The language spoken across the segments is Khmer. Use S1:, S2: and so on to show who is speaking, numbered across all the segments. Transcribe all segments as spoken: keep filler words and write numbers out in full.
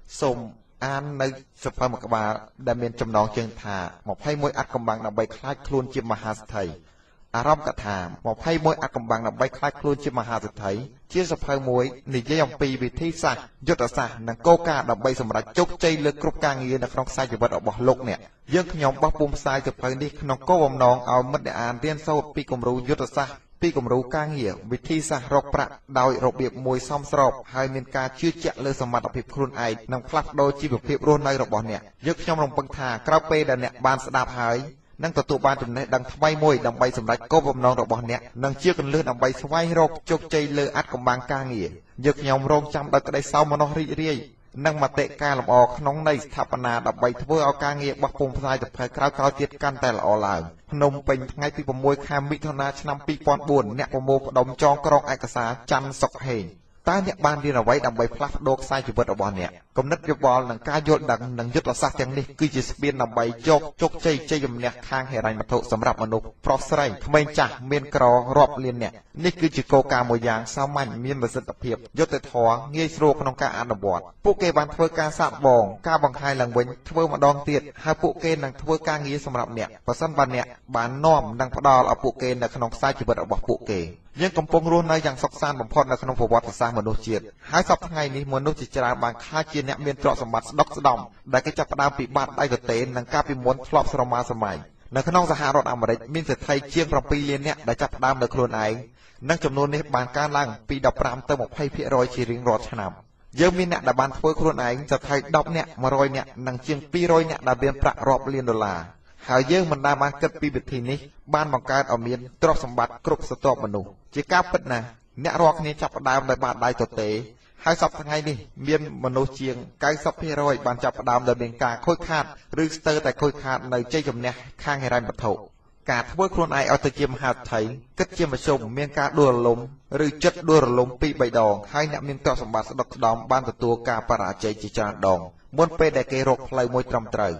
S1: សូមអាននៅសភៅមកក្បាលដែលមានចំណងជើងថាម្ភៃមួយអាត់កំបាំងដើម្បីខ្លាចខ្លួនជាមហាសេដ្ឋីអារម្មណ៍កថាម្ភៃមួយអាត់កំបាំងដើម្បីខ្លាចខ្លួនជាមហាសេដ្ឋីជាសភៅមួយនិយាយអំពីវិធីសាស្ត្រយុទ្ធសាស្ត្រនិងគោលការណ៍ដើម្បីសម្រេចជោគជ័យលើគ្រប់ការងារនៅក្នុងខ្សែជីវិតរបស់លោកអ្នកយើងខ្ញុំបោះពុម្ពផ្សាយសភៅនេះក្នុងគោលបំណងឲ្យមិត្តអ្នកអានរៀនសូត្រពីគំរូយុទ្ធសាស្ត្រពីគំរូការងារវិធីសាស្ត្ររកប្រាក់ដោយរបៀបមួយសមស្របហើយមានការជឿជាក់លើសមត្ថភាពខ្លួនឯងនិងផ្លាស់ប្ដូរជីវភាពរស់នៅរបស់អ្នកយើងខ្ញុំរំពឹងថាក្រោយពេលដែលអ្នកបានស្ដាប់ហើយនឹងទទួលបានចំណេះដឹងថ្មីមួយដើម្បីសម្រេចគោលបំណងរបស់អ្នកនិងជាគន្លឹះដើម្បីស្វែងរកជោគជ័យលើអាត់កំបាំងការងារយើងខ្ញុំរងចាំដោយក្តីសោមនស្សរីករាយនិងមតិកែលម្អក្នុងន័យស្ថាបនាដើម្បីធ្វើឲ្យការងារបោះពុម្ពផ្សាយសភៅក្រោយៗទៀតកាន់តែល្អឡើងភ្នំពេញថ្ងៃទី6ខែមិថុនាឆ្នាំពីរពាន់បួនអ្នកប្រមូលផ្ដុំចងក្រងឯកសារច័ន្ទសុកហេងតើអ្នកបានរៀនអ្វីដើម្បីផ្លាស់ប្ដូរខ្សែជីវិតរបស់អ្នកគំនិតយោបល់និងការយល់ដឹងនិងយុទ្ធសាស្ត្រទាំងនេះគឺជាស្ពានដើម្បីយកជោគជ័យជ័យជំនះខាងហិរញ្ញវត្ថុសម្រាប់មនុស្សប្រុសស្រីក្មេងចាស់មានក្ររាប់លានអ្នកនេះគឺជាគោលការណ៍មួយយ៉ាងសាមញ្ញមានប្រសិទ្ធភាពយុត្តិធម៌ងាយស្រួលក្នុងការអនុវត្តពួកគេបានធ្វើការសាកល្បងការបង្ហាញឡើងវិញធ្វើម្ដងទៀតហើយពួកគេនឹងធ្វើការងារសម្រាប់អ្នកប្រសិនបើអ្នកបាននាំនិងផ្ដល់ឲ្យពួកគេនៅក្នុងខ្សែជីវិតរបស់ពួកគេយើងកំពុងរស់នៅយ៉ាងសុខសាន្តបំផុតនៅក្នុងប្រវត្តិសាស្ត្រមនុស្សជាតិហើយសប្តាហ៍ថ្ងៃនេះមនុស្សជាច្រើនបានខ្លាចជាអ្នកមានទ្រព្យសម្បត្តិស្ដុកស្ដំដែលគេចាប់ផ្ដើមពីបាតដៃទទេនិងការពីមុនធ្លាប់ស្រមាសម័យនៅក្នុងសហរដ្ឋអាមេរិកមានសេដ្ឋីជាង7លាននាក់ដែលចាប់ផ្ដើមដោយខ្លួនឯងនិងចំនួននេះបានកើនឡើងពី15ទៅ20%ជារៀងរាល់ឆ្នាំយើងមានអ្នកដែលបានធ្វើខ្លួនឯងសេដ្ឋី10នាក់100នាក់និងជាង200នាក់ដែលមានប្រាក់រាប់លានដុល្លារហើយយើងមិនដែលបានគិតពីវិធីនេះបានបង្កើតឲ្យមានទ្រព្យសម្បត្តិគ្រប់ស្រទាប់មនុស្សជាការពិតណាស់អ្នករាល់គ្នាចាប់ផ្ដើមដោយបាតដៃទទេហើយសប្តាហ៍ថ្ងៃនេះមានមនុស្សជាង90%បានចាប់ផ្ដើមដោយមានការខូចខាតឬស្ទើរតែខូចខាតនៅជ័យជំនះខាងហិរញ្ញវត្ថុការធ្វើខ្លួនឯងឲ្យទៅជាមហាសេដ្ឋីគិតជាមធ្យមមានការដួលរលំឬចិត្តដួលរលំពីរបីដងហើយអ្នកមានទ្រព្យសម្បត្តិស្ដុកស្ដំបានទទួលការបរាជ័យជាច្រើនដងមុនពេលដែលគេរកផ្លូវមួយត្រឹមត្រូវ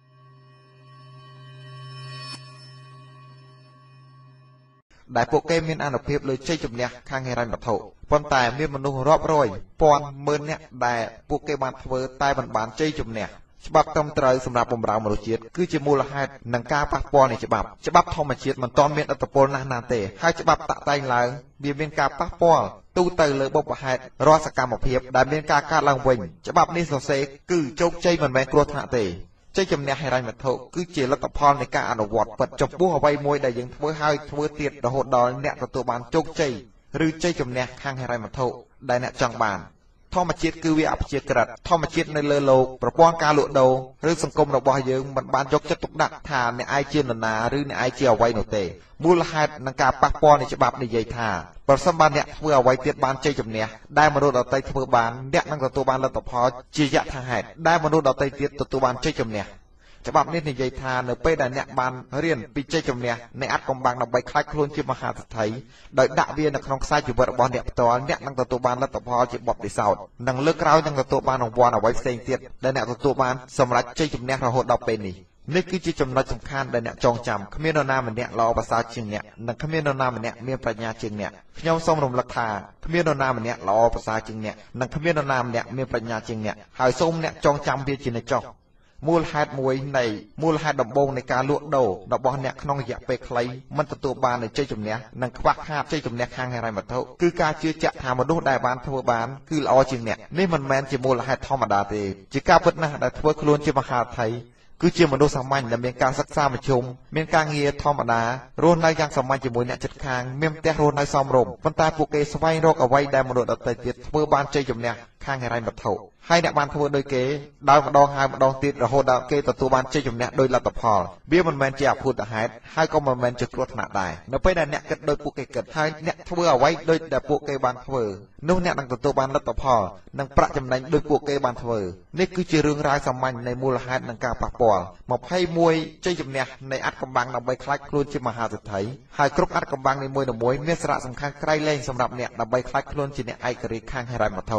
S1: ដែលពួកគេមានអានុភាពលើជ័យជំនះខាងហិរញ្ញវត្ថុប៉ុន្តែមានមនុស្សរាប់រយពាន់ម៉ឺននាក់ដែលពួកគេបានធ្វើតែមិនបានជ័យជំនះច្បាប់ត្រឹមត្រូវសម្រាប់បម្រើមនុស្សជាតិគឺជាមូលហេតុនិងការប៉ះពាល់នៃច្បាប់ច្បាប់ធម្មជាតិមិនទាន់មានឥទ្ធិពលណាស់ណាទេហើយច្បាប់តាក់តែងឡើងវាមានការប៉ះពាល់ទូទៅលើបុព្វហេតុរាល់សកម្មភាពដែលមានការកើតឡើងវិញច្បាប់នេះសរសេរគឺជោគជ័យមិនមែនគ្រោះថ្នាក់ទេជ័យជំនះហិរញ្ញវត្ថុគឺជាលទ្ធផលនៃការអនុវត្តពិតចំពោះអ្វីមួយដែលយើងធ្វើហើយធ្វើទៀតរហូតដល់អ្នកទទួលបានជោគជ័យឬជ័យជំនះខាងហិរញ្ញវត្ថុដែលអ្នកចង់បានធម្មជាតិគឺវាអព្យាក្រឹតធម្មជាតិនៅលើលោកប្រព័ន្ធការលក់ដូរឬសង្គមរបស់យើងមិនបានយកចិត្តទុកដាក់ថាអ្នកឯងជានរណាឬអ្នកឯងជាអ្វីនោះទេមូលហេតុនិងការប៉ះពាល់នៃច្បាប់និយាយថាប្រសិនបើអ្នកធ្វើអ្វីទៀតបានជ័យជំនះដែលមនុស្សដទៃធ្វើបានអ្នកនឹងទទួលបានលទ្ធផលជាយថាហេតុដែលមនុស្សដទៃទៀតទទួលបានជ័យជំនះច្បាប់នេះនិយាយថានៅពេលដែលអ្នកបានរៀនពីជ័យជំនះនៃអាត់កំបាំងដើម្បីខ្លាចខ្លួនជាមហាសេដ្ឋីដោយដាក់វានៅក្នុងខ្សែជីវិតរបស់អ្នកផ្ទាល់អ្នកនឹងទទួលបានលទ្ធផលជាបទពិសោធន៍និងលើកក្រោយនឹងទទួលបានរង្វាន់អ្វីផ្សេងទៀតដែលអ្នកទទួលបានសម្រាប់ជ័យជំនះរហូតដល់ពេលនេះនេះគឺជាចំណុចសំខាន់ដែលអ្នកចងចាំគ្មាននរណាម្នាក់ល្អប្រសើរជាងអ្នកនិងគ្មាននរណាម្នាក់មានប្រាជ្ញាជាងអ្នកខ្ញុំសូមរំលឹកថាគ្មាននរណាម្នាក់ល្អប្រសើរជាងអ្នកនិងគ្មាននរណាម្នាក់មានប្រាជ្ញាជាងអ្នកហើយសូមអ្នកចងចាំវាជានិច្ចចុះមូលហេតុមួយនៃមូលហេតុដំបូងនៃការលក់ដូររបស់អ្នកក្នុងរយៈពេលខ្លីមិនទទួលបាននូវជ័យជំនះនិងខ្វះខាតជ័យជំនះខាងហិរញ្ញវត្ថុគឺការជឿជាក់ថាមនុស្សដែលបានធ្វើបានគឺល្អជាងអ្នកនេះមិនមែនជាមូលហេតុធម្មតាទេជាការពិតណាស់ដែលធ្វើខ្លួនជាមហាសេដ្ឋីគឺជាមនុស្សសាមញ្ញដែលមានការសិក្សាមធ្យមមានការងារធម្មតារស់នៅយ៉ាងសាមញ្ញជាមួយអ្នកជិតខាងមានផ្ទះរស់នៅសមរម្យប៉ុន្តែពួកគេស្វែងរកអ្វីដែលមនុស្សដទៃទៀតធ្វើបានជ័យជំនះខាងហិរញ្ញវត្ថុហើយអ្នកបានធ្វើដោយគេដោយម្ដងហើយម្ដងទៀតរហូតដល់គេទទួលបានជ័យជំនះដោយលទ្ធផលវាមិនមែនជាអភូតហេតុហើយក៏មិនមែនជាគ្រោះថ្នាក់ដែរនៅពេលដែលអ្នកគិតដោយពួកគេគិតហើយអ្នកធ្វើអ្វីដោយដែលពួកគេបានធ្វើនោះអ្នកនឹងទទួលបានលទ្ធផលនិងប្រាក់ចំណេញដោយពួកគេបានធ្វើនេះគឺជារឿងរ៉ាវសាមញ្ញនៃមូលហេតុនិងការប៉ះពាល់21ជ័យជំនះនៃអាត់កំបាំងដើម្បីខ្លាចខ្លួនជាមហាសេដ្ឋីហើយគ្រប់អាត់កំបាំងនីមួយៗមានសារៈសំខាន់ក្រៃលែងសម្រាប់អ្នកដើម្បីខ្លាចខ្លួនជាអ្នកឯករាជ្យខាងហិរញ្ញវត្ថុការបរា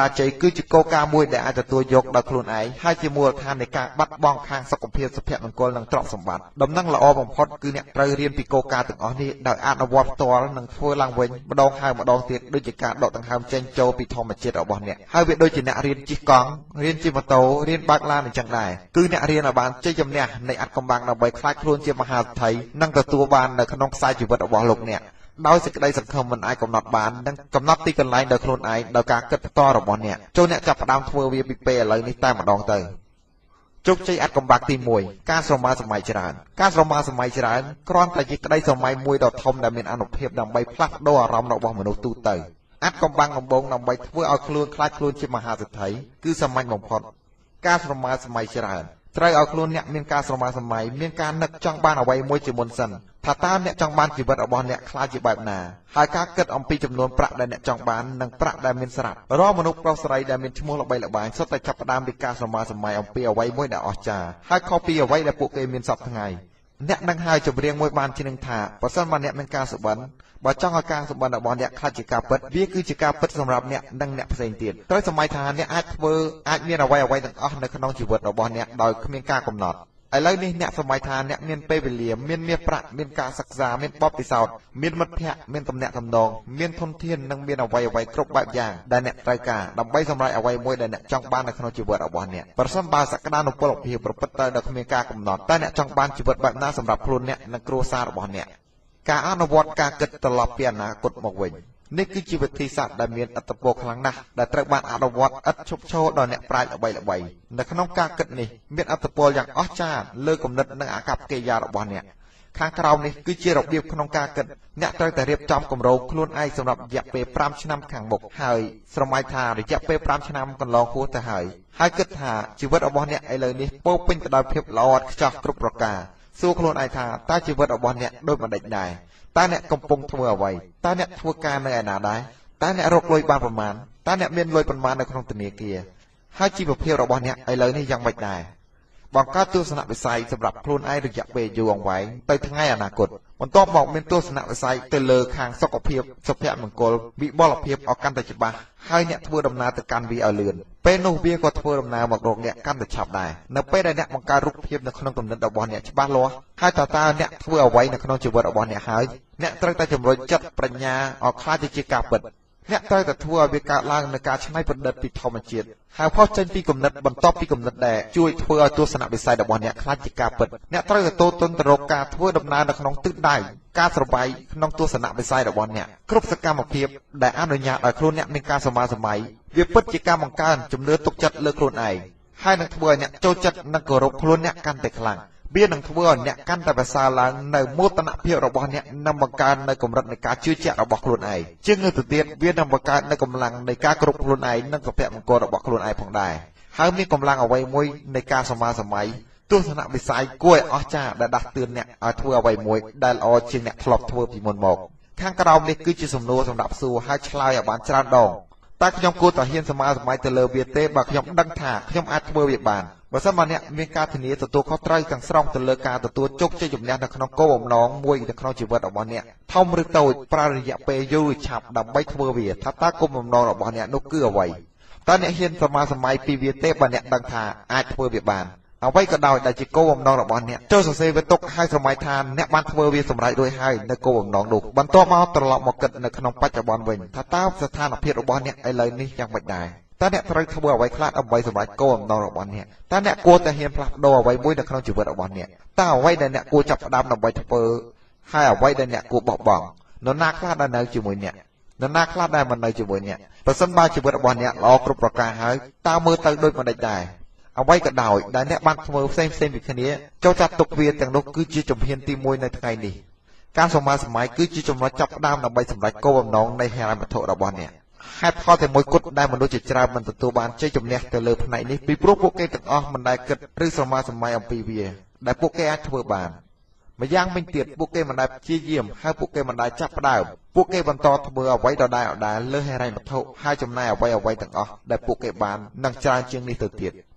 S1: រាជ័យគឺជាគោលការណ៍មួយដែលអាចទទួលយកដោយខ្លួនឯងហើយជាមូលដ្ឋាននៃការបាត់បង់ខាងសុខភាពសុភមង្គលនិងទ្រព្យសម្បត្តិដំណឹងល្អបំផុតគឺអ្នកត្រូវរៀនពីគោលការណ៍ទាំងអស់នេះដោយអនុវត្តផ្ទាល់និងធ្វើឡើងវិញម្ដងហើយម្ដងទៀតដូចជាការដកដង្ហើមចេញចូលពីធម្មជាតិរបស់អ្នកហើយវាដូចជាអ្នករៀនជិះកង់រៀនជិះម៉ូតូរៀនបើកឡានអញ្ចឹងដែរគឺអ្នករៀនឲ្យបានជ័យជំនះនៃអត្តកម្បាំងដើម្បីខ្លាចខ្លួនជាមហាសេដ្ឋីនិងទទួលបាននៅក្នុងខ្សែជីវិតរបស់លោកអ្នកដោយសេចក្តីសង្ឃឹមមិនអាចកំណត់បាននិងកំណត់ទីកន្លែងដោយខ្លួនឯងដោយការគិតផ្ទាល់របស់អ្នកចូលអ្នកចាប់ផ្ដើមធ្វើវាពីពេលឥឡូវនេះតែម្ដងទៅជោគជ័យអត្តកម្បាំងទីមួយការស្រមើសម័យច្រើនការស្រមើសម័យច្រើនគ្រាន់តែជាក្តីស្រមៃមួយដ៏ធំដែលមានអានុភាពដើម្បីផ្លាស់ប្ដូរអារម្មណ៍របស់មនុស្សទូទៅអត្តកម្បាំងដំបូងដើម្បីធ្វើឲ្យខ្លួនខ្លាចខ្លួនជាមហាសេដ្ឋីគឺសាមញ្ញបំផុតការស្រមើសម័យច្រើនត្រូវឲ្យខ្លួនអ្នកមានការស្រមើសម័យមានការនឹកចង់បានអ្វីមួយជាមុនសិនថាតើអ្នកចង់បានជីវិតរបស់អ្នកខ្លាចជាបែបណាហើយការគិតអំពីចំនួនប្រាក់ដែលអ្នកចង់បាននិងប្រាក់ដែលមានស្រាប់រាល់មនុស្សប្រុសស្រីដែលមានឈ្មោះល្បីល្បាញសុទ្ធតែចាប់ផ្ដើមពីការស្រមើសម័យអំពីអ្វីមួយដែលអស្ចារ្យហើយខុសពីអ្វីដែលពួកគេមានសពថ្ងៃអ្នកនឹងហើយចម្រៀងមួយបានជានឹងថាបើសិនមកអ្នកមានការសុបិនបើចង់ឲ្យការសុបិនរបស់អ្នកខ្លាចជាការពិតវាគឺជាការពិតសម្រាប់អ្នកនិងអ្នកផ្សេងទៀតត្រូវសម័យថាអ្នកអាចធ្វើអាចមានអ្វីអ្វីទាំងអស់នៅក្នុងជីវិតរបស់អ្នកដោយគ្មានការកំណត់ឥឡូវនេះអ្នកសម័យថាអ្នកមានពេលវេលាមានមាសប្រាក់មានការសិក្សាមានបទពិសោធន៍មានមិត្តភ័ក្តិមានទំនាក់ទំនងមានធនធាននិងមានអ្វីអ្វីគ្រប់បែបយ៉ាងដែលអ្នកត្រូវការដើម្បីសម្រេចអ្វីមួយដែលអ្នកចង់បាននៅក្នុងជីវិតរបស់អ្នកប្រសិនបើសក្តានុពលភាពប្រព្រឹត្តទៅដោយគ្មានការកំណត់តែអ្នកចង់បានជីវិតបែបណាសម្រាប់ខ្លួនអ្នកនិងគ្រួសាររបស់អ្នកការអនុវត្តការគិតត្រឡប់ពីអនាគតមកវិញនេះគឺជាវិធីសាស្ត្រដែលមានឥទ្ធិពលខ្លាំងណាស់ដែលត្រូវបានអនុវត្តឥតឈប់ឈរដោយអ្នកប្រាជ្ញល្បីៗនៅក្នុងការគិតនេះមានឥទ្ធិពលយ៉ាងអស្ចារ្យលើគំនិតនិងអាកប្បកិរិយារបស់អ្នកខាងក្រោមនេះគឺជារបៀបក្នុងការគិតអ្នកត្រូវតែរៀបចំគម្រោងខ្លួនឯងសម្រាប់រយៈពេលប្រាំឆ្នាំខាងមុខហើយស្រមៃថារយៈពេលប្រាំឆ្នាំកន្លងហួសទៅហើយហើយគិតថាជីវិតរបស់អ្នកឥឡូវនេះពោពេញទៅដោយភាពល្អឥតខ្ចោះគ្រប់ប្រការសួរខ្លួនឯងថាតើជីវិតរបស់អ្នកដូចមិនដេចដែរតើអ្នកកំពុងធ្វើអ្វីតើអ្នកធ្វើការនៅឯណាដែរតើអ្នករកលុយបានប៉ុន្មានតើអ្នកមានលុយប៉ុន្មាននៅក្នុងធនាគារហើយជីវភាពរបស់អ្នកឥឡូវនេះយ៉ាងម៉េចដែរបង្កើតទស្សនវិស័យសម្រាប់ខ្លួនឯងរយៈពេលយូរអង្វែងទៅថ្ងៃអនាគតបន្ទាប់មកមានទស្សនវិស័យទៅលើខាងសុខភាពសុភមង្គលវិបលភាពឲ្យកាន់តែច្បាស់ហើយអ្នកធ្វើដំណើរទៅកាន់វាឲ្យលឿនពេលនោះវាក៏ធ្វើដំណើរមករកអ្នកកាន់តែឆាប់ដែរនៅពេលដែលអ្នកបង្កើតរូបភាពនៅក្នុងគំនិតរបស់អ្នកច្បាស់លាស់ហើយតើតើអ្នកធ្វើអ្វីនៅក្នុងជីវិតរបស់អ្នកហើយអ្នកត្រូវតែជំរុញចិត្តប្រាជ្ញាឲ្យខ្លាចទៅជាការពិតអ្នកត្រូវតែធ្វើឲ្យវាកើតឡើងនៅការច្នៃប្រឌិតពីធម្មជាតិហើយផុសចេញពីគំនិតបន្ទាប់ពីគំនិតដែលជួយធ្វើឲ្យទស្សនវិស័យរបស់អ្នកខ្លាចជាការពិតអ្នកត្រូវទទួលទន្ទឹងរកការធ្វើដំណើរនៅក្នុងទិសដៅការស្របែកក្នុងទស្សនវិស័យរបស់អ្នកគ្រប់សកម្មភាពដែលអនុញ្ញាតឲ្យខ្លួនអ្នកមានការសម័យសម័យវាពិតជាការបង្កើនជំនឿទុកចិត្តលើខ្លួនឯងហើយនឹងធ្វើឲ្យអ្នកចូលចិត្តនិងគោរពខ្លួនអ្នកកាន់តែខ្លាំងវានឹងធ្វើឲ្យអ្នកកាន់តែប្រសើរឡើងនៅមោទនភាពរបស់អ្នកនិងបង្កើននៅកម្រិតនៃការជឿជាក់របស់ខ្លួនឯងជាងនេះទៅទៀតវានឹងបង្កើននៅកម្លាំងនៃការគោរពខ្លួនឯងនិងសុភមង្គលរបស់ខ្លួនឯងផងដែរហើយមានកម្លាំងអ្វីមួយនៃការសម័យសម័យទស្សនវិស័យគួរឲ្យអស្ចារ្យដែលដាស់តឿនអ្នកឲ្យធ្វើអ្វីមួយដែលល្អជាងអ្នកធ្លាប់ធ្វើពីមុនមកខាងក្រោមនេះគឺជាសំណួរសម្រាប់សួរហើយឆ្លើយឲ្យបានច្រើនដងតែខ្ញុំគួរតែហ៊ានសម័យសម័យទៅលើវាទេបើខ្ញុំដឹងថាខ្ញុំអាចធ្វើវាបានបើសិនមកអ្នកមានការធានាទទួលខុសត្រូវទាំងស្រុងទៅលើការទទួលជោគជ័យជំនះនៅក្នុងគោលបំណងមួយនៅក្នុងជីវិតរបស់អ្នកធំឬតូចប្រើរយៈពេលយូរឬឆាប់ដើម្បីធ្វើវាថាតើគោលបំណងរបស់អ្នកនោះគឺអ្វីតើអ្នកហ៊ានសម័យសម័យពីវាទេបើអ្នកដឹងថាអាចធ្វើវាបានអ្វីក៏ដោយដែលជាគោលបំណងរបស់អ្នកចូលសរសេរវាទុកឲ្យស្រមៃថាអ្នកបានធ្វើវាសម្រេចរួចហើយនៅគោលបំណងនោះបន្ទាប់មកត្រឡប់មកគិតនៅក្នុងបច្ចុប្បន្នវិញថាតើស្ថានភាពរបស់អ្នកឥឡូវនេះយ៉ាងម៉េចដែរតើអ្នកត្រូវធ្វើអ្វីខ្លះដើម្បីសម្រេចគោលបំណងរបស់អ្នកតើអ្នកគួរតែហ៊ានផ្លាស់ប្ដូរអ្វីមួយនៅក្នុងជីវិតរបស់អ្នកតើអ្វីដែលអ្នកគួរចាប់ផ្ដើមដើម្បីធ្វើហើយអ្វីដែលអ្នកគួរបោះបង់នរណាខ្លះដែលនៅជាមួយអ្នកនរណាខ្លះដែលមិននៅជាមួយអ្នកប្រសិនបើជីវិតរបស់អ្នកល្អគ្រប់ប្រការហើយតើមើលទៅដូចមិនដេចដែរអ្វីក៏ដោយដែលអ្នកបានធ្វើផ្សេងផ្សេងពីគ្នាចូលចាត់ទុកវាទាំងនោះគឺជាជំហានទីមួយនៅថ្ងៃនេះការសម័យសម័យគឺជាចំណុចចាប់ផ្ដើមដើម្បីសម្រេចគោលបំណងនៃហិរញ្ញវត្ថុរបស់អ្នកហេតុផលតែមួយគត់ដែលមនុស្សជាច្រើនមិនទទួលបានជ័យជំនះទៅលើផ្នែកនេះពីព្រោះពួកគេទាំងអស់មិនដែលគិតឬស្រមើសម័យអំពីវាដែលពួកគេអាចធ្វើបានម្យ៉ាងវិញទៀតពួកគេមិនដែលព្យាយាមហើយពួកគេមិនដែលចាប់ផ្ដើមពួកគេបន្តធ្វើអ្វីដដែលៗលើហិរញ្ញវត្ថុហើយចំណាយអ្វីអ្វីទាំងអស់ដែលពួកគេបាននឹងច្រើនជាងនេះទៅទៀត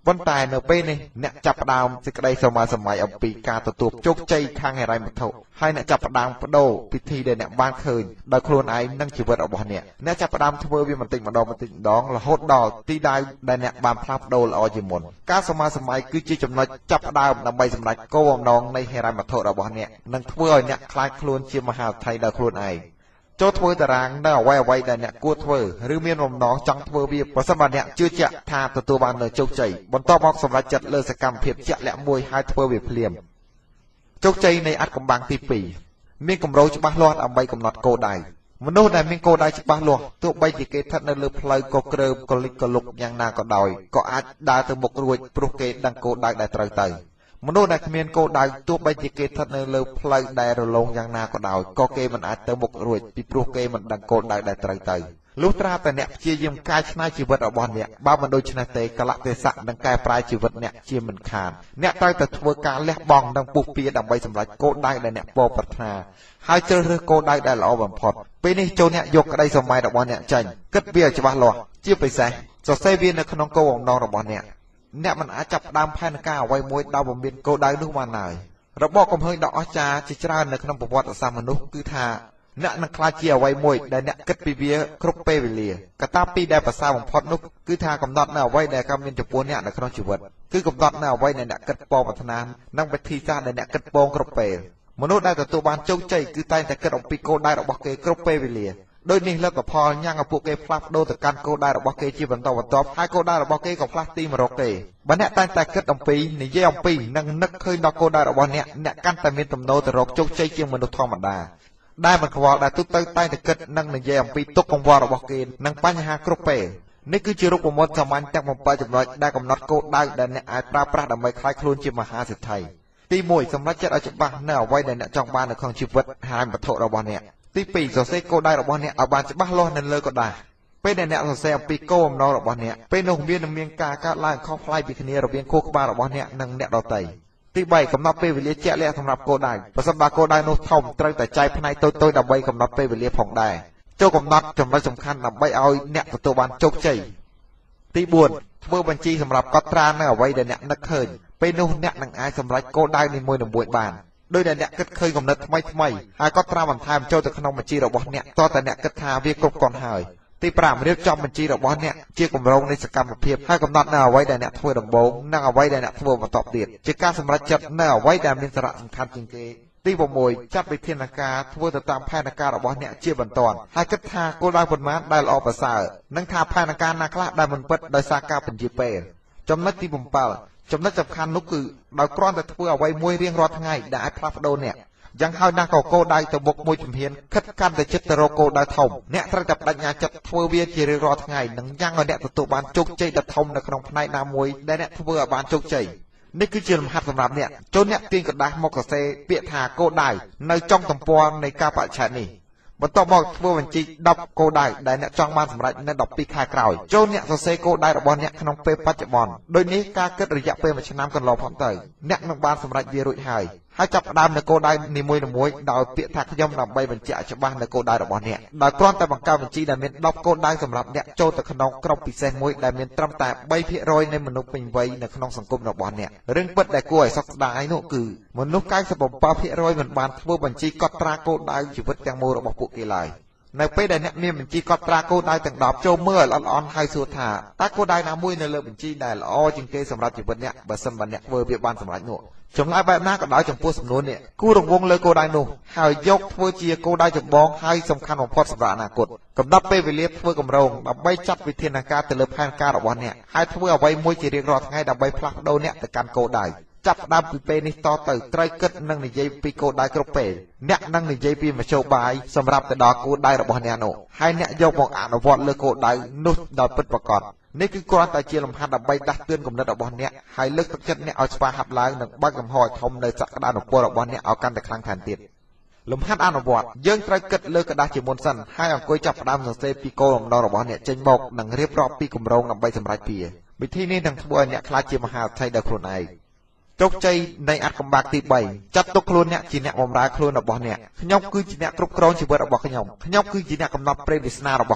S1: ប៉ុន្តែនៅពេលនេះអ្នកចាប់ផ្ដើមសេចក្តីសមាសម័យអំពីការទទួលជោគជ័យខាងហិរញ្ញវត្ថុហើយអ្នកចាប់ផ្ដើមបដូរពិធីដែលអ្នកបានឃើញដោយខ្លួនឯងនិងជីវិតរបស់អ្នកអ្នកចាប់ផ្ដើមធ្វើវាបន្តិចម្ដងបន្តិចម្ដងរហូតដល់ទីដៅដែលអ្នកបានផ្លាស់ប្ដូរល្អជាងមុនការសមាសម័យគឺជាចំណុចចាប់ផ្ដើមដើម្បីសម្រេចគោលបំណងនៃហិរញ្ញវត្ថុរបស់អ្នកនិងធ្វើឲ្យអ្នកខ្លាចខ្លួនជាមហាអធិដោយខ្លួនឯងចូលធ្វើតារាងនៅអ្វីអ្វីដែលអ្នកគួរធ្វើឬមានបំណងចង់ធ្វើវាប្រសិនបើអ្នកជឿជាក់ថាទទួលបាននូវជោគជ័យបន្ទាប់មកសម្រេចចិត្តលើសកម្មភាពជាក់លាក់មួយហើយធ្វើវាភ្លាមជោគជ័យនៃអាថ៌កំបាំងទីពីរមានគម្រោងច្បាស់លាស់ដើម្បីកំណត់គោលដៅមនុស្សដែលមានគោលដៅច្បាស់លាស់ទោះបីជាគេស្ថិតនៅលើផ្លូវកក្រើមកលិចកលុកយ៉ាងណាក៏ដោយក៏អាចដើរទៅមុខរួចព្រោះគេដឹងគោលដៅដែលត្រូវទៅមនុស្សដែលគ្មានគោលដៅទោះបីជាគេស្ថិតនៅលើផ្លូវដែលរលងយ៉ាងណាក៏ដោយក៏គេមិនអាចទៅមុខរួចពីព្រោះគេមិនដឹងគោលដៅដែលត្រូវទៅលុះត្រាតែអ្នកព្យាយាមកែច្នៃជីវិតរបស់អ្នកបើមិនដូច្នេះទេកលៈទេសៈនឹងកែប្រែជីវិតអ្នកជាមិនខានអ្នកត្រូវតែធ្វើការលះបង់និងពុះពៀដើម្បីសម្រេចគោលដៅដែលអ្នកពោលប្រាថ្នាហើយជ្រើសរើសគោលដៅដែលល្អបំផុតពេលនេះចូលអ្នកយកក្តីសម័យរបស់អ្នកចេញគិតវាឲ្យច្បាស់លាស់ជាពិសេសសរសេរវានៅក្នុងគោលបំណងរបស់អ្នកអ្នកមិនអាចចាប់ផ្ដើមផែនការអ្វីមួយដោយមិនមានគោលដៅនោះបានឡើយរបបកំហើញដ៏អស្ចារ្យជាច្រើននៅក្នុងប្រវត្តិសាស្ត្រមនុស្សគឺថាអ្នកនឹងខ្លាចជាអ្វីមួយដែលអ្នកគិតពីវាគ្រប់ពេលវេលាកត្តាពីរដែលប្រសើរបំផុតនោះគឺថាកំណត់នៅអ្វីដែលកើតមានចំពោះអ្នកនៅក្នុងជីវិតគឺកំណត់នៅអ្វីដែលអ្នកគិតពងប្រាថ្នានិងវិធីសាស្ត្រដែលអ្នកគិតពងគ្រប់ពេលមនុស្សដែលទទួលបានជោគជ័យគឺតែងតែគិតអំពីគោលដៅរបស់គេគ្រប់ពេលវេលាដោយនេះលទ្ធផលញ៉ាំងឲ្យពួកគេផ្លាស់ប្ដូរទៅកាន់គោលដៅរបស់គេជាបន្តបន្ទាប់ហើយគោលដៅរបស់គេក៏ផ្លាស់ទីមករកគេបើអ្នកតែងតែគិតអំពីនិយាយអំពីនិងនឹកឃើញដល់គោលដៅរបស់អ្នកអ្នកកាន់តែមានទំនោរទៅរកជោគជ័យជាងមនុស្សធម្មតាដែលមិនខ្វល់ដែលទូទៅតែងតែគិតនិងនិយាយអំពីទុក្ខកង្វល់របស់គេនិងបញ្ហាគ្រប់ពេលនេះគឺជារូបមន្តសាមញ្ញទាំងbảyចំណុចដែលកំណត់គោលដៅដែលអ្នកអាចប្រើប្រាស់ដើម្បីក្លាយខ្លួនជាមហាសេដ្ឋីទីមួយសម្រាប់ចិត្តឲ្យច្បាស់នៅអ្វីដែលអ្នកចង់បាននៅក្នុងជីវិតហិរញ្ញវត្ថុរបស់អ្នកទីពីរសរសេរគោលដៅរបស់អ្នកឲ្យបានច្បាស់លាស់នៅលើกระดาษពេលដែលអ្នកសរសេរអំពីគោលបំណងរបស់អ្នកពេលនោះវានឹងមានការកើតឡើងខុសប្លែកពីគ្នារវាងខួរក្បាលរបស់អ្នកនិងអ្នកដទៃទីបីកំណត់ពេលវេលាជាក់លាក់សម្រាប់គោលដៅប្រសិនបើគោលដៅនោះធំត្រូវតែចែកផ្នែកតូចៗដើម្បីកំណត់ពេលវេលាផងដែរចូលកំណត់ចំណុចសំខាន់ដើម្បីឲ្យអ្នកទទួលបានជោគជ័យទីបួនធ្វើបញ្ជីសម្រាប់កត់ត្រានៅអ្វីដែលអ្នកនឹកឃើញពេលនោះអ្នកនឹងអាចសម្រេចគោលដៅនីមួយៗបានដោយដែលអ្នកគិតឃើញគំនិតថ្មីថ្មីហើយកត់ត្រាបន្ថែមចូលទៅក្នុងបញ្ជីរបស់អ្នកតើតើអ្នកគិតថាវាគ្រប់គ្រាន់ហើយទីប្រាំរៀបចំបញ្ជីរបស់អ្នកជាគម្រោងនៃសកម្មភាពហើយកំណត់នៅអ្វីដែលអ្នកធ្វើដំបូងនិងអ្វីដែលអ្នកធ្វើបន្តទៀតជាការសម្រេចចិត្តនៅអ្វីដែលមានសារៈសំខាន់ជាងគេទីប្រាំចាត់វិធានការធ្វើទៅតាមផែនការរបស់អ្នកជាបន្ទាន់ហើយគិតថាគោលដៅប៉ុន្មានដែលល្អប្រសើរនិងថាផែនការណាខ្លះដែលមិនពិតដោយសារការពន្យាពេលចំណុចទីbảyចំណុចសំខាន់នោះគឺដោយគ្រាន់តែធ្វើអ្វីមួយរៀងរាល់ថ្ងៃដែលអាចផ្លាស់ប្ដូរអ្នកយ៉ាងហើយណាស់ក៏គោលដៅទៅមុខមួយជំហានខិតកាន់តែចិត្តទៅរកគោលដៅធំអ្នកត្រូវតែបដិញ្ញាចិត្តធ្វើវាជារៀងរាល់ថ្ងៃនិងយ៉ាងឲ្យអ្នកទទួលបានជោគជ័យដ៏ធំនៅក្នុងផ្នែកណាមួយដែលអ្នកធ្វើឲ្យបានជោគជ័យនេះគឺជាលំហាត់សម្រាប់អ្នកចូលអ្នកទាញក្រដាសមកសរសេរពាក្យថាគោលដៅនៅចុងទំព័រនៃការបរិច្ឆេទនេះបន្ទាប់មកធ្វើបញ្ជីដប់គោលដៅដែលអ្នកចង់បានសម្រេចនៅដប់ពីរខែក្រោយចូលអ្នកសរសេរគោលដៅរបស់អ្នកក្នុងពេលបច្ចុប្បន្នដូចនេះការគិតរយៈពេលមួយឆ្នាំកន្លងផុតទៅអ្នកនឹងបានសម្រេចវារួចហើយហើយចាប់ផ្ដើមនៅគោលដៅនីមួយៗដោយពាក្យថាខ្ញុំដើម្បីបញ្ជាក់ច្បាស់នៅគោលដៅរបស់អ្នកដោយគ្រាន់តែបង្កើតបញ្ជីដែលមានដប់គោលដៅសម្រាប់អ្នកចូលទៅក្នុងក្រុមពិសេសមួយដែលមានត្រឹមតែបីភាគរយនៃមនុស្សពេញវ័យនៅក្នុងសង្គមរបស់អ្នករឿងពិតដែលគួរឲ្យសោកស្ដាយនោះគឺមនុស្សកៅសិបbảyភាគរយមិនបានធ្វើបញ្ជីកត់ត្រាគោលដៅជីវិតទាំងមូលរបស់ពួកគេឡើយនៅពេលដែលអ្នកមានបញ្ជីកត់ត្រាគោលដៅទាំងដប់ចូលមើលឲ្យល្អិតល្អន់ហើយសួរថាតើគោលដៅណាមួយនៅលើបញ្ជីដែលល្អជាងគេសម្រាប់ជីវិតអ្នកបើសិនបើអ្នកធ្វើវាបានសម្រេចនោះចម្លើយបែបណាក៏ដោយចំពោះសំណួរនេះគូរង្វង់លើគោលដៅនោះហើយយកធ្វើជាគោលដៅចម្បងហើយសំខាន់បំផុតសម្រាប់អនាគតកំណត់ពេលវេលាធ្វើគម្រោងដើម្បីចាត់វិធានការទៅលើផែនការរបស់អ្នកហើយធ្វើអ្វីមួយជារៀងរាល់ថ្ងៃដើម្បីផ្លាស់ប្ដូរអ្នកទៅកាន់គោលដៅចាប់ផ្ដើមពីពេលនេះតទៅត្រូវគិតនិងនិយាយពីគោលដៅគ្រប់ពេលអ្នកនឹងនិយាយពីមធ្យោបាយសម្រាប់ទៅដល់គោលដៅរបស់អ្នកនោះហើយអ្នកយកមកអនុវត្តលើគោលដៅនោះដោយពិតប្រាកដនេះគឺគ្រាន់តែជាលំហាត់ដើម្បីដាស់តឿនគំនិតរបស់អ្នកហើយលើកទឹកចិត្តអ្នកឲ្យស្វាហាប់ឡើងនិងបើកចំហឲ្យធំនៅសក្តានុពលរបស់អ្នកឲ្យកាន់តែខ្លាំងថែមទៀតលំហាត់អនុវត្តយើងត្រូវគិតលើกระดาษជាមុនសិនហើយអង្គុយចាប់ផ្ដើមសរសេរពីគោលបំណងរបស់អ្នកចេញមកនិងរៀបរាប់ពីគម្រោងដើម្បីសម្រេចវាវិធីនេះនឹងធ្វើឲ្យអ្នកក្លាយជាមហាអធិដោយខ្លួនឯងជោគជ័យនៃអាថ៌កំបាំងទីបីចាត់ទុកខ្លួនអ្នកជាអ្នកបម្រើខ្លួនរបស់អ្នកខ្ញុំគឺជាអ្នកគ្រប់គ្រងជីវិតរបស់ខ្ញុំខ្ញុំគឺជាអ្នកកំណត់ព្រេងវាសនារបស់ខ្ញុំ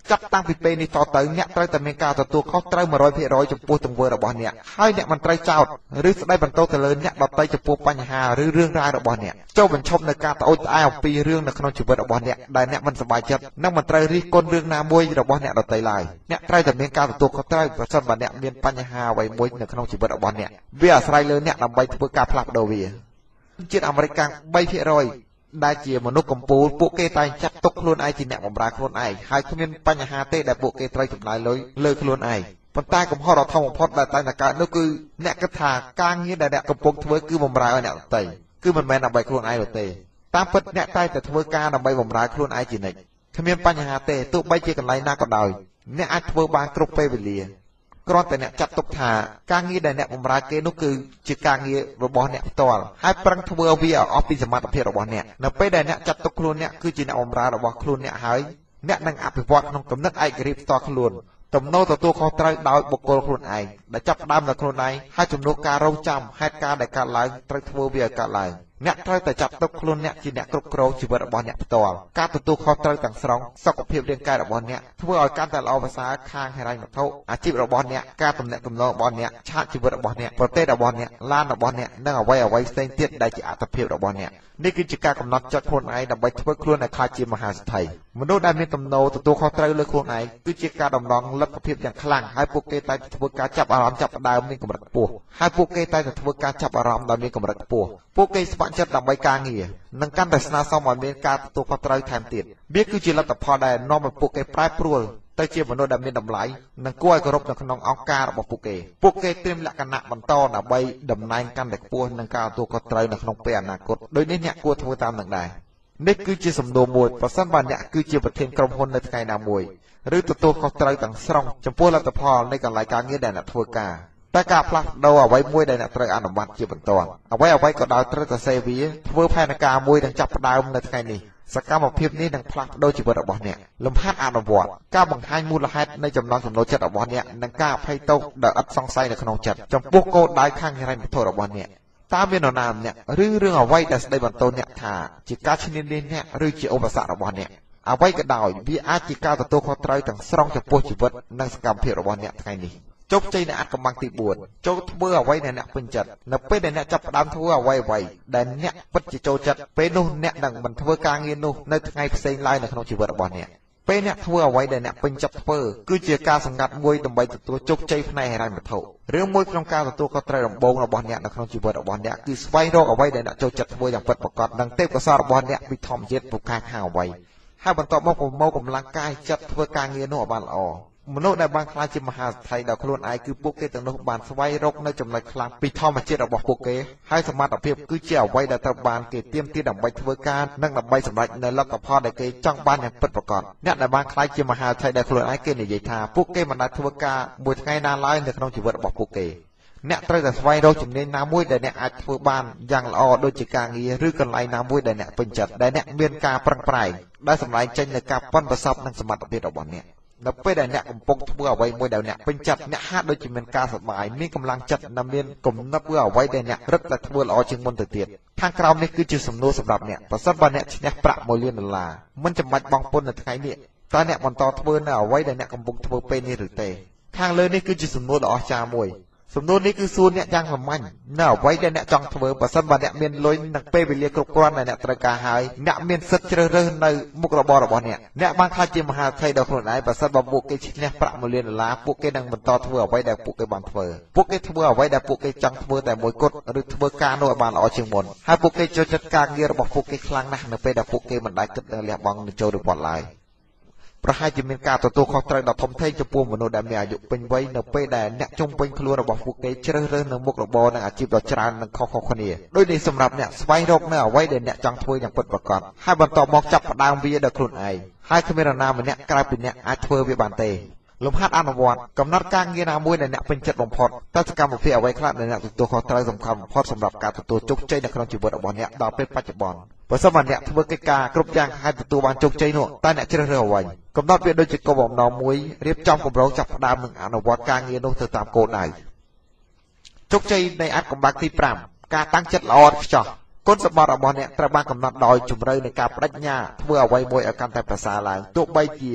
S1: จับตั้งពីពេលនេះតទៅអ្នកត្រូវតែមានការទទួលខុសត្រូវ một trăm phần trăm ចំពោះទង្វើរបស់អ្នកហើយអ្នកមិនត្រូវចោទឬស្ដីបន្ទោសទៅលើអ្នកដទៃចំពោះបញ្ហាឬរឿងរ៉ាវរបស់អ្នកចូលបញ្ឈប់នៅការត្អូញត្អែអំពីរឿងនៅក្នុងជីវិតរបស់អ្នកដែលអ្នកមិនសប្បាយចិត្តនិងមិនត្រូវរិះគន់រឿងណាមួយរបស់អ្នកដទៃឡើយអ្នកត្រូវតែមានការទទួលខុសត្រូវប្រសិនបើអ្នកមានបញ្ហាអ្វីមួយនៅក្នុងជីវិតរបស់អ្នកវាអាស្រ័យលើអ្នកដើម្បីធ្វើការផ្លាស់ប្ដូរវាជាតិអាមេរិកកាំង ba phần trăm ដែលជាមនុស្សកំពូលពួកគេតែងចាត់ទុកខ្លួនឯងជាអ្នកបម្រើខ្លួនឯងហើយគ្មានបញ្ហាទេដែលពួកគេត្រូវចំណាយលុយលើខ្លួនឯងប៉ុន្តែកំហុសដ៏ធំបំផុតដែលតែងតែកើតនោះគឺអ្នកគិតថាការងារដែលអ្នកកំពុងធ្វើគឺបម្រើឲ្យអ្នកដទៃគឺមិនមែនដើម្បីខ្លួនឯងទេតាមពិតអ្នកតែងតែធ្វើការដើម្បីបម្រើខ្លួនឯងជានិច្ចគ្មានបញ្ហាទេទោះបីជាកន្លែងណាក៏ដោយអ្នកអាចធ្វើបានគ្រប់ពេលវេលាគ្រាន់តែអ្នកចាត់ទុកថាការងារដែលអ្នកបម្រើគេនោះគឺជាការងាររបស់អ្នកផ្ទាល់ហើយប្រឹងធ្វើវាឲ្យអស់ពីសមត្ថភាពរបស់អ្នកនៅពេលដែលអ្នកចាត់ទុកខ្លួនអ្នកគឺជាអ្នកបម្រើរបស់ខ្លួនអ្នកហើយអ្នកនឹងអភិវឌ្ឍក្នុងគំនិតឯករាជ្យផ្ទាល់ខ្លួនទំនោរទទួលខុសត្រូវដោយបុគ្គលខ្លួនឯងដែលចាប់ផ្ដើមនៅខ្លួនឯងហើយជំនួសការរងចាំហេតុការណ៍ដែលកើតឡើងត្រូវធ្វើវាឲ្យកើតឡើងអ្នកត្រូវតែចាត់ទុកខ្លួនអ្នកជាអ្នកគ្រប់គ្រងជីវិតរបស់អ្នកផ្ទាល់ការទទួលខុសត្រូវទាំងស្រុងសុខភាពរាងកាយរបស់អ្នកធ្វើឲ្យកាន់តែល្អប្រសើរខាងហិរញ្ញវត្ថុអាជីពរបស់អ្នកការទំនាក់ទំនងរបស់អ្នកឆាកជីវិតរបស់អ្នកប្រទេសរបស់អ្នកឡានរបស់អ្នកនិងអ្វីអ្វីផ្សេងទៀតដែលជាអត្ថប្រយោជន៍របស់អ្នកនេះគឺជាការកំណត់ចិត្តខ្លួនឯងដើម្បីធ្វើខ្លួនឲ្យក្លាយជាមហាសេដ្ឋីមនុស្សដែលមានទំនោរទទួលខុសត្រូវលើខ្លួនឯងគឺជាការដំណងលទ្ធភាពយ៉ាងខ្លាំងហើយពួកគេតែធ្វើការចាប់អារម្មណ៍ចាប់ផ្ដើមមានកម្រិតខ្ពស់ហើយពួកគេតែធ្វើការចាប់អារម្មណ៍ដោយមានកម្រិតខ្ពស់ពួកគេស្ម័គ្រចិត្តដើម្បីការងារនិងកាន់តែស្នើសុំឲ្យមានការទទួលខុសត្រូវថែមទៀតវាគឺជាលទ្ធផលដែលនាំឲ្យពួកគេប្រែប្រួលទៅជាមនុស្សដែលមានតម្លៃនិងគួរឲ្យគោរពនៅក្នុងអង្គការរបស់ពួកគេពួកគេត្រៀមលក្ខណៈបន្តដើម្បីតំណែងកាន់តែខ្ពស់និងការទទួលខុសត្រូវនៅក្នុងពេលអនាគតដូចនេះអ្នកគួរធ្វើតាមនឹងដែរនេះគឺជាសំណួរមួយប្រសិនបើអ្នកគឺជាប្រធានក្រុមហ៊ុននៅថ្ងៃណាមួយឬទទួលខុសត្រូវទាំងស្រុងចំពោះលទ្ធផលនៃកន្លែងការងារដែលអ្នកធ្វើការតែការផ្លាស់ប្ដូរអ្វីមួយដែលអ្នកត្រូវអនុវត្តជាបន្តអ្វីអ្វីក៏ដោយត្រូវតែសេវាធ្វើផែនការមួយនឹងចាប់ផ្ដើមនៅថ្ងៃនេះសកម្មភាពនេះនឹងផ្លាស់ប្ដូរជីវិតរបស់អ្នកលំហាត់អនុវត្តការបង្ហាញមូលហេតុនៃចំណង់ចំណូលចិត្តរបស់អ្នកនិងការអភ័យទោសដែលឥតសង្ស័យនៅក្នុងចិត្តចំពោះគោលដៅខាងហិរញ្ញវត្ថុរបស់អ្នកតើមាននរណាម្នាក់ឬរឿងអ្វីដែលស្ដីបន្ទោសអ្នកថាជាការឈ្នានីសអ្នកឬជាឧបសគ្គរបស់អ្នកអ្វីក៏ដោយវាអាចជាការទទួលខុសត្រូវទាំងស្រុងចំពោះជីវិតនិងសកម្មភាពរបស់អ្នកថ្ងៃនេះជោគជ័យនៃអាថ៌កំបាំងទីបួនចូលធ្វើអ្វីដែលអ្នកពេញចិត្តនៅពេលដែលអ្នកចាប់ផ្ដើមធ្វើអ្វីអ្វីដែលអ្នកពិតជាចូលចិត្តពេលនោះអ្នកនឹងមិនធ្វើការងារនោះនៅថ្ងៃផ្សេងឡើយនៅក្នុងជីវិតរបស់អ្នកពេលអ្នកធ្វើអ្វីដែលអ្នកពេញចិត្តធ្វើគឺជាការសម្ងាត់មួយដើម្បីទទួលជោគជ័យផ្នែកហិរញ្ញវត្ថុរឿងមួយក្នុងការទទួលខុសត្រូវដំបូងរបស់អ្នកនៅក្នុងជីវិតរបស់អ្នកគឺស្វែងរកអ្វីដែលអ្នកចូលចិត្តធ្វើយ៉ាងពិតប្រាកដនិងទេពកោសល្យរបស់អ្នកពីធម្មជាតិពូកែខាងអ្វីហើយបន្ទាប់មកប្រមូលកម្លាំងកាយចិត្តធ្វើការងារនោះឲ្យបានល្អមនុស្សដែលបានខ្លាចជាមហាសេដ្ឋីដោយខ្លួនឯងគឺពួកគេទាំងនោះបានស្វែងរកនៅចំណុចខ្លាំងពីធម្មជាតិរបស់ពួកគេហើយសមត្ថភាពគឺជាអ្វីដែលត្រូវបានគេទាមទារដើម្បីធ្វើការនិងដើម្បីសម្រេចនៅលទ្ធផលដែលគេចង់បានយ៉ាងពិតប្រាកដអ្នកដែលបានខ្លាចជាមហាសេដ្ឋីដោយខ្លួនឯងគេនិយាយថាពួកគេមិនដែលធ្វើការមួយថ្ងៃណាឡើយនៅក្នុងជីវិតរបស់ពួកគេអ្នកត្រូវតែស្វែងរកជំនាញណាមួយដែលអ្នកអាចធ្វើបានយ៉ាងល្អដូចជាការងារឬកន្លែងណាមួយដែលអ្នកពេញចិត្តដែលអ្នកមានការប្រឹងប្រែងដែលសម្រេចចេញនូវការប៉ិនប្រសប់និងសមត្ថភាពរបស់អ្នកនៅពេលដែលអ្នកកំពុងធ្វើអ្វីមួយដែលអ្នកពេញចិត្តអ្នកហាក់ដូចជាមានការសប្បាយមានកម្លាំងចិត្តនិងមានគំនិតធ្វើអ្វីដែលអ្នករឹតតែធ្វើល្អជាងមុនទៅទៀតខាងក្រោមនេះគឺជាសំណួរសម្រាប់អ្នកប្រសិនបើអ្នកឈ្នះប្រាក់មួយលានដុល្លារមិនចាំបាច់បង់ពន្ធនៅថ្ងៃនេះតើអ្នកបន្តធ្វើនៅអ្វីដែលអ្នកកំពុងធ្វើពេលនេះឬទេខាងលើនេះគឺជាសំណួរដ៏អស្ចារ្យមួយសំណួរនេះគឺសួរអ្នកយ៉ាងសាមញ្ញនៅអ្វីដែលអ្នកចង់ធ្វើបើសិនបើអ្នកមានលុយនិងពេលវេលាគ្រប់គ្រាន់ដែលអ្នកត្រូវការហើយអ្នកមានសិទ្ធិជ្រើសរើសនៅមុខរបររបស់អ្នកអ្នកបានខ្លាចជាមហាសេដ្ឋីដល់ខ្លួនឯងបើសិនបើពួកគេឈ្នះប្រាក់មួយលានដុល្លារពួកគេនឹងបន្តធ្វើអ្វីដែលពួកគេបានធ្វើពួកគេធ្វើអ្វីដែលពួកគេចង់ធ្វើតែមួយគត់ឬធ្វើការនោះឲ្យបានល្អជាងមុនហើយពួកគេចូលចិត្តការងាររបស់ពួកគេខ្លាំងណាស់នៅពេលដែលពួកគេមិនដែលគិតលះបង់នឹងចូលរបត់ឡើយប្រហែលជាមានការទទួលខុសត្រូវដ៏ធំធេងចំពោះមនុស្សដែលមានអាយុពេញវ័យនៅពេលដែលអ្នកជុំវិញខ្លួនរបស់ពួកគេជ្រើសរើសនៅមុខរបរនិងអាជីពដ៏ច្រើននិងខុសៗគ្នាដូចនេះសម្រាប់អ្នកស្វែងរកនៅអ្វីដែលអ្នកចង់ធ្វើយ៉ាងពិតប្រាកដហើយបន្តមកចាប់ផ្ដើមវាដោយខ្លួនឯងហើយគ្មាននរណាម្នាក់ក្រៅពីអ្នកអាចធ្វើវាបានទេលំហាត់អនុវត្តកំណត់ការងារណាមួយដែលអ្នកពេញចិត្តបំផុតតើសកម្មភាពអ្វីខ្លះដែលអ្នកទទួលខុសត្រូវសំខាន់បំផុតសម្រាប់ការទទួលជោគជ័យនៅក្នុងជីវិតរបស់អ្នកដល់ពេលបច្ចុប្បន្នបើសិនបើអ្នកធ្វើកិច្ចការគ្រប់យ៉ាងហើយទទួលបានជោគជ័យនោះតើអ្នកជ្រើសរើសអ្វីកំណត់វាដូចជាគោលបំណងមួយរៀបចំគម្រោងចាប់ផ្ដើមនិងអនុវត្តការងារនោះទៅតាមគោលដៅជោគជ័យនៃអាថ៌កំបាំងទីប្រាំការតាំងចិត្តល្អឥតខ្ចោះគុណសម្បត្តិរបស់អ្នកត្រូវបានកំណត់ដោយជំរឿននៃការបដិញ្ញាធ្វើអ្វីមួយឲ្យកាន់តែប្រសើរឡើងទោះបីជា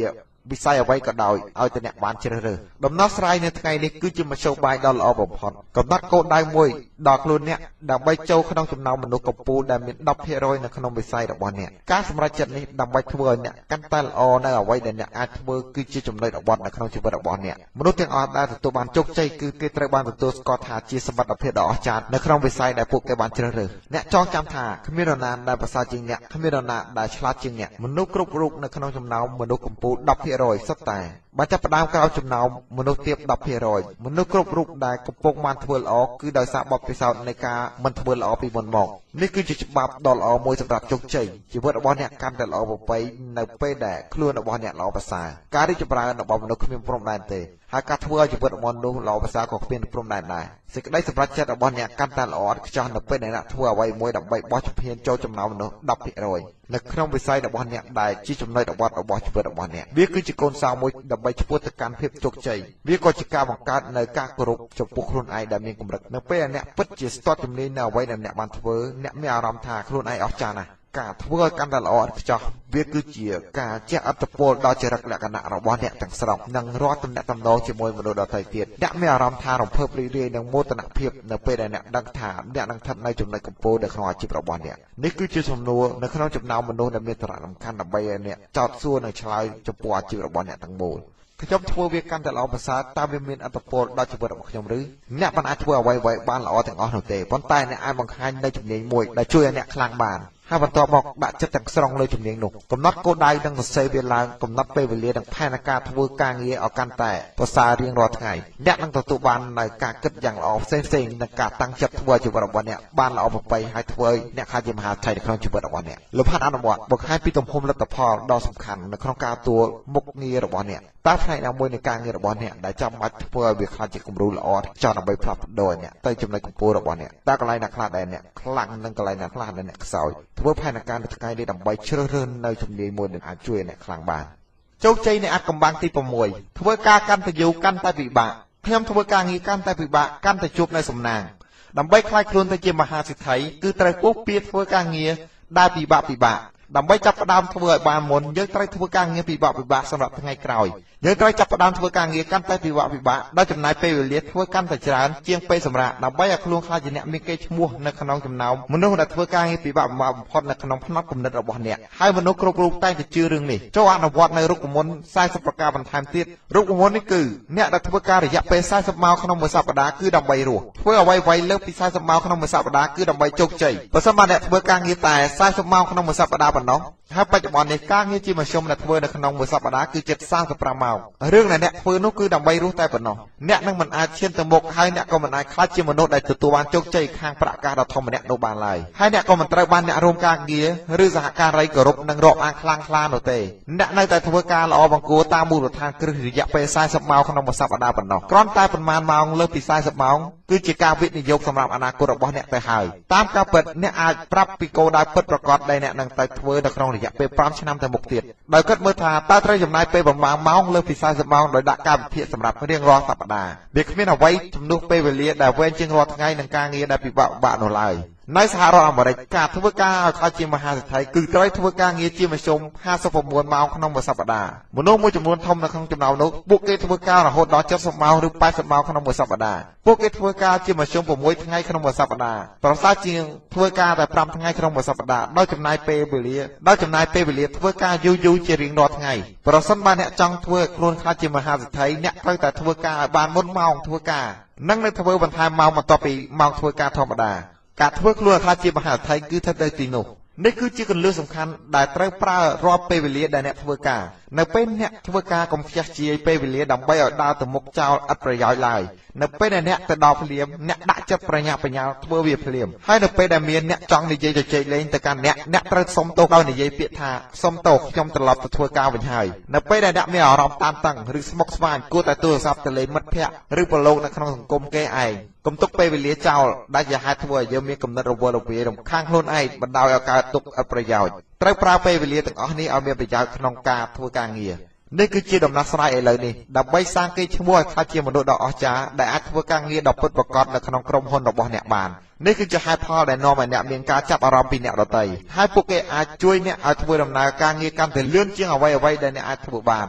S1: វិស័យអ្វីក៏ដោយឲ្យតែអ្នកបានជ្រើសរើសដំណោះស្រាយនៅថ្ងៃនេះគឺជាមធ្យោបាយដ៏ល្អបំផុតកំណត់គោលដៅមួយដល់ខ្លួនអ្នកដើម្បីចូលក្នុងចំណោមមនុស្សកំពូលដែលមាន ដប់ភាគរយ នៅក្នុងវិស័យរបស់អ្នកការសម្រេចចិត្តនេះដើម្បីធ្វើឲ្យអ្នកកាន់តែល្អនៅអ្វីដែលអ្នកអាចធ្វើគឺជាចំណុចរបត់នៅក្នុងជីវិតរបស់អ្នកមនុស្សទាំងអស់ដែលទទួលបានជោគជ័យគឺគេត្រូវបានទទួលស្គាល់ថាជាសមត្ថភាពដ៏អស្ចារ្យនៅក្នុងវិស័យដែលពួកគេបានជ្រើសរើសអ្នកចងចាំថាគ្មាននរណាដែលប្រសើរជាងអ្នកគ្មាននរណាដែលឆ្លាតជាងអ្នកមនុស្សគ្រប់រូបនៅក្នុងចំណោមមនុស្សកំពូល ដប់ភាគរយ សុទ្ធតែបានចាប់ផ្ដើមក្រោយចំណោមមនុស្សទាប ដប់ភាគរយ មនុស្សគ្រប់រូបដែលកំពុងបានធ្វើល្អគឺដោយសារបទពិសោធន៍នៃការមិនធ្វើល្អពីមុនមកនេះគឺជាច្បាប់ដ៏ល្អមួយសម្រាប់ជោគជ័យជីវិតរបស់អ្នកកាន់តែល្អប្រពៃនៅពេលដែលខ្លួនរបស់អ្នកល្អប្រសើរការរីកចម្រើនរបស់មនុស្សគ្មានព្រំដែនទេហើយការធ្វើឲ្យជីវិតរបស់មនុស្សល្អប្រសើរក៏គ្មានព្រំដែនដែរសេចក្តីសម្រេចចិត្តរបស់អ្នកកាន់តែល្អឥតខ្ចោះនៅពេលដែលអ្នកធ្វើអ្វីមួយដើម្បីបោះជំហានចូលចំណោមមនុស្ស ដប់ភាគរយ នៅក្នុងវិស័យរបស់អ្នកដែលជាចំណុចរបត់របស់ជីវិតរបស់អ្នកវាគឺជាកូនសោមួយដើម្បីឆ្ពោះទៅកាន់ភាពជោគជ័យវាក៏ជាការបង្កើតនៅការគោរពចំពោះខ្លួនឯងដែលមានកម្រិតនៅពេលដែលអ្នកពិតជាស្ទាត់ជំនាញនៅអ្វីដែលអ្នកបានធ្វើអ្នកមានអារម្មណ៍ថាខ្លួនឯងអស្ចារ្យណាស់ការធ្វើឲ្យកាន់តែល្អឥតខ្ចោះវាគឺជាការជះឥទ្ធិពលដល់ចរិតលក្ខណៈរបស់អ្នកទាំងស្រុងនិងរាល់ទំនាក់ទំនងជាមួយមនុស្សដទៃទៀតអ្នកមានអារម្មណ៍ថារំភើបរីករាយនឹងមោទនភាពនៅពេលដែលអ្នកដឹងថាអ្នកនឹងស្ថិតនៅចំណុចកំពូលនៅក្នុងអាជីពរបស់អ្នកនេះគឺជាសំណួរនៅក្នុងចំណោមមនុស្សដែលមានសារៈសំខាន់ដើម្បីឲ្យអ្នកចោទសួរនិងឆ្លើយចំពោះអាជីពរបស់អ្នកទាំងមូលខ្ញុំធ្វើវាកាន់តែល្អប្រសើរតើវាមានឥទ្ធិពលដល់ជីវិតរបស់ខ្ញុំឬអ្នកមិនអាចធ្វើអ្វីៗបានល្អទាំងអស់នោះទេប៉ុន្តែអ្នកអាចបង្ហាញនៅជំនាញមួយដែលជួយឲ្យអ្នកខ្លាំងបានហើយបន្ទាប់មកដាក់ចិត្តទាំងស្រុងលើជំនាញនោះកំណត់គោលដៅនិងសរសេរវាឡើងកំណត់ពេលវេលានិងផែនការធ្វើការងារឲ្យកាន់តែប្រសើររៀងរាល់ថ្ងៃអ្នកនឹងទទួលបាននូវការគិតយ៉ាងល្អផ្សេងៗនិងការតាំងចិត្តធ្វើជីវិតរបស់អ្នកបានល្អប្រពៃហើយធ្វើឲ្យអ្នកខ្លាចជាមហាថៃនៅក្នុងជីវិតរបស់អ្នកលោកហាត់អនុវត្តបង្ហាញពីទំហំលទ្ធផលដ៏សំខាន់នៅក្នុងការទទួលមុខងាររបស់អ្នកតើផ្នែកណាមួយនៃការងាររបស់អ្នកដែលចាំបាច់ធ្វើឲ្យវាខ្លាចជាគំរូល្អចោលដើម្បីផ្លាស់ប្ដូរអ្នកទៅចំណុចកំពូលរបស់អ្នកតើកន្លែងណាខ្លះដែលអ្នកខ្លាំងនិងកន្លែងណាខ្លះដែលអ្នកខ្សោយធ្វើផែនការនៅថ្ងៃនេះដើម្បីជ្រើសរើសនៅជំនាញមួយដែលអាចជួយអ្នកខ្លាំងបានជោគជ័យនៃអាថ៌កំបាំងទី 6 ធ្វើការកាន់តែយូរកាន់តែពិបាកខ្ញុំធ្វើការងារកាន់តែពិបាកកាន់តែជួបនៅសំណាងដើម្បីខ្លាចខ្លួនទៅជាមហាសិទ្ធិគឺត្រូវពុះពៀធ្វើការងារដែលពិបាកពិបាកដើម្បីចាប់ផ្ដើមធ្វើឲ្យបានមុនយើងត្រូវធ្វើការងារពិបាកពិបាកសម្រាប់ថ្ងៃក្រោយយើងត្រូវចាប់ផ្ដើមធ្វើការងារកាន់តែពិបាកពិបាកដោយចំណាយពេលវេលាធ្វើកាន់តែច្រើនជាងពេលសម្រាប់ដើម្បីឲ្យខ្លួនខ្លាចជាអ្នកមានកេរ្តិ៍ឈ្មោះនៅក្នុងចំណោមមនុស្សដែលធ្វើការងារពិបាកពិបាកបំផុតនៅក្នុងផ្នត់គំនិតរបស់អ្នកហើយមនុស្សគ្រប់រូបតែងតែជឿរឿងនេះចូលអនុវត្តនៅរូបមន្តសែសិបប្រការបន្ថែមទៀតរូបមន្តនេះគឺអ្នកដែលធ្វើការរយៈពេលសែសិបម៉ោងក្នុងមួយសប្តាហ៍គឺដើម្បីរស់ធ្វើអ្វីៗលើសពីសែសិបម៉ោងក្នុងមួយសប្តាហ៍គឺដើម្បីជោគជ័យបើសិនបើអ្នកធ្វើការងារតែសែសិបម៉ោងក្នុងមួយសប្តាហ៍ប៉ុណ្ណោះហើយបច្ចុប្បន្ននេះការងារជាមធ្យមដែលធ្វើនៅក្នុងមួយសប្តាហ៍គឺជិតសាសិបប្រាំម៉ោងរឿងដែលអ្នកធ្វើនោះគឺដើម្បីរស់តែប៉ុណ្ណោះអ្នកនឹងមិនអាចឈានទៅមុខហើយអ្នកក៏មិនអាចខ្លាចជាមនុស្សដែលទទួលបានជោគជ័យខាងប្រាក់កាសដ៏ធំម្នាក់នោះបានឡើយហើយអ្នកក៏មិនត្រូវបានអ្នករួមការងារឬសហការីគោរពនិងរាប់អានខ្លាំងក្លានោះទេអ្នកនៅតែធ្វើការល្អបង្គួរតាមមូលដ្ឋានគ្រឹះរយៈពេលសែសិបម៉ោងក្នុងមួយសប្តាហ៍ប៉ុណ្ណោះគ្រាន់តែប៉ុន្មានម៉ោងលើសពីសែសិបម៉ោងគឺជាការវិនិយោគសម្រាប់អនាគតរបស់អ្នកទៅហើយតាមការពិតអ្នកអាចប្រាប់ពីគោលដៅពិតប្រាកដដែលអ្នកនឹងទៅធ្វើនៅក្នុងរយៈពេលប្រាំឆ្នាំទៅមុខទៀតដោយគិតមើលថាតើត្រូវចំណាយពេលប្រមាណម៉ោងលើសពីសែសិបម៉ោងដោយដាក់ការវិភាគសម្រាប់រៀងរាល់សប្តាហ៍វាគ្មានអ្វីជំនួសពេលវេលាដែលវែងជាងរាល់ថ្ងៃនឹងការងារដែលពិបាកបាក់នោះឡើយនៅសហរដ្ឋអាមេរិកការធ្វើការឲ្យខ្លាចជាមហាសេដ្ឋីគឺត្រូវធ្វើការងារជាមធ្យមហាសិបប្រាំបួនម៉ោងក្នុងមួយសប្តាហ៍មនុស្សមួយចំនួនធំនៅក្នុងចំណោមនោះពួកគេធ្វើការរហូតដល់เจ็ดสิบម៉ោងឬแปดสิบម៉ោងក្នុងមួយសប្តាហ៍ពួកគេធ្វើការជាមធ្យមหกថ្ងៃក្នុងមួយសប្តាហ៍ប្រសើរជាងធ្វើការតែfiveថ្ងៃក្នុងមួយសប្តាហ៍ដោយចំណាយពេលវេលាដោយចំណាយពេលវេលាធ្វើការយូរយូរជារៀងរាល់ថ្ងៃប្រសិនបើអ្នកចង់ធ្វើឲ្យខ្លួនខ្លាចជាមហាសេដ្ឋីអ្នកត្រូវតែធ្វើការឲ្យបានមុនម៉ោងធ្វើការនិងនៅធ្វើបន្ថែមម៉ោងបន្ទាប់ពីម៉ោងធ្វើការធម្មតាការធ្វើខ្លួនខ្លាចជាមហាថៃគឺស្ថិតនៅទីនោះនេះគឺជាគន្លឹះសំខាន់ដែលត្រូវប្រើរាល់ពេលវេលាដែលអ្នកធ្វើការនៅពេលអ្នកធ្វើការកុំខ្ជះខ្ជាយពេលវេលាដើម្បីឲ្យដើរទៅមុខចោលឥតប្រយោជន៍ឡើយនៅពេលដែលអ្នកទៅដល់ភ្លាមអ្នកដាក់ចិត្តប្រញាប់ប្រញាល់ធ្វើវាភ្លាមហើយនៅពេលដែលមានអ្នកចង់និយាយទៅជែកលេងទៅកាន់អ្នកអ្នកត្រូវសុំទោសដោយនិយាយពាក្យថាសុំទោសខ្ញុំត្រឡប់ទៅធ្វើការវិញហើយនៅពេលដែលអ្នកមានអារម្មណ៍តានតឹងឬស្មុគស្មាញគួរតែទូរស័ព្ទទៅលេងមិត្តភ័ក្តិឬប្រឡូកនៅក្នុងសង្គមគេឯងកុំទុកពេលវេលាចោលដែលជាហេតុធ្វើឲ្យយើងមានគំនិតរវល់រវាយរំខានខ្លួនឯងបណ្ដោយឲ្យកើតទុក្ខឥតប្រយោជន៍ត្រូវប្រើពេលវេលាទាំងអស់នេះឲ្យមានប្រយោជន៍ក្នុងការធ្វើការងារនេះគឺជាដំណោះស្រាយឥឡូវនេះដើម្បីសាងកេរ្តិ៍ឈ្មោះឲ្យក្លាយជាមនុស្សដ៏អស្ចារ្យដែលអាចធ្វើការងារដ៏ពិតប្រាកដនៅក្នុងក្រុមហ៊ុនរបស់អ្នកបាននេះគឺជាហេតុផលដែលនាំឲ្យអ្នកមានការចាប់អារម្មណ៍ពីអ្នកដទៃហើយពួកគេអាចជួយអ្នកឲ្យធ្វើដំណើរការងារកាន់តែលឿនជាងអ្វីៗដែលអ្នកអាចធ្វើបាន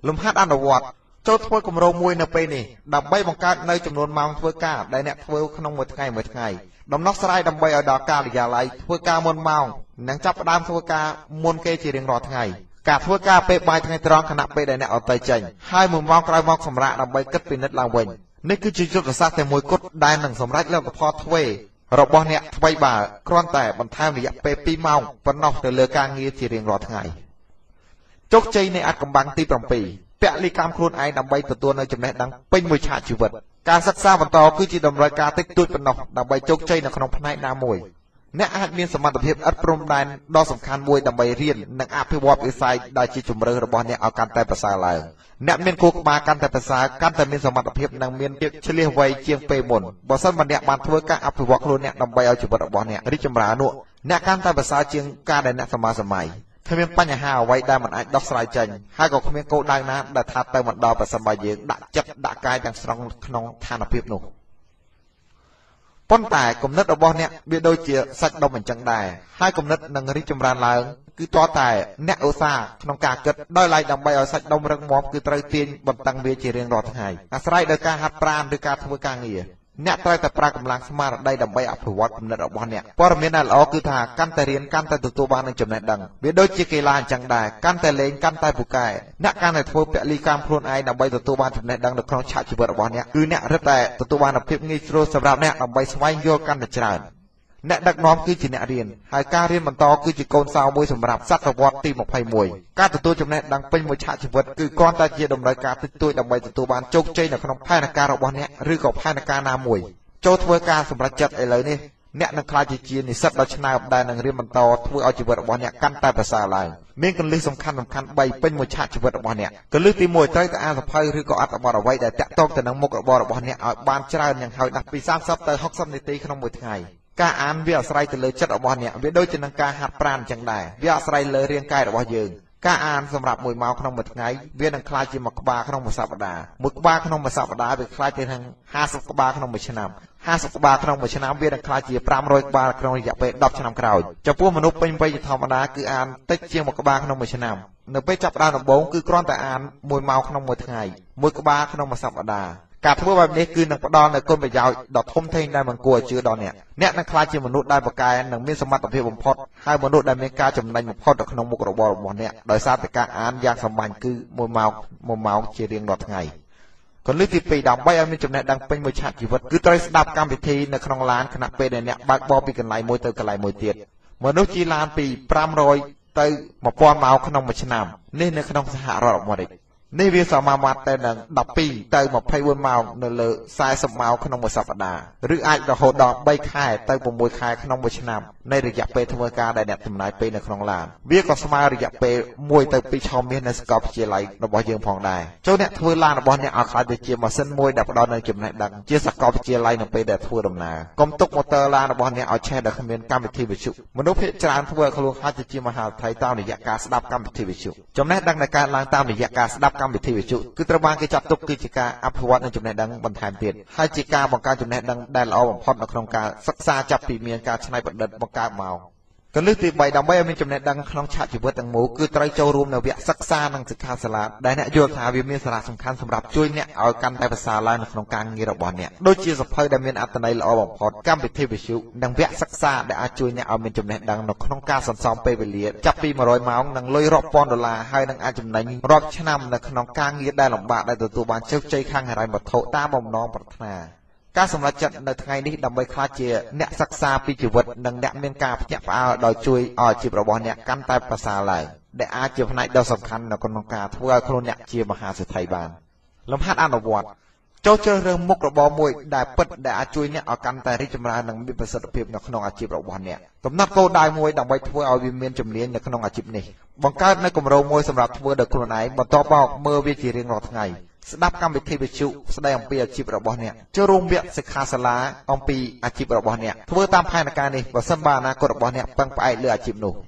S1: លំហាត់អនុវត្តចូលធ្វើគម្រោងមួយនៅពេលនេះដើម្បីបង្កើតនៅចំនួនម៉ោងធ្វើការដែលអ្នកធ្វើក្នុងមួយថ្ងៃមួយថ្ងៃដំណោះស្រាយដើម្បីឲ្យដល់ការិយាល័យធ្វើការមុនម៉ោងនិងចាប់ផ្ដើមធ្វើការមុនគេជារៀងរាល់ថ្ងៃការធ្វើការពេលបាយថ្ងៃត្រង់ខណៈពេលដែលអ្នកអត់ទៅចេញហើយមួយម៉ោងក្រោយមកសម្រាកដើម្បីគិតពិនិត្យឡើងវិញនេះគឺជាយុទ្ធសាស្ត្រតែមួយគត់ដែលនឹងសម្រេចលទ្ធផលធ្វើរបស់អ្នកថ្មីបើគ្រាន់តែបន្ថែមរយៈពេលពីរម៉ោងប៉ុណ្ណោះទៅលើការងារជារៀងរាល់ថ្ងៃជោគជ័យនៃអាថ៌កំបាំងទី7ពលិកម្មខ្លួនឯងដើម្បីទទួលនៅចំណេះដឹងពេញមួយឆាកជីវិតការសិក្សាបន្តគឺជាតម្រូវការតិចតួចប៉ុណ្ណោះដើម្បីជោគជ័យនៅក្នុងផ្នែកណាមួយអ្នកអាចមានសមត្ថភាពឥតព្រំដែនដ៏សំខាន់មួយដើម្បីរៀននិងអភិវឌ្ឍវិស័យដែលជាជំរឿនរបស់អ្នកឲ្យកាន់តែប្រសើរឡើងអ្នកមានគោលក្បាលកាន់តែប្រសើរកាន់តែមានសមត្ថភាពនិងមានភាពឆ្លៀសវៃជាងពេលមុនបើសិនបើអ្នកបានធ្វើការអភិវឌ្ឍខ្លួនអ្នកដើម្បីឲ្យជីវិតរបស់អ្នករីកចម្រើននោះអ្នកកាន់តែប្រសើរជាងការដែលអ្នកសម័យសម័យគ្មានបញ្ហាអ្វីដែលមិនអាចដោះស្រាយចេញហើយក៏គ្មានគោលដៅណាដែលថាទៅមិនដល់ប្រសិនបើយើងដាក់ចិត្តដាក់កាយទាំងស្រុងក្នុងស្ថានភាពនោះប៉ុន្តែគំនិតរបស់អ្នកវាដូចជាសាច់ដុំអញ្ចឹងដែរហើយគំនិតនឹងរីកចម្រើនឡើងគឺតតែអ្នកឧស្សាហ៍ក្នុងការគិតដោយឡែកដើម្បីឲ្យសាច់ដុំរឹងមាំគឺត្រូវទាញបន្តឹងវាជារៀងរាល់ថ្ងៃអាស្រ័យលើការហាត់ប្រាណឬការធ្វើការងារអ្នកត្រូវតែប្រើកម្លាំងស្មារតីដើម្បីអភិវឌ្ឍគំនិតរបស់អ្នកព័ត៌មានដែលល្អគឺថាកាន់តែរៀនកាន់តែទទួលបាននឹងចំណេះដឹងវាដូចជាកីឡាអញ្ចឹងដែរកាន់តែលេងកាន់តែពូកែអ្នកកាន់តែធ្វើពលិកម្មខ្លួនឯងដើម្បីទទួលបានចំណេះដឹងនៅក្នុងឆាកជីវិតរបស់អ្នកគឺអ្នករឹតតែទទួលបានភាពងាយស្រួលសម្រាប់អ្នកដើម្បីស្វែងយល់កាន់តែច្រើនអ្នកដឹកនាំគឺជាអ្នករៀនហើយការរៀនបន្តគឺជាកូនសោមួយសម្រាប់សតវត្សទីยี่สิบเอ็ดការទទួលចំណេះដឹងពេញមួយឆាកជីវិតគឺគ្រាន់តែជាតម្រូវការតិចតួចដើម្បីទទួលបានជោគជ័យនៅក្នុងផែនការរបស់អ្នកឬក៏ផែនការណាមួយចូលធ្វើការសម្រេចចិត្តឥឡូវនេះអ្នកនឹងក្លាយជានិស្សិតដ៏ឆ្នើមដែលនឹងរៀនបន្តធ្វើឲ្យជីវិតរបស់អ្នកកាន់តែប្រសើរឡើងមានគន្លឹះសំខាន់ៗបីពេញមួយឆាកជីវិតរបស់អ្នកគន្លឹះទីមួយត្រូវតែអានសភៅឬក៏អត្ថបទអ្វីដែលតាក់ទងទៅនឹងមុខរបររបស់អ្នកឲ្យបានច្រើនយ៉ាងហោចណាស់ពីសាមសិបទៅហុកសិបនាទីក្នុងមួយថ្ងៃការអានវាអាស្រ័យទៅលើចិត្តរបស់អ្នកវាដូចជានឹងការហាត់ប្រាណអញ្ចឹងដែរវាអាស្រ័យលើរាងកាយរបស់យើងការអានសម្រាប់មួយម៉ោងក្នុងមួយថ្ងៃវានឹងក្លាយជាមួយក្បាលក្នុងមួយសប្តាហ៍មួយក្បាលក្នុងមួយសប្តាហ៍វាក្លាយទៅនឹងห้าสิบក្បាលក្នុងមួយឆ្នាំห้าสิบក្បាលក្នុងមួយឆ្នាំវានឹងក្លាយជាfive hundredក្បាលក្នុងរយៈពេលដប់ឆ្នាំក្រោយចំពោះមនុស្សពេញវ័យធម្មតាគឺអានតិចជាងមួយក្បាលក្នុងមួយឆ្នាំនៅពេលចាប់ផ្ដើមដំបូងគឺគ្រាន់តែអានមួយម៉ោងក្នុងមួយថ្ងៃមួយក្បាលក្នុងមួយសប្តាហ៍ការធ្វើបែបនេះគឺនឹងផ្ដល់នូវគុណប្រយោជន៍ដ៏ធំធេងដែលមិនគួរឲ្យជឿដល់អ្នកអ្នកនឹងក្លាយជាមនុស្សដែលប្រកែកនិងមានសមត្ថភាពបំផុតហើយមនុស្សដែលមានការចំណេញបំផុតនៅក្នុងមុខរបររបស់អ្នកដោយសារតែការអានយ៉ាងសាមញ្ញគឺមួយម៉ោងមួយម៉ោងជារៀងរាល់ថ្ងៃគន្លឹះទីពីរដើម្បីឲ្យមានចំណេះដឹងពេញមួយឆាកជីវិតគឺត្រូវស្ដាប់កម្មវិធីនៅក្នុងឡានខណៈពេលដែលអ្នកបើកបរពីកន្លែងមួយទៅកន្លែងមួយទៀតមនុស្សជិះឡានពីfive hundredទៅone thousandម៉ោងក្នុងមួយឆ្នាំនេះនៅក្នុងសហរដ្ឋអាមេរិកនេះវាសមាមាត្រទៅនឹងtwelveទៅtwenty-fourម៉ោងនៅលើfortyម៉ោងក្នុងមួយសប្តាហ៍ឬអាចរហូតដល់threeខែទៅsixខែក្នុងមួយឆ្នាំនៃរយៈពេលធ្វើការដែលអ្នកចំណាយពេលនៅក្នុងឡានវាក៏ស្មើរយៈពេលoneទៅtwoឆមាសនៅសាកលវិទ្យាល័យរបស់យើងផងដែរចូលអ្នកធ្វើឡានរបស់អ្នកឲ្យខ្លាចទៅជាម៉ាស៊ីនមួយដែលផ្ដល់នូវចំណេះដឹងជាសាកលវិទ្យាល័យនៅពេលដែលធ្វើដំណើរកុំទុកម៉ូទ័រឡានរបស់អ្នកឲ្យឆេះដោយគ្មានកម្មវិធីវិទ្យុមនុស្សភាគច្រើនធ្វើឲ្យខ្លួនខ្លាចទៅជាមហាវិទ្យាល័យតាមរយៈការស្ដាប់កម្មវិធីវិទ្យុចំណេះដឹងនៃការឡើងតាមរយៈការស្ដាប់កម្មវិធីវិទ្យុគឺត្រូវបានគេចាត់ទុកគឺជាការអភិវឌ្ឍនូវចំណេះដឹងបន្ថែមទៀតហើយជាការបង្កើនចំណេះដឹងដែលល្អបំផុតនៅក្នុងការសិក្សាចាប់ពីមានការច្នៃប្រឌិតបង្កើតមកគន្លឹះទី3ដើម្បីឲ្យមានចំណេះដឹងក្នុងឆាកជីវិតទាំងមូលគឺត្រូវចូលរួមនៅវគ្គសិក្សានិងសិក្ខាសាលាដែលអ្នកយល់ថាវាមានសារៈសំខាន់សម្រាប់ជួយអ្នកឲ្យកាន់តែប្រសើរឡើងនៅក្នុងការងាររបស់អ្នកដូចជាសភៅដែលមានអត្ថន័យល្អបំផុតកម្មវិធីវិទ្យុនិងវគ្គសិក្សាដែលអាចជួយអ្នកឲ្យមានចំណេះដឹងនៅក្នុងការសន្សំពេលវេលាចាប់ពីone hundredម៉ោងនិងលុយរាប់ពាន់ដុល្លារហើយនឹងអាចចំណេញរាប់ឆ្នាំនៅក្នុងការងារដែលលំបាកដែលទទួលបានជោគជ័យខាងហិរញ្ញវត្ថុតាមបំណងប្រាថ្នាការសម្រេចចិត្តនៅថ្ងៃនេះដើម្បីក្លាយជាអ្នកសិក្សាពីជីវិតនិងអ្នកមានការភ្ញាក់ផ្អើលដោយជួយឲ្យអាជីពរបស់អ្នកកាន់តែប្រសើរឡើងដែលអាចជាផ្នែកដ៏សំខាន់នៅក្នុងការធ្វើឲ្យខ្លួនអ្នកជាមហាសេដ្ឋីបានលំហាត់អនុវត្តចូលជ្រើសរើសមុខរបរមួយដែលពិតដែលអាចជួយអ្នកឲ្យកាន់តែរីកចម្រើននិងមានប្រសិទ្ធភាពនៅក្នុងអាជីពរបស់អ្នកកំណត់គោលដៅមួយដើម្បីធ្វើឲ្យវាមានជំនាញនៅក្នុងអាជីពនេះបង្កើតនូវគម្រោងមួយសម្រាប់ធ្វើដោយខ្លួនឯងបន្ទាប់មកមើលវាជារៀងរាល់ថ្ងៃស្ដាប់កម្មវិធីវិទ្យុស្ដីអំពីអាជីពរបស់អ្នកចូលរួមវគ្គសិក្ខាសាលាអំពីអាជីពរបស់អ្នកធ្វើតាមផែនការនេះបើសិនបើអនាគតរបស់អ្នកពឹងផ្អែកលើអាជីពនោះ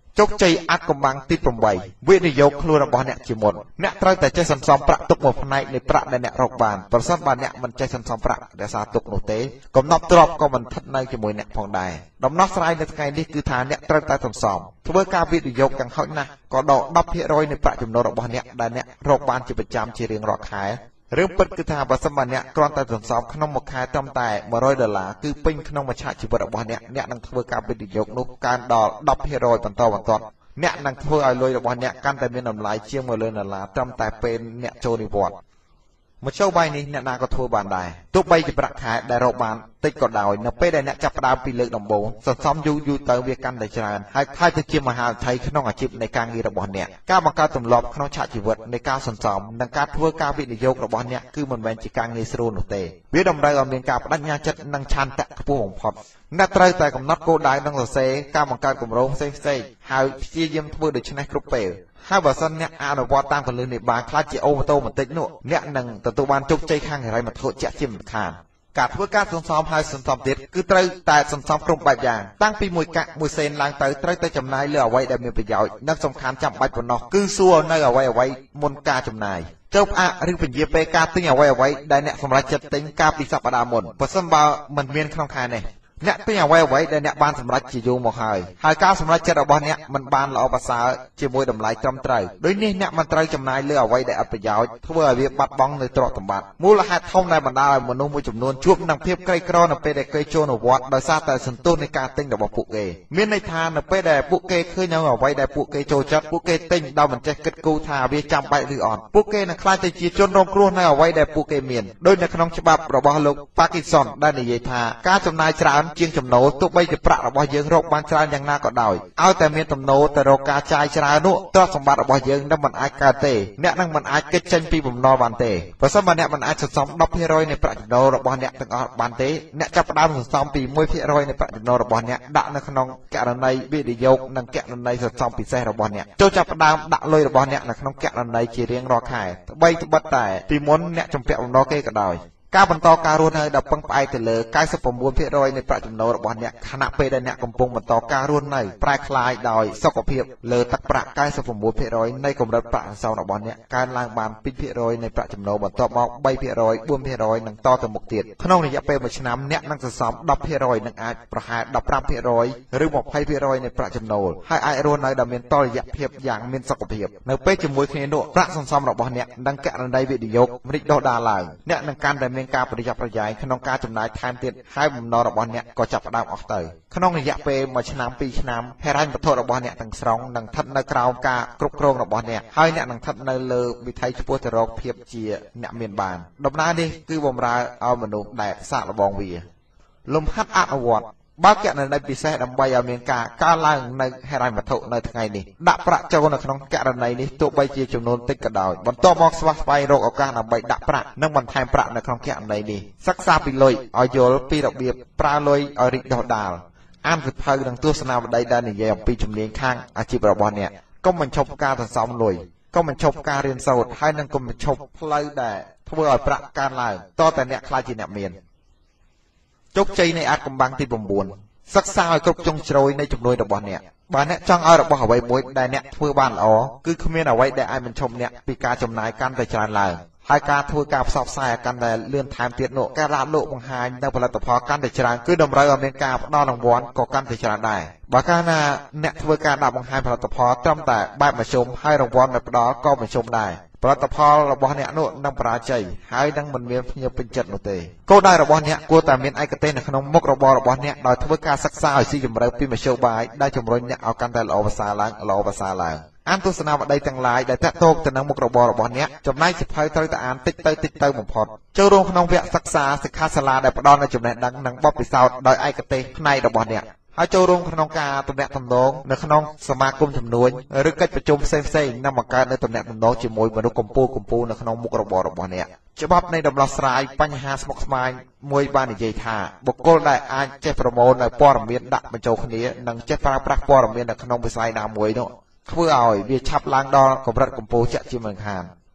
S1: ជោគជ័យអាចកំបាំងទីប្រាំបីវិនិយោគខ្លួនរបស់អ្នកជាមុនអ្នកត្រូវតែចេះសន្សំប្រាក់ទុកមួយផ្នែកនៃប្រាក់ដែលអ្នករកបានប្រសិនបើអ្នកមិនចេះសន្សំប្រាក់រក្សាទុកនោះទេកំណត់ទ្រព្យក៏មិនស្ថិតនៅជាមួយអ្នកផងដែរដំណោះស្រាយនៅថ្ងៃនេះគឺថាអ្នកត្រូវតែសន្សំធ្វើការវិនិយោគយ៉ាងហោចណាស់ក៏ដក ដប់ភាគរយ នៃប្រាក់ចំណូលរបស់អ្នកដែលអ្នករកបានជាប្រចាំជារៀងរាល់ខែរឿងពិតគឺថាបើសិនបើអ្នកគ្រាន់តែសន្សំក្នុងមួយខែត្រឹមតែមួយរយដុល្លារគឺពេញក្នុងមជ្ឈជីវិតរបស់អ្នកអ្នកនឹងធ្វើការវិនិយោគនោះកើនដល់ ដប់ភាគរយ បន្តបន្ទាប់អ្នកនឹងធ្វើឲ្យលុយរបស់អ្នកកាន់តែមានតម្លៃជាងមួយលានដុល្លារត្រឹមតែពេលអ្នកចូលនិវត្តន៍មធ្យោបាយនេះអ្នកណាក៏ធ្វើបានដែរទោះបីជាប្រាក់ខែដែលរកបានតិចក៏ដោយនៅពេលដែលអ្នកចាប់ផ្ដើមពីលើកដំបូងសន្សំយូរយូរទៅវាកាន់តែច្រើនហើយខ្លាចទៅជាមហាអធិក្នុងអាជីពនៃការងាររបស់អ្នកការបង្កើតទម្លាប់ក្នុងឆាកជីវិតនៃការសន្សំនិងការធ្វើការវិនិយោគរបស់អ្នកគឺមិនមែនជាការងាយស្រួលនោះទេវាតម្រូវឲ្យមានការបដិញ្ញាចិត្តនិងឆន្ទៈខ្ពស់បំផុតអ្នកត្រូវតែកំណត់គោលដៅនិងសរសេរការបង្កើតគម្រោងផ្សេងៗហើយព្យាយាមធ្វើដូច្នេះគ្រប់ពេលហើយបើសិនអ្នកអនុវត្តតាមគន្លឹះនេះបានខ្លាចជាអូម៉ូតូបន្តិចនោះអ្នកនឹងទទួលបានជោគជ័យខាងហិរញ្ញវត្ថុជាក់ជាមិនខានការធ្វើការសន្សំហើយសន្សំទៀតគឺត្រូវតែសន្សំគ្រប់បែបយ៉ាងតាំងពីមួយកាក់មួយសេនឡើងទៅត្រូវតែចំណាយលើអ្វីដែលមានប្រយោជន៍និងសំខាន់ចាំបាច់ប៉ុណ្ណោះគឺសួរនៅអ្វីអ្វីមុនការចំណាយចូលផ្អាកឬពន្យាពេលការទិញអ្វីអ្វីដែលអ្នកសម្រេចចិត្តទិញកាលពីសប្តាហ៍មុនបើសិនបើមិនមានក្នុងខែនេះអ្នកទិញអ្វីអ្វីដែលអ្នកបានសម្រេចជាយូរមកហើយហើយការសម្រេចចិត្តរបស់អ្នកមិនបានល្អប្រសើរជាមួយតម្លៃត្រឹមត្រូវដូចនេះអ្នកមិនត្រូវចំណាយលើអ្វីដែលអត់ប្រយោជន៍ធ្វើឲ្យវាបាត់បង់នូវទ្រព្យសម្បត្តិមូលហេតុធំដែលបណ្ដាលឲ្យមនុស្សមួយចំនួនជួបនឹងភាពក្រីក្រនៅពេលដែលគេចូលនិវត្តន៍ដោយសារតែសន្ទុះនៃការទិញរបស់ពួកគេមានន័យថានៅពេលដែលពួកគេឃើញនៅអ្វីដែលពួកគេចូលចិត្តពួកគេទិញដោយមិនចេះគិតគូរថាវាចាំបាច់ឬអត់ពួកគេនឹងខ្លាចទៅជាជនរងគ្រោះនៅអ្វីដែលពួកគេមានដោយនៅក្នុងច្បាប់របស់លោក Parkinson ដែលនិយាយថាការចំណាយច្រើនជាងចំណូលទោះបីជាប្រាក់របស់យើងរកបានច្រើនយ៉ាងណាក៏ដោយឲ្យតែមានទំនោរទៅរកការចាយច្រើននោះទ្រព្យសម្បត្តិរបស់យើងនឹងមិនអាចកើតទេអ្នកនឹងមិនអាចគេចចេញពីបំណុលបានទេបើសិនបើអ្នកមិនអាចសន្សំ ដប់ភាគរយ នៃប្រាក់ចំណូលរបស់អ្នកទាំងអស់បានទេអ្នកចាប់ផ្ដើមសន្សំពី មួយភាគរយ នៃប្រាក់ចំណូលរបស់អ្នកដាក់នៅក្នុងគណនីវិនិយោគនិងគណនីសន្សំពិសេសរបស់អ្នកចូលចាប់ផ្ដើមដាក់លុយរបស់អ្នកនៅក្នុងគណនីជារៀងរាល់ខែត្បិត្បិតតែពីមុនអ្នកជំពាក់បំណុលគេក៏ដោយការបន្តការរស់នៅដែលពឹងផ្អែកទៅលើ កៅសិប៩ភាគរយ នៃប្រាក់ចំណូលរបស់អ្នកខណៈពេលដែលអ្នកកំពុងបន្តការរស់នៅប្រែក្លាយដោយសុខភាពលើទឹកប្រាក់ កៅសិប៩ភាគរយ នៃកម្រិតប្រាក់សន្សំរបស់អ្នកកើនឡើងបានពីរភាគរយ នៃប្រាក់ចំណូលបន្ទាប់មកបីភាគរយ បួនភាគរយ និងតទៅមុខទៀតក្នុងរយៈពេលមួយឆ្នាំអ្នកនឹងសន្សំ ដប់ភាគរយ និងអាចប្រហែល ដប់ប្រាំភាគរយ ឬ ម្ភៃភាគរយ នៃប្រាក់ចំណូលហើយអាចរស់នៅដោយមានតុល្យភាពយ៉ាងមានសុខភាពនៅពេលជាមួយគ្នានោះប្រាក់សន្សំរបស់អ្នកនិងគណនីវិនិយោគរីកដុះដាលឡើងអ្នកនឹងកាន់តែមានការប្រយ័ត្នប្រយែងក្នុងការចំណាយថែមទៀតហើយបំណុលរបស់អ្នកក៏ចាប់ផ្ដើមអស់ទៅក្នុងរយៈពេលមួយឆ្នាំពីរឆ្នាំហិរញ្ញវត្ថុរបស់អ្នកទាំងស្រុងនឹងស្ថិតនៅក្រោមការគ្រប់គ្រងរបស់អ្នកហើយអ្នកនឹងស្ថិតនៅលើវិថីឆ្ពោះទៅរកភាពជាអ្នកមានបានដំណើរនេះគឺបម្រើឲ្យមនុស្សដែលសាកល្បងវាលំហាត់អនុវត្តបើគណនីពិសេសដើម្បីឲ្យមានការកើនឡើងនៅហិរញ្ញវត្ថុនៅថ្ងៃនេះដាក់ប្រាក់ចូលនៅក្នុងគណនីនេះទោះបីជាចំនួនតិចក៏ដោយបន្ទាប់មកស្វះស្វែងរកឱកាសដើម្បីដាក់ប្រាក់និងបន្ថែមប្រាក់នៅក្នុងគណនីនេះសិក្សាពីលុយឲ្យយល់ពីរបៀបប្រើលុយឲ្យរីកដុះដាលអានសៀវភៅនិងទស្សនាវដ្តីដែលនិយាយអំពីជំនាញខាងអាជីពរបស់អ្នកកុំបញ្ឈប់ការសន្សំលុយកុំបញ្ឈប់ការរៀនសូត្រហើយនិងកុំបញ្ឈប់ផ្លូវដែលធ្វើឲ្យប្រាក់កើនឡើងតតែអ្នកខ្លាចជាអ្នកមានជោគជ័យនៃអាថ៌កំបាំងទី៩សិក្សាឲ្យគ្រប់ចុងជ្រោយនៃជំនួយរបស់អ្នកបើអ្នកចង់ឲ្យរបស់អ្វីមួយដែលអ្នកធ្វើបានល្អគឺគ្មានអ្វីដែលអាចបញ្ឈប់អ្នកពីការចំណាយកាន់តែច្រើនឡើងហើយការធ្វើការផ្សព្វផ្សាយកាន់តែលឿនថែមទៀតនោះការដាក់លក់បង្ហាញនៅផលិតផលកាន់តែច្រើនគឺតម្រូវឲ្យមានការផ្ដល់រង្វាន់ក៏កាន់តែច្រើនដែរបើកាលណាអ្នកធ្វើការដាក់បង្ហាញផលិតផលត្រឹមតែបែបមធ្យមហើយរង្វាន់ដែលផ្ដល់ក៏មធ្យមដែរផលិតផលរបស់អ្នកនោះនឹងបរាជ័យហើយនឹងមិនមានភ្ញៀវពេញចិត្តនោះទេគោលដៅរបស់អ្នកគួរតែមានឯកទេសនៅក្នុងមុខរបររបស់អ្នកដោយធ្វើការសិក្សាឲ្យស៊ីជម្រៅពីមធ្យោបាយដែលជំរុញអ្នកឲ្យកាន់តែល្អប្រសើរឡើងល្អប្រសើរឡើងអានទស្សនាវដ្តីទាំងឡាយដែលតាក់ទងទៅនឹងមុខរបររបស់អ្នកចំណែកសៀវភៅត្រូវតែអានតិចទៅតិចទៅបំផុតចូលរួមក្នុងវគ្គសិក្សាសិក្ខាសាលាដែលផ្ដល់នូវចំណេះដឹងនិងបទពិសោធន៍ដោយឯកទេសផ្នែករបស់អ្នកហើយចូលរួមក្នុងការទំនាក់ទំនងនៅក្នុងសមាគមជំនួញឬកិច្ចប្រជុំផ្សេងៗនិងបង្កើតនូវទំនាក់ទំនងជាមួយមនុស្សកម្ពូលកម្ពូលនៅក្នុងមុខរបររបស់អ្នកច្បាប់នៃដំណោះស្រាយបញ្ហាស្មុគស្មាញមួយបាននិយាយថាបុគ្គលដែលអាចចេះប្រមូលនៅព័ត៌មានដាក់បញ្ចូលគ្នានិងចេះប្រើប្រាស់ព័ត៌មាននៅក្នុងវិស័យណាមួយនោះធ្វើឲ្យវាឆាប់ឡើងដល់កម្រិតកម្ពស់ជាក់ជាមិនខាន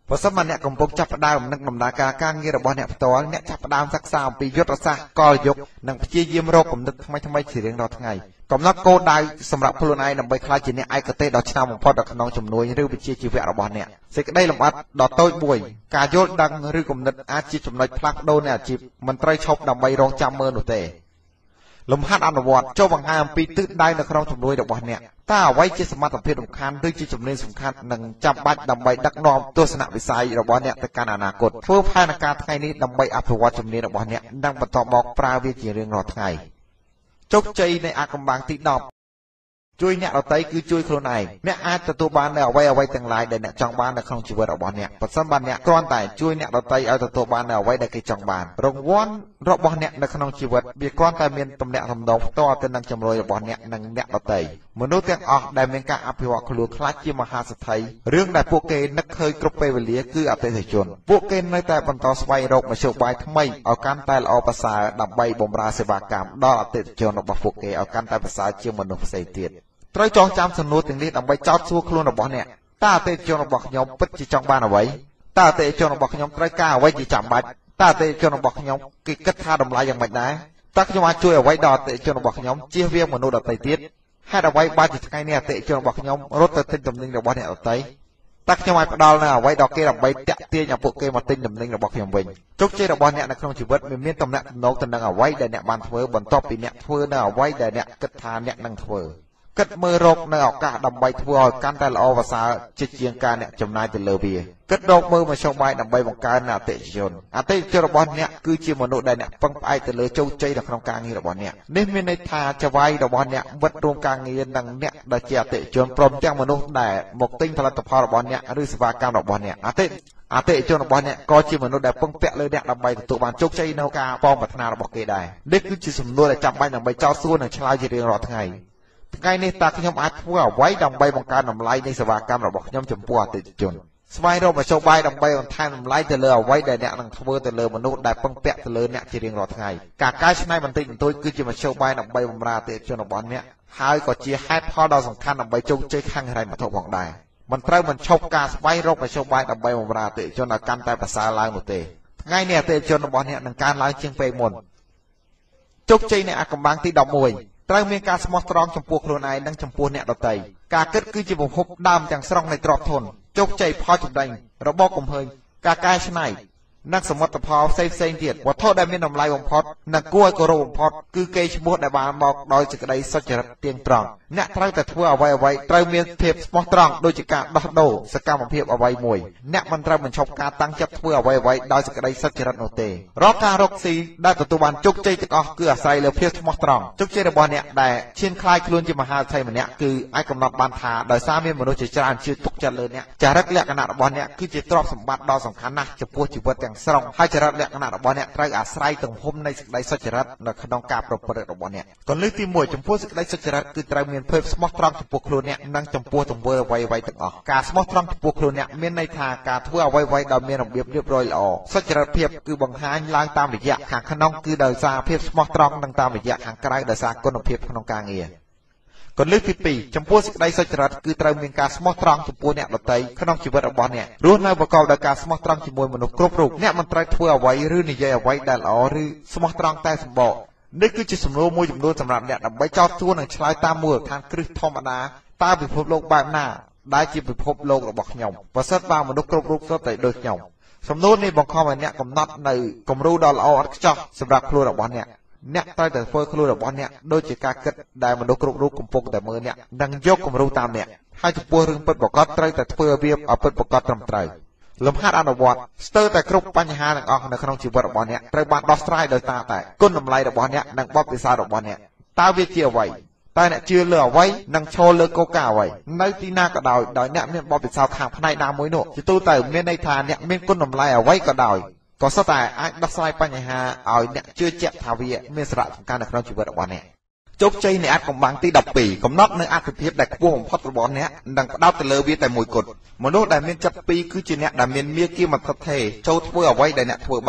S1: เพราะสมัยเนี่ยกำปงจับดาวนักดำนาการการเงินระบอบเนี่ยตัวเนี่ยจับดาวสักสามปียศรัศกอยุกนังพิจิยมโรคผมนึกทำไมทำไมถึงเรียงเราทั้งไงกำนักโกได้สำหรับพลนายนำไปคลายจีเนี่ยไอกเตดอกชนาของพ่อดอกขนองจำนวนหรือวิจิชีวะระบอบเนี่ยสิ่งได้ลำอัดดอกโต้บุยการโยนดังหรือกำนัดอาชีพจำนวนพลักโดนเนี่ยจีมันไตรชอบนำไปรองจำเมินหนุเตลมพัดอันวอดเจ้าบางงามปีตื้นได้ในครองจำนวนระบอบเนี่ยถ้าไว้เจสมาตเพศสำคัญด้วยจีจำนวนสำคัญหนึ่งจับบัดนำไปดักนอมตัวสนามวิสัยระบอบเนี่ยแต่การอนาคตเพื่อภายในการไงนี้นำไปอภิวัตจำนวนระบอบเนี่ยดังบรรทบอกปราวิจิเรื่องรอทั้งไงจกใจในอากำบังติดดอกช่วยเนี่ยเราไต่คือช่วยคนไหนเนี่ยอาจจะตัวบ้านเนี่ยเอาไว้เอาไว้ตั้งหลายเดี๋ยวเนี่ยจังบ้านในครองชีวิตระบอบเนี่ยปัจจุบันเนี่ยกรอนแต่ช่วยเนี่ยเราไต่เอาตัวบ้านเนี่ยเอาไว้ในกิจจังบ้านรางวัลระบอบเนี่ยในครองชีวิตเบียกรอนแต่เมียนตำแหน่งทำดองตัวเป็นนังจำรวยระบอบเนี่ยนังเนี่ยเราไต่มนุษย์ยังออกได้เป็นการอภิวัตคลัวคลาชีมหาสถัยเรื่องได้พวกเกย์นักเคยกรบไปเวลีคืออัตติชนพวกเกย์ในแต่บรรทอสไวโรคมาโชว์ใบทำไมเอาการแต่ละเอาภาษาดับใบบมราเสวากรรมดออัตติชนระบอบพวกเกย์เอาการแต่ภาษาเชื่อมนุษย์เสียเตียไตรจองจำสนุนถึงนี้ดับใบจอดสู้ครูนบอกเนี่ยตาเตจนบอกยอมปิดจีจองบ้านเอาไว้ตาเตจนบอกยอมไตรก้าไว้จีจำบัดตาเตจนบอกยอมกิจกัดท่าดำลายอย่างไม่ได้ตักยมาช่วยเอาไว้ดอเตจนบอกยอมเชี่ยวเวียงมนุษย์ดับไตเตี้ยให้เอาไว้บ้านจีไงเนี่ยเตจนบอกยอมรถเตตินดำนิ่งดับบ้านเนี่ยเอาไตตักยมาดอลน่ะไว้ดอกเกดับใบเตะเตี้ยอย่างพวกเกมาตินดำนิ่งดับบอกยอมวิ่งจุกเจดับบ้านเนี่ยในครองชีวิตมีเมียนตำแหน่งโนตำแหน่งเอาไว้แต่เนี่ยบ้านเฟือบนท็อปปีเนี่ยเฟือเนี่ยเอาไว้แต่เนี่ยกัดท่าเนี่ยนั่งเฟือกัดมือรกในออกกาดำใบทัวร์การแต่ละอภาษาจิตเชียงการเนี่ยจำนายแต่เลเบียกัดดอกมือมาชงใบดำใบบังการน่ะเตะชนอาเตะเจรบอลเนี่ยคือจีมนุษย์ได้เนี่ยปังไปแต่เลยเจ้าใจในโครงการนี้ระบอลเนี่ยนี่มีในทาจะไว้ระบอลเนี่ยวัดรวมการเงินดังเนี่ยได้เจียเตะจนปลอมแจ้งมนุษย์ได้หมกติ้งผลิตภัณฑ์ระบอลเนี่ยหรือสภาการระบอลเนี่ยอาเตะอาเตะจนระบอลเนี่ยก็จีมนุษย์ได้ปังเปะเลยเนี่ยดำใบตัวบานโจกใจในการป้องปัฒนาระบบเกได้นี่คือจีสมนวนได้จับใบดำใบเจ้าสู้ในชลายจีเรียงรอทั้งไงไงในตาขยมอัดพวกไว้ดำใบบังการดำไล่ในสภากรรมระบบขยมจมปัวติดจนสมัยเรามาโชว์ใบดำใบบนแทนดำไล่แต่เลอไว้ได้เนี่ยนังทเวอร์แต่เลอมนุษย์ได้ปังเปะแต่เลอเนี่ยจีเรียงรอทั้งไงกาการชนะมันติดตัวคือจะมาโชว์ใบดำใบบำราติดจนระบบเนี่ยหายก็จีให้พ่อเราสำคัญดำใบจงใจข้างอะไรมาทบบอกได้มันเท่ามันชกการสมัยเรามาโชว์ใบดำใบบำราติดจนอาการแต่ภาษาลายหมดเตะไงเนี่ยติดจนระบบเนี่ยนังการลายเชียงเปย์มนจกใจในอากำบังที่ดำมวยไตรมีการสมอตรองจำพวกโครนายดังจำพวกเนี่ยเราไตการเกิดคือจีบหบดามจังสรองในตรอกทนจกใจพอจุดใดระบอกกลมเฮยกากายชนัยนักสมอตพอเซฟเซนเดียดว่าโทษได้ไม่นำลายบงพอดนักกล้วยกระโดบงพอดคือเกยชบวดได้บานบอกโดยจิกได้สัจเตียงตรองเนี่ยไตรแต่ทั่วเอาไว้เอาไว้ไตรมีเพียบสมอตรองโดยจิกาดอโดสกามเพียบเอาไว้มวยเนี่ยมันไตรมันชอบการตั้งจับทั่วเอาไว้ไว้โดยจิกได้สัจโนเตรอการรกซีได้ตัวตัวบันจกใจจิกอเกลือใส่เลยเพียบสมอตรองจกใจระบอเนี่ยได้เช่นคลายคลุนจิมหาไทยมันเนี่ยคือไอ้กำนัดบานทาโดยสามีมนุษย์จิตรานชื่อทุกจันเลยเนี่ยจะรักเลี้ยขนาดระบอเนี่ยคือจิตรอบสมบัติดอสำคัญนะจะพูดจีบอย่างสรองให้จะรักเลี้ยขนาดระบอเนี่ยไตรอาศัยตรงพมในสิ่งใดสัจรัตในขนมกาประเปิดระบอเนี่ยก่อนเลือกที่มวยจำพวกสิ่งใดสัจรัตคือไตรเมียนเพิ่มสมอตรองจำพวกครูเนี่ยนั่งจำพวกตรงเวอร์ไว้ไว้ตั้งออกการสมอตรองจำพวกครูเนี่ยเมียนในทางการทั่วไว้ไว้ดาวเมียนระเบียบเรียบร้อยละออกสัจรัตเพียบคือบังคับล้างตามระยะหางขนมคือเดินซาเพียบสมอตรองดังตามระยะหางกระไรเดินซากลนเพียบขนมกาเงียก่อนเลือกที่ปีจำพวกสิ่งใดสัจรัตคือไตรเมียนการสมอตรองจำพวกเนี่ยเราไตขนมชีวิตระบอเนี่ยรู้ในประกอบโดยการสมอตรองจมวยมนุษย์ครบรูปเนี่ยมันไตรทั่วไว้หรือนิยายไว้ได้ละอหรือสมอตรองแต่สมบูรณ์นี่คือจิตสมรู้มวยจำนวนสำหรับเนี่ยนำไปจอดตัวหนังชลายตามมือทางคริสธรรมนาตาพิภพโลกบางหน้าได้จิตพิภพโลกระบอกหย่อมประเสริฐบางมนุษย์กรุบกรุบก็แต่โดยหย่อมสมนุนในบางข้อมันเนี่ยกำนัดในกำรู้ดอลเอาอัดจอกสำหรับครัวระบอนเนี่ยเนี่ยใต้แต่เฟอร์ครัวระบอนเนี่ยโดยจิตการเกิดได้มนุษย์กรุบกรุบกำปงแต่มือเนี่ยดังยกกำรู้ตามเนี่ยให้จุปัวเรื่องเปิดประกอบใต้แต่เฟอร์เบียบเอาเปิดประกอบตรำไตรลมพัดอันวอดสเตอร์แต่ครุบปัญหาหนังออกในขนมชีวระบอนเนี่ยไตรบันดอสไตรโดยตาแต่ก้นลำไรระบอนเนี่ยหนังบ๊อบดิซาระบอนเนี่ยตาเวียเจียวไว้ตาเนี่ยเชื่อเลือไว้นังโชว์เลือโกกาไว้ในที่หน้าก็ดอยดอยเนี่ยมีบอลเป็นสาวทางภายในดาวมวยโน่จิตู้เติมมีในทานเนี่ยมีก้นลำไรเอาไว้ก็ดอยก็สไตล์ไอ้ดักไซปัญหาเอาเนี่ยเชื่อเจ็บทาวีมีสระสำคัญในขนมชีวระบอนเนี่ยจกใจในอัดของบางที่ดับปีกำนับในอัดเพียบแต่พวกพอตบอลเนี่ยดังดาวแต่เลวีแต่มวยกดมนุษย์ได้เมียนจับปีคือจีเนี่ยได้เมียนเมียกี้มันทัดเทโชว์ทั่วไว้ได้เนี่ยทั่วบาง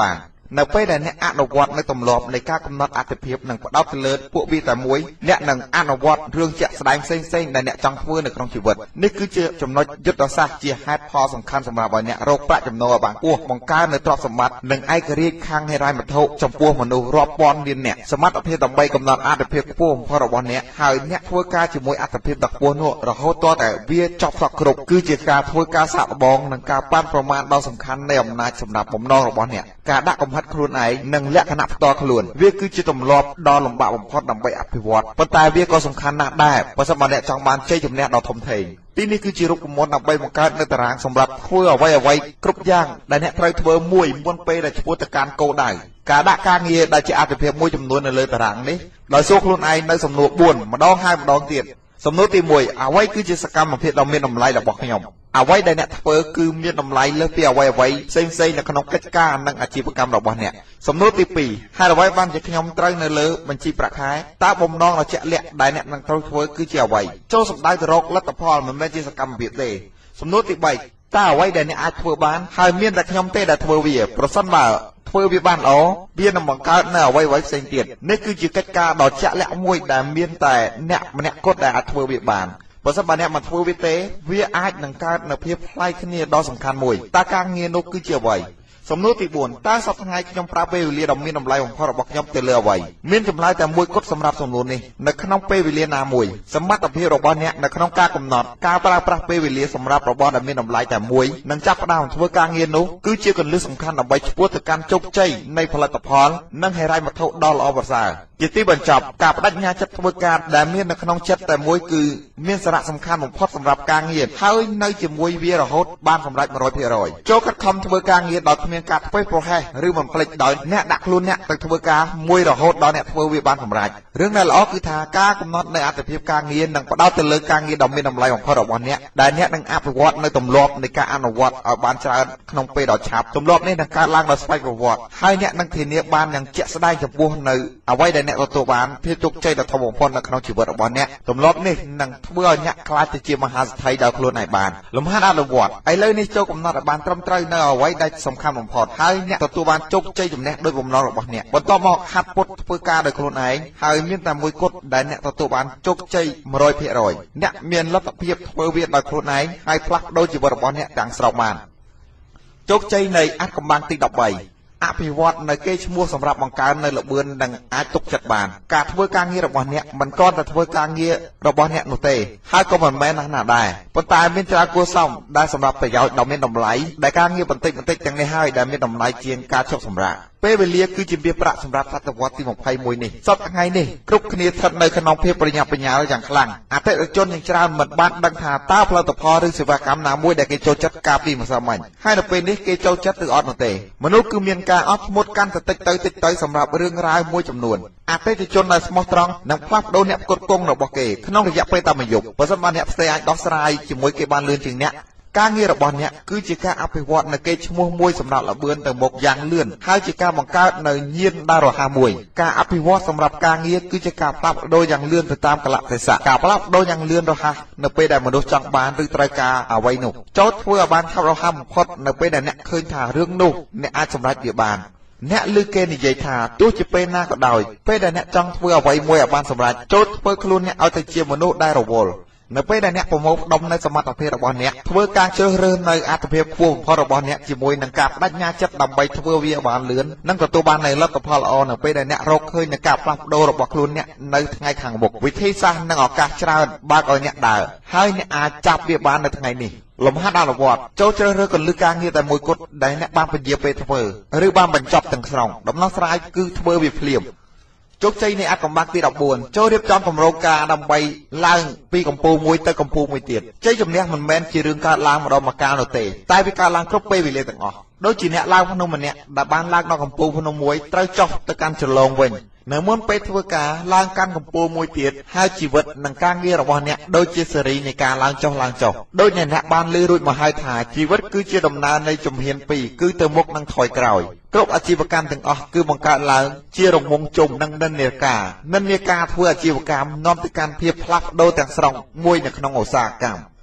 S1: ในពេលដែលអ្នកអនុវត្តនៅទម្លាប់នៃការកំណត់អត្ថប្រយោជន៍និងផ្ដោតទៅលើពួកវាតែមួយអ្នកនឹងអនុវត្តរឿងជាក់ស្ដែងផ្សេងៗដែលអ្នកចង់ធ្វើនៅក្នុងជីវិតនេះគឺជាចំណុចយុទ្ធសាស្ត្រជាហេតុផលសំខាន់សម្រាប់ឲ្យអ្នករកប្រាក់ចំណូលឲ្យបានខ្ពស់បង្កើននូវទ្រព្យសម្បត្តិនិងឯករាជ្យខាងហិរញ្ញវត្ថុចំពោះមនុស្សរាប់ពាន់លានអ្នកសមត្ថភាពដើម្បីកំណត់អត្ថប្រយោជន៍ខ្ពស់បំផុតរបស់អ្នកហើយអ្នកធ្វើការជាមួយអត្ថប្រយោជន៍ដ៏ខ្ពស់នោះរហូតទាល់តែវាចប់សក់គ្រប់គឺជាការធ្វើការសាកល្បងនិងការប៉ាន់ប្រមាណដ៏សំខាន់នៃអំណាចសម្រាប់បំណងរបស់អ្នកការដាក់កំហិតខ្លួនឯងនិងលក្ខណៈផ្ទាល់ខ្លួនវាគឺជាទម្លាប់ដ៏លំបាកបំផុតដើម្បីអភិវឌ្ឍប៉ុន្តែវាក៏សំខាន់ណាស់ដែរបើសិនបើអ្នកចង់បានជ័យជំនះដ៏ធំធេងទីនេះគឺជារូបមន្តដើម្បីបង្កើតនៅតារាងសម្រាប់ធ្វើអ្វីអ្វីគ្រប់យ៉ាងដែលអ្នកត្រូវធ្វើមួយមុនពេលដែលឆ្ពោះទៅកាន់គោលដៅការដាក់ការងារដែលជាអត្ថប្រយោជន៍មួយចំនួននៅលើតារាងនេះដោយសួរខ្លួនឯងនៅសំណួរបួនម្ដងហើយម្ដងទៀតសំណួរទីមួយអ្វីគឺជាសកម្មភាពដ៏មានតម្លៃរបស់ខ្ញុំអ្វីដែលអ្នកធ្វើគឺមានតម្លៃលើសពីអ្វីអ្វីផ្សេងផ្សេងនៅក្នុងកិច្ចការនិងអាជីវកម្មរបស់អ្នកសំណួរទីពីរហេតុអ្វីបានជាខ្ញុំត្រូវនៅលើបញ្ជីប្រាក់ខែតើបំណងដ៏ជាក់លាក់ដែលអ្នកនឹងត្រូវធ្វើគឺជាអ្វីចូលសម្ដៅទៅរកលទ្ធផលមិនមែនជាសកម្មភាពទេសំណួរទីបីតើអ្វីដែលអ្នកអាចធ្វើបានហើយមានតែខ្ញុំទេដែលធ្វើវាប្រសិនបើធ្វើវាបានល្អវានឹងបង្កើតនៅអ្វីអ្វីផ្សេងទៀតនេះគឺជាកិច្ចការដ៏ជាក់លាក់មួយដែលមានតែអ្នកម្នាក់គត់ដែលអាចធ្វើវាបានបើសិនបើអ្នកមិនធ្វើវាទេវាអាចនឹងកើតនៅភាពប្លែកគ្នាដ៏សំខាន់មួយតើការងារនោះគឺជាអ្វីសំណួរទីបួនតើសប្តាហ៍ថ្ងៃខ្ញុំប្រើពេលវេលាដ៏មានតម្លៃបំផុតរបស់ខ្ញុំទៅលើអ្វីមានចម្លើយតែមួយគត់សម្រាប់សំណួរនេះនៅក្នុងពេលវេលាណាមួយសមត្ថភាពរបស់អ្នកនៅក្នុងការកំណត់ការប្រើប្រាស់ពេលវេលាសម្រាប់របស់ដែលមានតម្លៃតែមួយនិងចាប់ផ្ដើមធ្វើការងារនោះគឺជាគន្លឹះសំខាន់ដើម្បីឆ្ពោះទៅកាន់ជោគជ័យនៃផលិតផលនិងហិរញ្ញវត្ថុដ៏ល្អប្រសើរជាទីបញ្ចប់ការបដិញ្ញាចិត្តធ្វើការដែលមាននៅក្នុងចិត្តតែមួយគឺមានសារៈសំខាន់បំផុតសម្រាប់ការងារហើយនៅជាមួយវារហូតបានសម្រេច một trăm phần trăm ចូលខិតខំធ្វើការងារដោយគ្មានការធ្វេសប្រហែសឬបំភ្លេចដោយអ្នកដាក់ខ្លួនអ្នកទៅធ្វើការមួយរហូតដល់អ្នកធ្វើវាបានសម្រេចរឿងដែលល្អគឺថាការកំណត់នៅអត្ថប្រយោជន៍ការងារនិងផ្ដោតទៅលើការងារដ៏មានតម្លៃបំផុតរបស់អ្នកដែលអ្នកនឹងអភិវឌ្ឍនៅទម្លាប់នៃការអនុវត្តឲ្យបានច្រើនក្នុងពេលដ៏ឆាប់ទម្លាប់នេះនឹងកើតឡើងដោយស្វ័យប្រវត្តិហើយអ្នកនឹងធានាបានយ៉ាងជាក់ស្ដែងចំពោះនៅអ្វីដែលអ្នកទទួលបានភាពជោគជ័យដ៏ធំបំផុតនៅក្នុងជីវិតរបស់អ្នកទម្លាប់នេះនឹងធ្វើឲ្យអ្នកក្លាយទៅជាមហាសេដ្ឋីដោយខ្លួនឯងបានលំហាត់អនុវត្តឥឡូវនេះចូលកំណត់ឲ្យបានត្រឹមត្រូវនៅអ្វីដែលសំខាន់បំផុតហើយអ្នកទទួលបានជោគជ័យជំនះដោយបំណងរបស់អ្នកបន្ទាប់មកហាត់ពុតធ្វើការដោយខ្លួនឯងហើយមានតែមួយគត់ដែលអ្នកទទួលបានជោគជ័យ một trăm phần trăm អ្នកមានលទ្ធភាពធ្វើវាដោយខ្លួនឯងហើយផ្លាស់ប្ដូរជីវិតរបស់អ្នកទាំងស្រុងបានជោគជ័យនៃអាថ៌កំបាំងទី 13អភិវឌ្ឍនៅកេរ្តិ៍ឈ្មោះសម្រាប់បង្កើននៅល្បឿននិងអាចទុកចិត្តបានការធ្វើការងាររបស់អ្នកមិនគ្រាន់តែធ្វើការងាររបស់អ្នកនោះទេហើយក៏មិនមែនណាស់ដែរប៉ុន្តែមានច្រើនគួរសមដែលសម្រាប់ប្រយោជន៍ដ៏មានតម្លៃដែលការងារបន្តិចបន្តិចទាំងនេះហើយដែលមានតម្លៃជាងការឈប់សម្រាកពេលវេលាគឺជាមាសប្រាក់សម្រាប់សតវត្សទី ยี่สิบเอ็ด នេះសប្តាហ៍ថ្ងៃនេះគ្រប់គ្នាស្ថិតនៅក្នុងភាពប្រញាប់ប្រញាល់យ៉ាងខ្លាំងអតិថិជនយ៉ាងច្រើនមិនបានដឹងថាតើផលិតផលឬសេវាកម្មណាមួយដែលគេចូលចិត្តកាលពីម្សិលមិញហើយនៅពេលនេះគេចូលចិត្តឬអត់នោះទេមនុស្សគឺមានការអត់ធ្មត់កាន់តែតិចទៅតិចទៅសម្រាប់រឿងរ៉ាវមួយចំនួនអតិថិជនដែលស្មោះត្រង់នឹងផ្លាស់ប្ដូរអ្នកផ្គត់ផ្គង់របស់គេក្នុងរយៈពេលតែមួយយប់បើសិនបើអ្នកផ្សេងអាចដោះស្រាយជាមួយគេបានលឿនជាងអ្នកការងាររបស់អ្នកគឺជាការអភិវឌ្ឍនៅកេរ្តិ៍ឈ្មោះមួយសម្រាប់ល្បឿនទៅមុខយ៉ាងលឿនហើយជាការបង្កើតនៅញាណដ៏រហ័សមួយការអភិវឌ្ឍសម្រាប់ការងារគឺជាការផ្លាស់ប្ដូរយ៉ាងលឿនទៅតាមកលៈទេសៈការផ្លាស់ប្ដូរយ៉ាងលឿនរហ័សនៅពេលដែលមនុស្សចង់បានឬត្រូវការអ្វីនោះចូលធ្វើឲ្យបានឆាប់រហ័សបំផុតនៅពេលដែលអ្នកឃើញថារឿងនោះអ្នកអាចសម្រេចវាបានអ្នកឮគេនិយាយថាទោះជាពេលណាក៏ដោយពេលដែលអ្នកចង់ធ្វើអ្វីមួយឲ្យបានសម្រេចចូលធ្វើខ្លួនអ្នកឲ្យទៅជាមនុស្សដែលរវល់នៅពេលដែលអ្នកប្រមូលផ្ដុំនៅសមត្ថភាពរបស់អ្នកធ្វើការជ្រើសរើសនៅអត្ថប្រយោជន៍ខ្ពស់បំផុតរបស់អ្នកជាមួយនឹងការបដិញ្ញាចិត្តដើម្បីធ្វើវាបានលឿននិងទទួលបាននូវលទ្ធផលល្អនៅពេលដែលអ្នករកឃើញនូវការផ្លាស់ប្ដូររបស់ខ្លួនអ្នកនៅថ្ងៃខាងមុខវិធីសាស្ត្រនិងឱកាសច្រើនបើកឲ្យអ្នកដើរហើយអ្នកអាចចាប់វាបាននៅថ្ងៃនេះលំហាត់អនុវត្តចូលជ្រើសរើសកលឹះការងារតែមួយគត់ដែលអ្នកបានពន្យាពេលធ្វើឬបានបញ្ចប់ទាំងស្រុងដំណោះស្រាយគឺធ្វើវាភ្លាមជោគជ័យនៃអាថ៌កំបាំងទី 14ចូលរៀបចំគម្រោងការដើម្បីឡើងពីកម្ពូលមួយទៅកម្ពូលមួយទៀតជ័យជំនះមិនមែនជារឿងកើតឡើងម្ដងម្កាលនោះទេតែវាកើតឡើងគ្រប់ពេលវេលាទាំងអស់ដូចជាអ្នកឡើងភ្នំម្នាក់ដែលបានឡើងដល់កម្ពូលភ្នំមួយត្រូវចុះទៅកាន់ជ្រលងវិញនៅមុនពេលធ្វើការឡើងកាន់កម្ពូលមួយទៀតហើយជីវិតនិងការងាររបស់អ្នកដូចជាសេរីនៃការឡើងចុះឡើងចុះដូចអ្នកបានឮរួចមកហើយថាជីវិតគឺជាដំណើរនៃជំហានពីរគឺទៅមុខនិងថយក្រោយគ្រប់អាជីវកម្មទាំងអស់គឺបង្កើតឡើងជារង្វង់ជុំនិងនិន្នាការនិន្នាការធ្វើអាជីវកម្មនាំទៅកាន់ភាពផ្លាស់ប្ដូរទាំងស្រុងមួយនៅក្នុងឧស្សាហកម្ម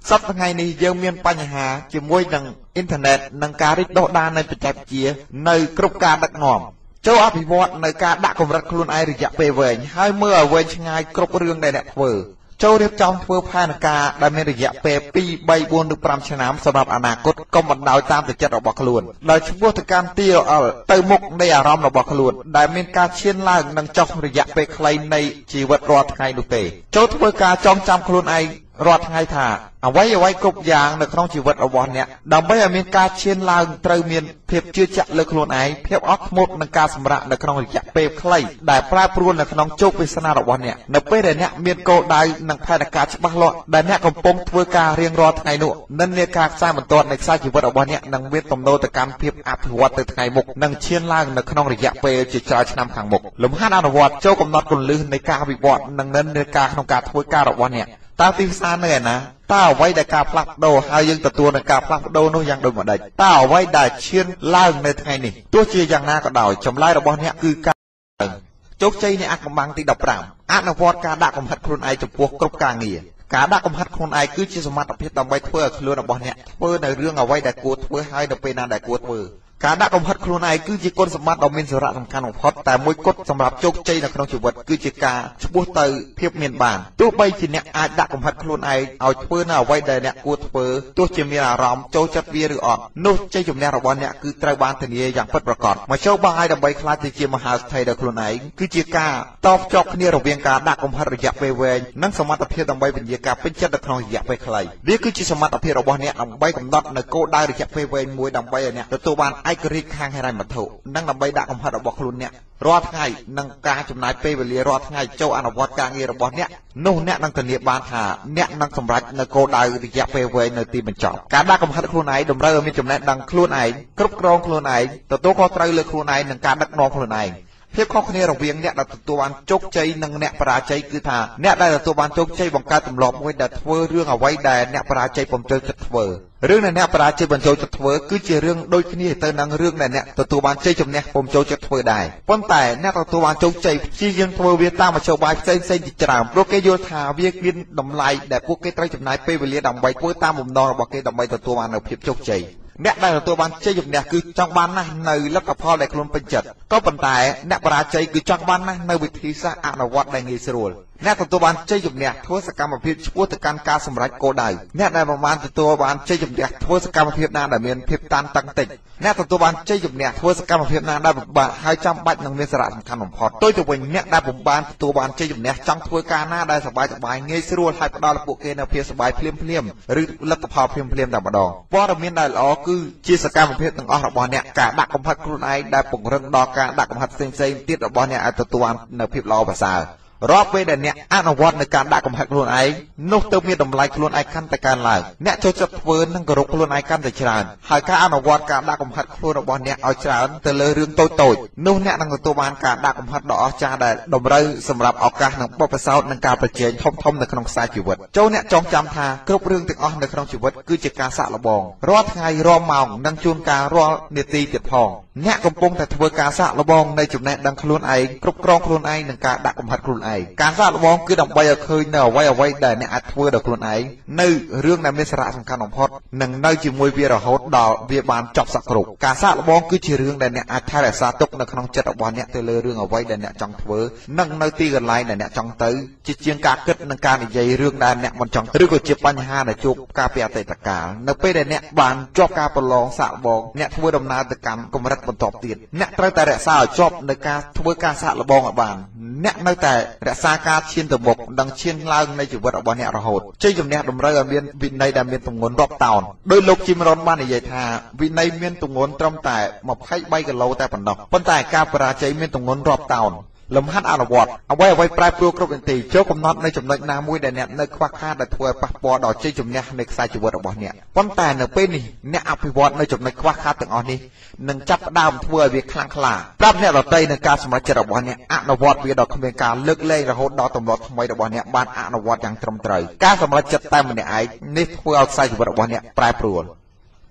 S1: សប្តាហ៍ថ្ងៃនេះយើងមានបញ្ហាជាមួយនឹងអ៊ីនធឺណិតនិងការរីកដុះដាលនៃបច្ចេកវិទ្យានៅគ្រប់ការដឹកនាំចូលអភិវឌ្ឍនៅការដាក់កម្រិតខ្លួនឯងរយៈពេលវែងហើយមើលឲ្យវែងឆ្ងាយគ្រប់រឿងដែលអ្នកធ្វើចូលរៀបចំធ្វើផែនការដែលមានរយៈពេលពីរ បី បួន ឬ ប្រាំឆ្នាំសម្រាប់អនាគតកុំបណ្ដោយតាមទឹកចិត្តរបស់ខ្លួនដោយឈ្មោះទៅកាន់ T O L ទៅមុខនៃអារម្មណ៍របស់ខ្លួនដែលមានការឈានឡើងនិងចុះរយៈពេលខ្លីនៃជីវិតរាល់ថ្ងៃនោះទេចូលធ្វើការចងចាំខ្លួនឯងរាល់ថ្ងៃថាអ្វីអ្វីគ្រប់យ៉ាងនៅក្នុងជីវិតរបស់អ្នកដើម្បីឲ្យមានការឈានឡើងត្រូវមានភាពជឿជាក់លើខ្លួនឯងភាពអត់ធ្មត់និងការសម្រេចនៅក្នុងរយៈពេលខ្លីដែលប្រែប្រួលនៅក្នុងជោគវាសនារបស់អ្នកនៅពេលដែលអ្នកមានគោលដៅនិងផែនការច្បាស់លាស់ដែលអ្នកកំពុងធ្វើការរៀងរាល់ថ្ងៃនោះនិន្នាការខ្សែបន្ទាត់នៃខ្សែជីវិតរបស់អ្នកនឹងមានទំនោរទៅកាន់ភាពអភិវឌ្ឍទៅថ្ងៃមុខនិងឈានឡើងនៅក្នុងរយៈពេលជាច្រើនឆ្នាំខាងមុខលំហាត់អនុវត្តចូលកំណត់គន្លឹះនៃការវិវត្តនិងនិន្នាការក្នុងការធ្វើការរបស់អ្នកតើទីផ្សារនៅឯណាតើអ្វីដែលការផ្លាស់ប្ដូរហើយយើងទទួលនឹងការផ្លាស់ប្ដូរនោះយ៉ាងដូចម្តេចតើអ្វីដែលឈានឡើងនៅថ្ងៃនេះទោះជាយ៉ាងណាក៏ដោយចម្លើយរបស់អ្នកគឺការជោគជ័យនៃអាថ៌កំបាំងទីដប់ប្រាំអនុវត្តការដាក់កំហិតខ្លួនឯងចំពោះគ្រប់ការងារការដាក់កំហិតខ្លួនឯងគឺជាសមត្ថភាពដើម្បីធ្វើឲ្យខ្លួនរបស់អ្នកធ្វើនៅរឿងអ្វីដែលគួរធ្វើហើយនៅពេលណាដែលគួរធ្វើការដាក់កំហិតខ្លួនឯងគឺជាគុណសម្បត្តិដ៏មានសារៈសំខាន់បំផុតតែមួយគត់សម្រាប់ជោគជ័យនៅក្នុងជីវិតគឺជាការឆ្ពោះទៅភាពមានបានទោះបីជាអ្នកអាចដាក់កំហិតខ្លួនឯងឲ្យធ្វើនៅអ្វីដែលអ្នកគួរធ្វើទោះជាមានអារម្មណ៍ចូលចិត្តវាឬអត់នោះជ័យជំនះរបស់អ្នកគឺត្រូវបានធានាយ៉ាងពិតប្រាកដមធ្យោបាយដើម្បីក្លាយទៅជាមហាស្ថិរដល់ខ្លួនឯងគឺជាការតបជាប់គ្នារវាងការដាក់កំហិតរយៈពេលវែងនិងសមត្ថភាពដើម្បីពន្យាការពេញចិត្តនៅក្នុងរយៈពេលខ្លីវាគឺជាសមត្ថភាពរបស់អ្នកដើម្បីកំណត់នៅគោលដៅរយៈពេលវែងមួយដើម្បីឲ្យអ្នកទទួលបានឯករាជ្យខាងហិរញ្ញវត្ថុនិងដើម្បីដាក់កំហិតរបស់ខ្លួនអ្នករាល់ថ្ងៃនិងការចំណាយពេលវេលារាល់ថ្ងៃចូលអនុវត្តការងាររបស់អ្នកនោះអ្នកនឹងធានាបានថាអ្នកនឹងសម្រេចនៅគោលដៅរយៈពេលវែងនៅទីបញ្ចប់ការដាក់កំហិតខ្លួនឯងតម្រូវឲ្យមានចំណេះដឹងខ្លួនឯងគ្រប់គ្រងខ្លួនឯងទទួលខុសត្រូវលើខ្លួនឯងនិងការដឹកនាំខ្លួនឯងភាពខុសគ្នារវាងអ្នកដែលទទួលបានជោគជ័យនិងអ្នកបរាជ័យគឺថាអ្នកដែលទទួលបានជោគជ័យបង្កើតទម្លាប់មួយដែលធ្វើរឿងអ្វីដែលអ្នកបរាជ័យពុំចូលចិត្តធ្វើរឿងដែលអ្នកបរាជ័យបញ្ចូលចិត្តធ្វើគឺជារឿងដូចគ្នាទៅនឹងរឿងដែលអ្នកទទួលបានជ័យជំនះពុំចូលចិត្តធ្វើដែរប៉ុន្តែអ្នកទទួលបានជោគជ័យព្យាយាមធ្វើវាតាមមធ្យោបាយផ្សេងៗជាច្រើនព្រោះគេយល់ថាវាមានតម្លៃដែលពួកគេត្រូវចំណាយពេលវេលាដើម្បីធ្វើតាមបំណងរបស់គេដើម្បីទទួលបាននូវភាពជោគជ័យអ្នកដែលទទួលបានជ័យជំនះគឺចង់បានណាស់នៅលទ្ធផលដែលខ្លួនពេញចិត្តក៏ប៉ុន្តែអ្នកបរាជ័យគឺចង់បានណាស់នៅវិធីសាស្ត្រអនុវត្តដែលងាយស្រួលអ្នកទទួលបានជ័យជំនះធ្វើសកម្មភាពឆ្ពោះទៅកាន់ការសម្រេចគោលដៅអ្នកដែលមិនបានទទួលបានជ័យជំនះធ្វើសកម្មភាពណាដែលមានភាពតានតឹងតិចអ្នកទទួលបានជ័យជំនះធ្វើសកម្មភាពណាដែលពិបាកហើយចាំបាច់នឹងមានសារៈសំខាន់បំផុតទោះទៅវិញអ្នកដែលពុំបានទទួលបានជ័យជំនះចង់ធ្វើការណាដែលសប្បាយសប្បាយងាយស្រួលហើយផ្ដល់ឲ្យពួកគេនូវភាពសប្បាយភ្លាមភ្លាមឬលទ្ធផលភ្លាមភ្លាមតែម្ដងព័ត៌មានដែលល្អគឺជាសកម្មភាពទាំងអស់របស់អ្នកការដាក់កំហិតខ្លួនឯងដែលពង្រឹងដល់ការដាក់កំហិតផ្សេងៗទៀតរបស់អ្នកឲ្យទទួលបាននូវភាពល្អប្រសើររាល់ពេលដែលអ្នកអនុវត្តនៅការដាក់កំហិតខ្លួនឯងនោះទៅមានតម្លៃខ្លួនឯងកាន់តែកើនឡើងអ្នកចូលចិត្តធ្វើនិងគោរពខ្លួនឯងកាន់តែច្រើនហើយការអនុវត្តការដាក់កំហិតខ្លួនរបស់អ្នកឲ្យច្រើនទៅលើរឿងតូចៗនោះអ្នកនឹងទទួលបានការដាក់កំហិតដ៏អស្ចារ្យដែលតម្រូវសម្រាប់ឱកាសនិងបទពិសោធន៍និងការប្រជែងធំៗនៅក្នុងខ្សែជីវិតចូលអ្នកចងចាំថាគ្រប់រឿងទាំងអស់នៅក្នុងជីវិតគឺជាការសាកល្បងរាល់ថ្ងៃរាល់ម៉ោងនិងជួនកាលរាល់នាទីទៀតផងអ្នកកំពុងតែធ្វើការសាកល្បងនៃចំណេះដឹងខ្លួនឯងគ្រប់គ្រងខ្លួនឯងនិងការដាក់កំហិតខ្លួនឯងការសាកល្បងគឺដើម្បីឲ្យឃើញនៅអ្វីអ្វីដែលអ្នកអាចធ្វើដល់ខ្លួនឯងនៅរឿងដែលមានសារៈសំខាន់បំផុតនិងនៅជាមួយវារហូតដល់វាបានចប់សក់គ្រប់ការសាកល្បងគឺជារឿងដែលអ្នកអាចថែរក្សាទុកនៅក្នុងចិត្តរបស់អ្នកទៅលើរឿងអ្វីដែលអ្នកចង់ធ្វើនិងនៅទីកន្លែងដែលអ្នកចង់ទៅជាជាងការគិតនិងការនិយាយរឿងដែលអ្នកមិនចង់ឬក៏ជាបញ្ហាដែលជួបការពីអតីតកាលនៅពេលដែលអ្នកបានជាប់ការប្រឡងសាកល្បងអ្នកធ្វើដំណើរទៅកាន់កម្រិតបន្តទៀតអ្នកត្រូវតែរក្សាឲ្យជាប់នៅការធ្វើការសាកល្បងឲ្យបានអ្នកនៅតែរក្សាការឈានទៅមុខនិងឈានឡើងនៃជីវិតរបស់អ្នករហូតជ័យជំនះតម្រូវឲ្យមានវិន័យដែលមានទម្ងន់រាប់តោនដោយលោកជីមរ៉ុនបាននិយាយថាវិន័យមានទម្ងន់ត្រឹមតែម្ភៃបីគីឡូតែប៉ុណ្ណោះប៉ុន្តែការបរាជ័យមានទម្ងន់រាប់តោនលំហាត់អនុវត្តអ្វីអ្វីប្រែប្រួលគ្រប់នាទីចូលកំណត់នៅចំណុចណាមួយដែលអ្នកនៅខ្វះខាតដែលធ្វើឲ្យប៉ះពាល់ដល់ជ័យជំនះនៃខ្សែជីវិតរបស់អ្នកប៉ុន្តែនៅពេលនេះអ្នកអភិវឌ្ឍនៅចំណុចខ្វះខាតទាំងអស់នេះនឹងចាប់ផ្ដើមធ្វើឲ្យវាខ្លាំងក្លាប្រាប់អ្នកដទៃនឹងការសម្រេចចិត្តរបស់អ្នកអនុវត្តវាដល់គ្មានការលើកលែងរហូតដល់ទម្លាប់ថ្មីរបស់អ្នកបានអនុវត្តយ៉ាងត្រឹមត្រូវការសម្រេចចិត្តតែម្នាក់ឯងនេះធ្វើឲ្យខ្សែជីវិតរបស់អ្នកប្រែប្រួល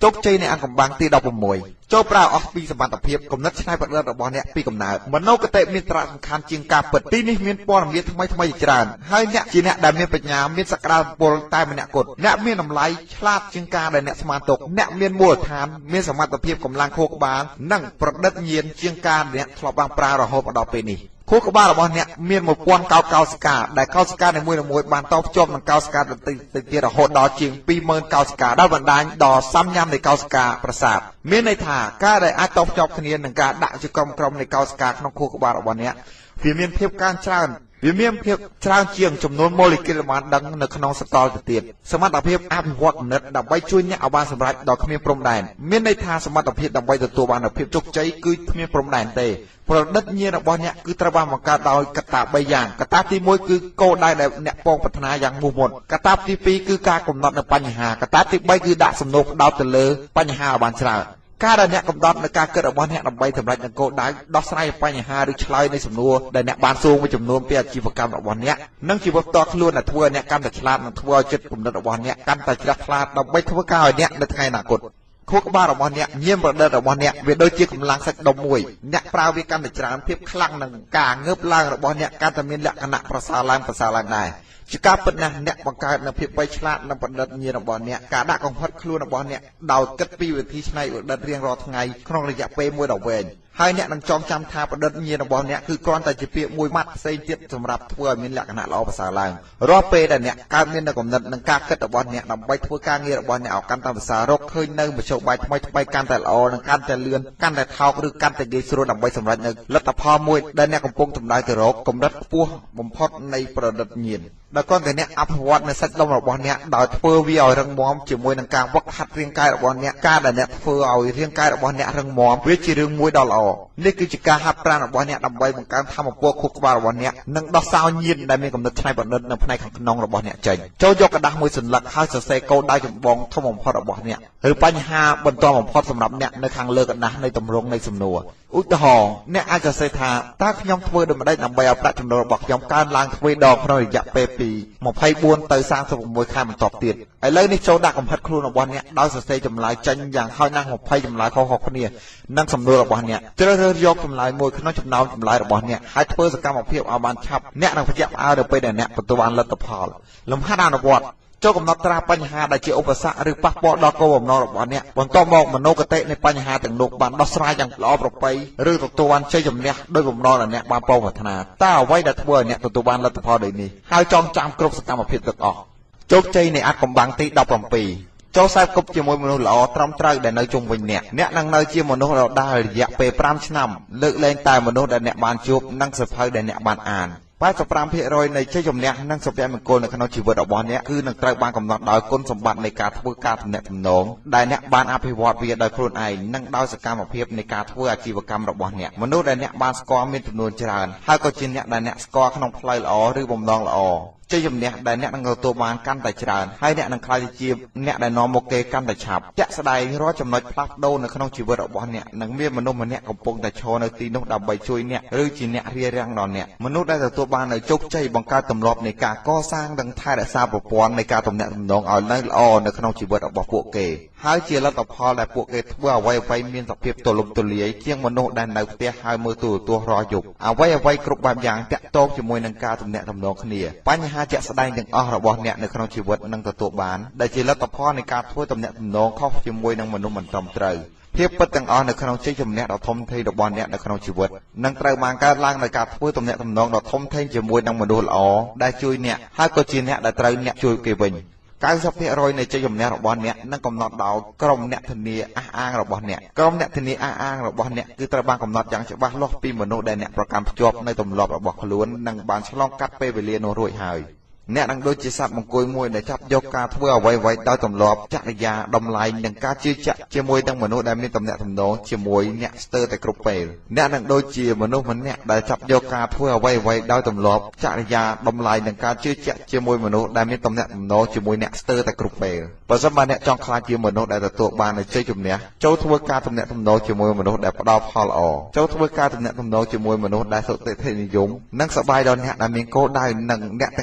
S1: ជោគជ័យនៃអង្គកំបាំងទីដប់ប្រាំមួយចូលប្រើអស់ពីសមត្ថភាពគំនិតច្នៃប្រឌិតរបស់អ្នកពីកំណើតមโนគតិមានសារៈសំខាន់ជាងការពិតទីនេះមានព័ត៌មានថ្មីថ្មីជាច្រើនហើយអ្នកជាអ្នកដែលមានបញ្ញាមានសក្តានុពលតែម្នាក់គត់អ្នកមានតម្លៃឆ្លាតជាងការដែលអ្នកស្មានទុកអ្នកមានមូលដ្ឋានមានសមត្ថភាពកម្លាំងខួរក្បាលនិងប្រឌិតញាណជាងការអ្នកធ្លាប់បានប្រើរហូតមកដល់ពេលនេះខួរក្បាលរបស់អ្នកមានmộtពាន់កោសិកាដែលកោសិកានីមួយៗបានតភ្ជាប់នឹងកោសិកាដទៃទៅទៀតរហូតដល់ជាងពីរម៉ឺនកោសិកាដែលបណ្ដាញដល់សំញាំនៃកោសិកាប្រសាទមានន័យថាការដែលអាចតភ្ជាប់គ្នានឹងការដាក់ជាក្រុមក្រុមនៃកោសិកាក្នុងខួរក្បាលរបស់អ្នកវាមានភាពកើនច្រើនវាមានភាពច្រើនជាងចំនួនម៉ូលេគុលបានដឹងនៅក្នុងសកលទៅទៀតសមត្ថភាពអភិវឌ្ឍគំនិតដើម្បីជួយអ្នកឲ្យបានសម្រេចដល់គ្មានព្រំដែនមានន័យថាសមត្ថភាពដើម្បីទទួលបាននូវភាពជោគជ័យគឺគ្មានព្រំដែនទេប្រឌិតញាណរបស់អ្នកគឺត្រូវបានបង្កើតដោយកត្តាបីយ៉ាងកត្តាទីមួយគឺគោលដៅដែលអ្នកពងប្រាថ្នាយ៉ាងមោះមុតកត្តាទីពីរគឺការកំណត់នូវបញ្ហាកត្តាទីបីគឺដាក់សំណួរផ្ដោតទៅលើបញ្ហាឲ្យបានច្រើនការដែលអ្នកកំណត់នៅការគិតរបស់អ្នកដើម្បីសម្រេចនឹងគោលដៅដោះស្រាយបញ្ហាឬឆ្លើយនៃសំណួរដែលអ្នកបានសួរមួយចំនួនពីអាជីវកម្មរបស់អ្នកនិងជីវិតផ្ទាល់ខ្លួនដែលធ្វើឲ្យអ្នកកាន់តែឆ្លាតនិងធ្វើឲ្យចិត្តគំនិតរបស់អ្នកកាន់តែជ្រះថ្លាដើម្បីធ្វើការឲ្យអ្នកនៅថ្ងៃអនាគតខួរក្បាលរបស់អ្នកញាណប្រឌិតរបស់អ្នកវាដូចជាកម្លាំងសាច់ដុំមួយអ្នកប្រើវាកាន់តែច្រើនភាពខ្លាំងនិងការងើបឡើងរបស់អ្នកកាន់តែមានលក្ខណៈប្រសើរឡើងប្រសើរឡើងដែរជាការពិតណាស់អ្នកបង្កើតនូវភាពបីឆ្លាតនិងប្រឌិតញាណរបស់អ្នកការដាក់កំហិតខ្លួនរបស់អ្នកដោយគិតពីវិធីច្នៃប្រឌិតរៀងរាល់ថ្ងៃក្នុងរយៈពេលមួយដ៏វែងហើយអ្នកនឹងចងចាំថាប្រឌិតញាណរបស់អ្នកគឺគ្រាន់តែជាពាក្យមួយម៉ាត់ផ្សេងទៀតសម្រាប់ធ្វើឲ្យមានលក្ខណៈល្អប្រសើរឡើងរាល់ពេលដែលអ្នកកើតមាននូវគំនិតនិងការគិតរបស់អ្នកដើម្បីធ្វើការងាររបស់អ្នកឲ្យកាន់តែប្រសើររកឃើញនៅមធ្យោបាយថ្មីថ្មីកាន់តែល្អនិងកាន់តែលឿនកាន់តែថោកឬកាន់តែងាយស្រួលដើម្បីសម្រេចនូវលទ្ធផលមួយដែលអ្នកកំពុងដំណើរទៅរកកម្រិតខ្ពស់បំផុតនៃប្រឌិតញាណដោយគ្រាន់តែអ្នកអភិវឌ្ឍនៅសាច់ដុំរបស់អ្នកដោយធ្វើវាឲ្យរឹងមាំជាមួយនឹងការវឹកហាត់រាងកាយរបស់អ្នកការដែលអ្នកធ្វើឲ្យរាងកាយរបស់អ្នករឹងមាំវាជារឿងមួយដ៏ល្អនេះគឺជាការហាត់ប្រាណរបស់អ្នកដើម្បីបង្កើនថាមពលខួរក្បាលរបស់អ្នកនិងដោះសោញាណដែលមានកំណត់ច្នៃប្រឌិតនៅផ្នែកខាងក្នុងរបស់អ្នកចេញចូលយកกระดาษមួយសន្លឹកហើយសរសេរគោលដៅចម្បងធំបំផុតរបស់អ្នកឬបញ្ហាបន្ទាន់បំផុតសម្រាប់អ្នកនៅខាងលើกระดาษនៃទម្រង់នៃសំណួរឧទាហរណ៍អ្នកអាចសរសេរថាតើខ្ញុំធ្វើដូចម្តេចដើម្បីឲ្យប្រាក់ចំណូលរបស់ខ្ញុំកើនឡើងទ្វេដងក្នុងរយៈពេលពីម្ភៃបួនទៅសាមសិប៦ខែបន្តទៀតឥឡូវនេះចូលដាក់កំហិតខ្លួនរបស់អ្នកដោយសរសេរចម្លើយចេញយ៉ាងហោចណាស់ម្ភៃចម្លើយខុសៗគ្នានិងសំណួររបស់អ្នកជ្រើសរើសយកចម្លើយមួយក្នុងចំណោមចម្លើយរបស់អ្នកហើយធ្វើសកម្មភាពឲ្យបានឆាប់អ្នកនឹងភ្ជាប់ផ្អើលទៅពេលដែលអ្នកទទួលបានលទ្ធផលលំហាត់អនុវត្តចូលកំណត់ត្រាបញ្ហាដែលជាឧបសគ្គឬប៉ះពាល់ដល់គោលបំណងរបស់អ្នកបន្ទាប់មកមនោគតិនៃបញ្ហាទាំងនោះបានដោះស្រាយយ៉ាងល្អប្រពៃឬទទួលបានជ័យជំនះដោយបំណងដែលអ្នកបានពោលប្រាថ្នាតើអ្វីដែលធ្វើឲ្យអ្នកទទួលបានលទ្ធផលដូចនេះហើយចងចាំគ្រប់សកម្មភាពទាំងអស់ជោគជ័យនៃអាថ៌កំបាំងទីដប់ប្រាំពីរចូលខ្សែគប់ជាមួយមនុស្សល្អត្រឹមត្រូវដែលនៅជុំវិញអ្នកអ្នកនឹងនៅជាមនុស្សដ៏ដែលរយៈពេលប្រាំឆ្នាំលើកលែងតែមនុស្សដែលអ្នកបានជួបនិងសៀវភៅដែលអ្នកបានអានប៉ែនសិបប្រាំភាគរយនៃជ័យជំនះនិងសុភមង្គលនៅក្នុងជីវិតរបស់អ្នកគឺនឹងត្រូវបានកំណត់ដោយគុណសម្បត្តិនៃការធ្វើការទំនាក់ទំនងដែលអ្នកបានអភិវឌ្ឍវាដោយខ្លួនឯងនិងដោយសកម្មភាពនៃការធ្វើអាជីវកម្មរបស់អ្នកមនុស្សដែលអ្នកបានស្គាល់មានចំនួនច្រើនហើយក៏ជាអ្នកដែលអ្នកស្គាល់ក្នុងផ្លូវល្អឬបំណងល្អជ័យជំនះដែលអ្នកនឹងទទួលបានកាន់តែច្រើនហើយអ្នកនឹងក្លាយជាអ្នកដែលនាំមកគេកាន់តែឆាប់ជាក់ស្ដែងរាល់ចំណុចផ្លាស់ប្ដូរនៅក្នុងជីវិតរបស់អ្នកនឹងមានមនុស្សម្នាក់កំពុងតែឈរនៅទីនោះដើម្បីជួយអ្នកឬជាអ្នករារាំងដល់អ្នកមនុស្សដែលទទួលបាននូវជោគជ័យបង្កើតទម្លាប់នៃការកសាងនិងថែរក្សាប្រព័ន្ធនៃការទំនាក់ទំនងឲ្យនៅល្អនៅក្នុងជីវិតរបស់ពួកគេហើយជាលទ្ធផលដែលពួកគេធ្វើអ្វីអ្វីមានសភាពទូលំទូលាយជាងមនុស្សដែលនៅផ្ទះហើយមើលទូរទស្សន៍រាល់យប់អ្វីអ្វីគ្រប់បែបយ៉ាងតាក់ទងជាមួយនឹងការទំនាក់ទំនងគ្នាបញ្ហាជាក់ស្ដែងទាំងអស់របស់អ្នកនៅក្នុងជីវិតនឹងទទួលបានដែលជាលទ្ធផលនៃការធ្វើទំនាក់ទំនងខុសជាមួយនឹងមនុស្សមិនត្រឹមត្រូវភាពពិតទាំងអស់នៅក្នុងជ័យជំនះដ៏ធំធេងរបស់អ្នកនៅក្នុងជីវិតនឹងត្រូវបានកើតឡើងដោយការធ្វើទំនាក់ទំនងដ៏ធំធេងជាមួយនឹងមនុស្សល្អដែលជួយអ្នកហើយក៏ជាអ្នកដែលត្រូវអ្នកជួយគេវិញកៅសិបភាគរយនៃជ័យជំនះរបស់អ្នកនឹងកំណត់ដោយក្រុមអ្នកធានាអះអាងរបស់អ្នកក្រុមអ្នកធានាអះអាងរបស់អ្នកគឺត្រូវបានកំណត់យ៉ាងច្បាស់លាស់ពីមនុស្សដែលអ្នកប្រកាន់ភ្ជាប់នៅទម្លាប់របស់ខ្លួននិងបានឆ្លងកាត់ពេលវេលានោះរួចហើយអ្នកនឹងដូចជាសត្វបង្គោលមួយដែលចាប់យកការធ្វើអ្វីៗដោយទម្លាប់ចរិយាតម្លៃនិងការជឿជាក់ជាមួយនឹងមនុស្សដែលមានទំនាក់ទំនងជាមួយអ្នកស្ទើរតែគ្រប់ពេលអ្នកនឹងដូចជាមនុស្សម្នាក់ដែលចាប់យកការធ្វើអ្វីៗដោយទម្លាប់ចរិយាតម្លៃនិងការជឿជាក់ជាមួយមនុស្សដែលមានទំនាក់ទំនងជាមួយអ្នកស្ទើរតែគ្រប់ពេលបើសិនបើអ្នកចង់ខ្លាចជាមនុស្សដែលទទួលបាននូវជ័យជំនះចូលធ្វើការទំនាក់ទំនងជាមួយមនុស្សដែលផ្ដល់ផលល្អចូលធ្វើការទំនាក់ទំនងជាមួយមនុស្សដែលសុខចិត្តនិយមនិងសប្បាយដល់អ្នកដែលមានគោលដៅនិងអ្នកទាំងឡាយដែល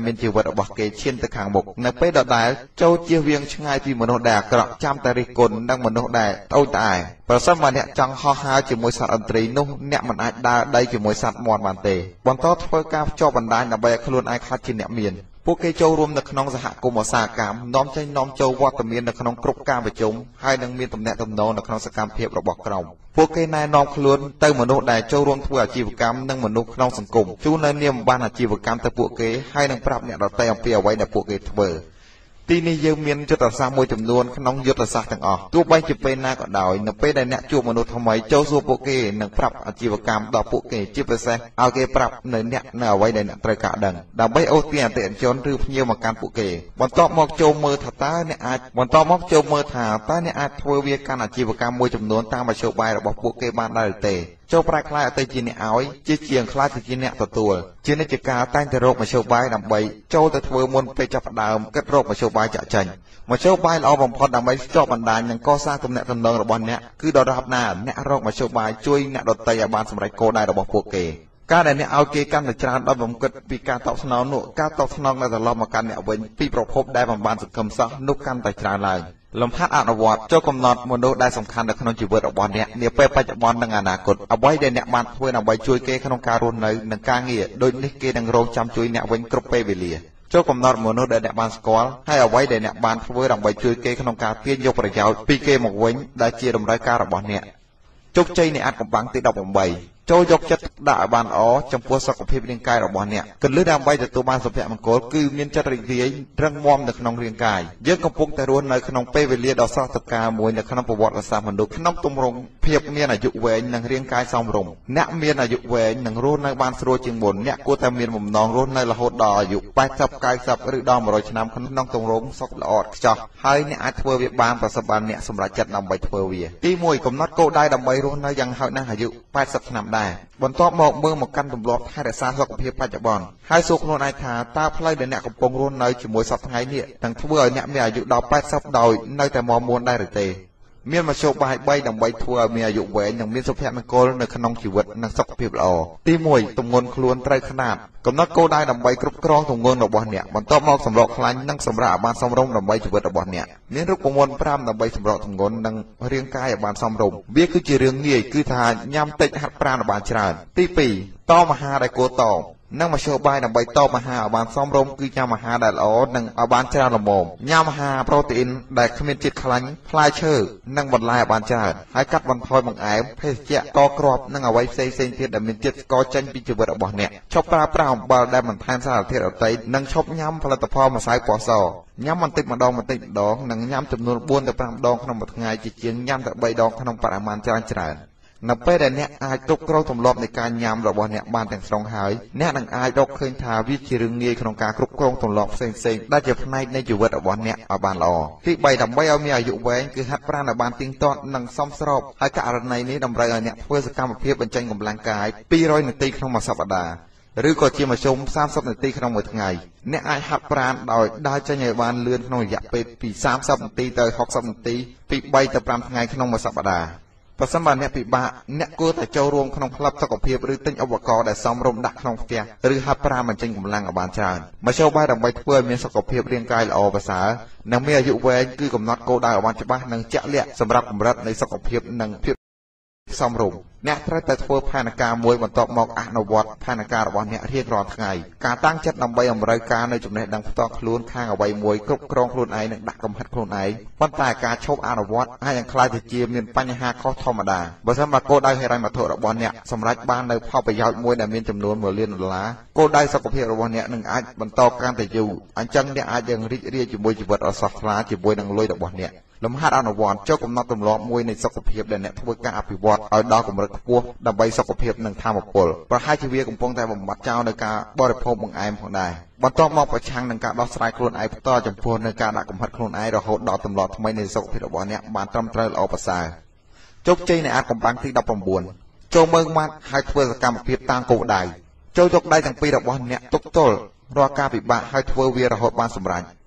S1: មានជីវិតរបស់គេឈានទៅខាងមុខនៅពេលដដែលចូលជៀសវាងឆ្ងាយពីមនុស្សដែលអាក្រក់ចាំតែរិះគន់និងមនុស្សដែលត្អូញត្អែប្រសិនបើអ្នកចង់ហោះហើរជាមួយសត្វអន្ត្រីនោះអ្នកមិនអាចដើរដីជាមួយសត្វមាន់បានទេបន្តធ្វើការភ្ជាប់បណ្ដាញដើម្បីឲ្យខ្លួនឯងខ្លាចជាអ្នកមានពួកគេចូលរួមនៅក្នុងសហគមន៍ឧស្សាហកម្មនាំចេញនាំចូលវត្តមាននៅក្នុងគ្រប់ការប្រជុំហើយនឹងមានទំនាក់ទំនងនៅក្នុងសកម្មភាពរបស់ក្រុមពួកគេណែនាំខ្លួនទៅមនុស្សដែលចូលរួមធ្វើអាជីវកម្មនិងមនុស្សក្នុងសង្គមជូននៅនាមប័ណ្ណអាជីវកម្មទៅពួកគេហើយនឹងប្រាប់អ្នកដទៃអំពីអ្វីដែលពួកគេធ្វើទីនេះយើងមានយុទ្ធសាស្ត្រមួយចំនួនក្នុងយុទ្ធសាស្ត្រទាំងអស់ទោះបីជាពេលណាក៏ដោយនៅពេលដែលអ្នកជួបមនុស្សថ្មីចូលសួរពួកគេនិងប្រាប់អាជីវកម្មដល់ពួកគេជាពិសេសឲ្យគេប្រាប់នៅអ្នកនៅអ្វីដែលអ្នកត្រូវការដឹងដើម្បីអូសទាញអតិថិជនឬភ្ញៀវមកកាន់ពួកគេបន្ទាប់មកចូលមើលថាតើអ្នកអាចបន្ទាប់មកចូលមើលថាតើអ្នកអាចធ្វើវាកាន់អាជីវកម្មមួយចំនួនតាមមធ្យោបាយរបស់ពួកគេបានដែរឬទេចូលប្រែខ្លាយអតិជាអ្នកឲ្យជាជាងខ្លាចទៅជាអ្នកទទួលជានិច្ចកាលតែងតែរកមធ្យោបាយដើម្បីចូលទៅធ្វើមុនពេលចាប់ផ្ដើមគិតរកមធ្យោបាយចាក់ចេញមធ្យោបាយល្អបំផុតដើម្បីភ្ជាប់បណ្ដាញនិងកសាងទំនាក់ទំនងរបស់អ្នកគឺដរាបណាអ្នករកមធ្យោបាយជួយអ្នកដទៃឲ្យបានសម្រេចគោលដៅរបស់ពួកគេការដែលអ្នកឲ្យគេកាន់តែច្រើនដោយបំគិតពីការតបស្នងនោះការតបស្នងនៅត្រឡប់មកកាន់អ្នកវិញពីប្រភពដែលមិនបានសង្ឃឹមសោះនោះកាន់តែច្រើនឡើងលំហាត់អនុវត្តចូលកំណត់មនុស្សដែលសំខាន់នៅក្នុងជីវិតរបស់អ្នកនាពេលបច្ចុប្បន្ននិងអនាគតអ្វីដែលអ្នកបានធ្វើដើម្បីជួយគេក្នុងការរស់នៅនិងការងារដូចនេះគេនឹងរងចាំជួយអ្នកវិញគ្រប់ពេលវេលាចូលកំណត់មនុស្សដែលអ្នកបានស្គាល់ហើយអ្វីដែលអ្នកបានធ្វើដើម្បីជួយគេក្នុងការទាញយកប្រយោជន៍ពីគេមកវិញដែលជាតម្រូវការរបស់អ្នកជោគជ័យនៃអាថ៌កំបាំងទីដប់ប្រាំបីចូលយកចិត្តដាក់ឲ្យបានល្អចំពោះសុខភាពរាងកាយរបស់អ្នកគន្លឹះដើម្បីទទួលបានសុភមង្គលគឺមានចិត្តរីករាយរឹងមាំនៅក្នុងរាងកាយយើងកំពុងតែរស់នៅក្នុងពេលវេលាដ៏ស្រស់ត្រកាលមួយនៅក្នុងប្រវត្តិសាស្ត្រមនុស្សក្នុងទម្រង់ភាពមានអាយុវែងនិងរាងកាយសមរម្យអ្នកមានអាយុវែងនិងរស់នៅបានស្រួលជាងមុនអ្នកគួរតែមានបំណងរស់នៅរហូតដល់អាយុแปดสิบ เก้าสิบឬដល់មួយរយឆ្នាំក្នុងទម្រង់សុខល្អឥតខ្ចោះហើយអ្នកអាចធ្វើវាបានប្រសិនបើអ្នកសម្រេចចិត្តដើម្បីធ្វើវាទីមួយកំណត់គោលដៅដើម្បីរស់នៅយ៉ាងហោចណាស់អាយុแปดสิบឆ្នាំដែរបន្ទាប់មកមើលមកកាន់ទម្លាប់ថែរក្សាសុខភាពបច្ចុប្បន្នហើយសួរខ្លួនឯងថាតើផ្លូវដែលអ្នកកំពុងរស់នៅជាមួយសពថ្ងៃនេះនឹងធ្វើឲ្យអ្នកមានអាយុដល់แปดสิบដោយនៅតែមាំមួនដែរឬទេមានមធ្យោបាយបីដើម្បីធ្វើឲ្យមានអាយុវែងនិងមានសុភមង្គលនៅក្នុងជីវិតនិងសុខភាពល្អទីមួយទម្ងន់ខ្លួនត្រូវខ្នាតកំណត់គោលដៅដើម្បីគ្រប់គ្រងទម្ងន់របស់អ្នកបន្ទាប់មកសម្រកខ្លាញ់និងសម្រាប់ឲ្យបានសមរម្យដើម្បីជីវិតរបស់អ្នកមានរូបមន្តប្រាំដើម្បីសម្រកទម្ងន់និងរាងកាយឲ្យបានសមរម្យវាគឺជារឿងងាយគឺថាញ៉ាំតិចហាត់ប្រាណឲ្យបានច្រើនទីពីរតមអាហារដែលគួរតនិងមធ្យោបាយដើម្បីតបអាហារឲ្យបានសមរម្យគឺញ៉ាំអាហារដែលល្អនិងឲ្យបានច្រើនល្មមញ៉ាំអាហារប្រូតេអ៊ីនដែលគ្មានជាតិខ្លាញ់ផ្លែឈើនិងបន្លែឲ្យបានច្រើនហើយកាត់បន្ថយបង្អែមភេសជ្ជៈកគ្រាប់និងអ្វីផ្សេងៗទៀតដែលមានជាតិស្ករចេញពីជីវិតរបស់អ្នកឈប់ប្រើប្រាស់អំបិលដែលបន្ថែមសារធាតុដទៃនិងឈប់ញ៉ាំផលិតផលម្សៅពណ៌សញ៉ាំបន្តិចម្ដងបន្តិចម្ដងនិងញ៉ាំចំនួនបួនទៅប្រាំដងក្នុងមួយថ្ងៃជាជាងញ៉ាំតែបីដងក្នុងបរិមាណច្រើនច្រើននៅពេលដែលអ្នកអាចគ្រប់គ្រងទម្លាប់នៃការញ៉ាំរបស់អ្នកបានទាំងស្រុងហើយអ្នកនឹងអាចរកឃើញថាវាជារឿងងាយក្នុងការគ្រប់គ្រងទម្លាប់ផ្សេងៗដែលជាផ្នែកនៃជីវិតរបស់អ្នកឲ្យបានល្អទីបីដើម្បីឲ្យមានអាយុវែងគឺហាត់ប្រាណឲ្យបានទៀងទាត់និងសមស្របហើយករណីនេះតម្រូវឲ្យអ្នកធ្វើសកម្មភាពបញ្ចេញកម្លាំងកាយពីររយនាទីក្នុងមួយសប្តាហ៍ឬក៏ជាមធ្យមសាមសិបនាទីក្នុងមួយថ្ងៃអ្នកអាចហាត់ប្រាណដោយដើរចេញឲ្យបានលឿនក្នុងរយៈពេលពីសាមសិបនាទីទៅហុកសិបនាទីពីបីទៅប្រាំថ្ងៃក្នុងមួយសប្តាហ៍ប្រសិនបើអ្នកពិបាកអ្នកគួរតែចូលរួមក្នុងក្លឹបសុខភាពឬទិញឧបករណ៍ដែលសមរម្យដាក់ក្នុងផ្ទះឬហាត់ប្រាណបញ្ចេញកម្លាំងឲ្យបានច្រើនមធ្យោបាយដើម្បីធ្វើឲ្យមានសុខភាពរាងកាយល្អប្រសើរនិងមានអាយុវែងគឺកំណត់គោលដៅឲ្យបានច្បាស់និងជាក់លាក់សម្រាប់កម្រិតនៃសុខភាពនិងភាពសមរម្យអ្នកត្រូវតែធ្វើផែនការមួយបន្ទាប់មកអនុវត្តផែនការរបស់អ្នករៀងរាល់ថ្ងៃការតាំងចិត្តដើម្បីអំរើការនៅចំណេះដឹងផ្ទាល់ខ្លួនខាងអ្វីមួយគ្រប់គ្រងខ្លួនឯងនិងដាក់កំហិតខ្លួនឯងប៉ុន្តែការឈប់អនុវត្តអាចនឹងក្លាយទៅជាមានបញ្ហាខុសធម្មតាបើសិនបើគោលដៅហិរញ្ញវត្ថុរបស់អ្នកសម្រេចបាននៅផលប្រយោជន៍មួយដែលមានចំនួនមួយលានដុល្លារគោលដៅសុខភាពរបស់អ្នកនឹងអាចបន្តកាន់តែយូរអញ្ចឹងអ្នកអាចនឹងរីករាយជាមួយជីវិតដ៏ស្រស់ថ្លាជាមួយនឹងលុយរបស់អ្នកលំហាត់អនុវត្តចូលកំណត់ទម្លាប់មួយនៃសុខភាពដែលអ្នកធ្វើការអភិវឌ្ឍឲ្យដល់កម្រិតខ្ពស់ដើម្បីសុខភាពនិងថាមពលប្រហែលជាវាកំពុងតែបំបត្តិចោលនៅការបរិភោគបង្អែមផងដែរបន្ទាប់មកប្រឆាំងនឹងការដោះស្រាយខ្លួនឯងផ្ទាល់ចំពោះនៅការដាក់កំហិតខ្លួនឯងរហូតដល់ទម្លាប់ថ្មីនៃសុខភាពរបស់អ្នកបានត្រឹមត្រូវល្អប្រសើរជោគជ័យនៃអាថ៌កំបាំងទីដប់ប្រាំបួនចូលមើងម៉ាត់ហើយធ្វើសកម្មភាពតាមគោលដៅចូលយកដៃទាំងពីររបស់អ្នកទប់ទល់រាល់ការពិបាកហើយធ្វើវារហូតបានសម្រេច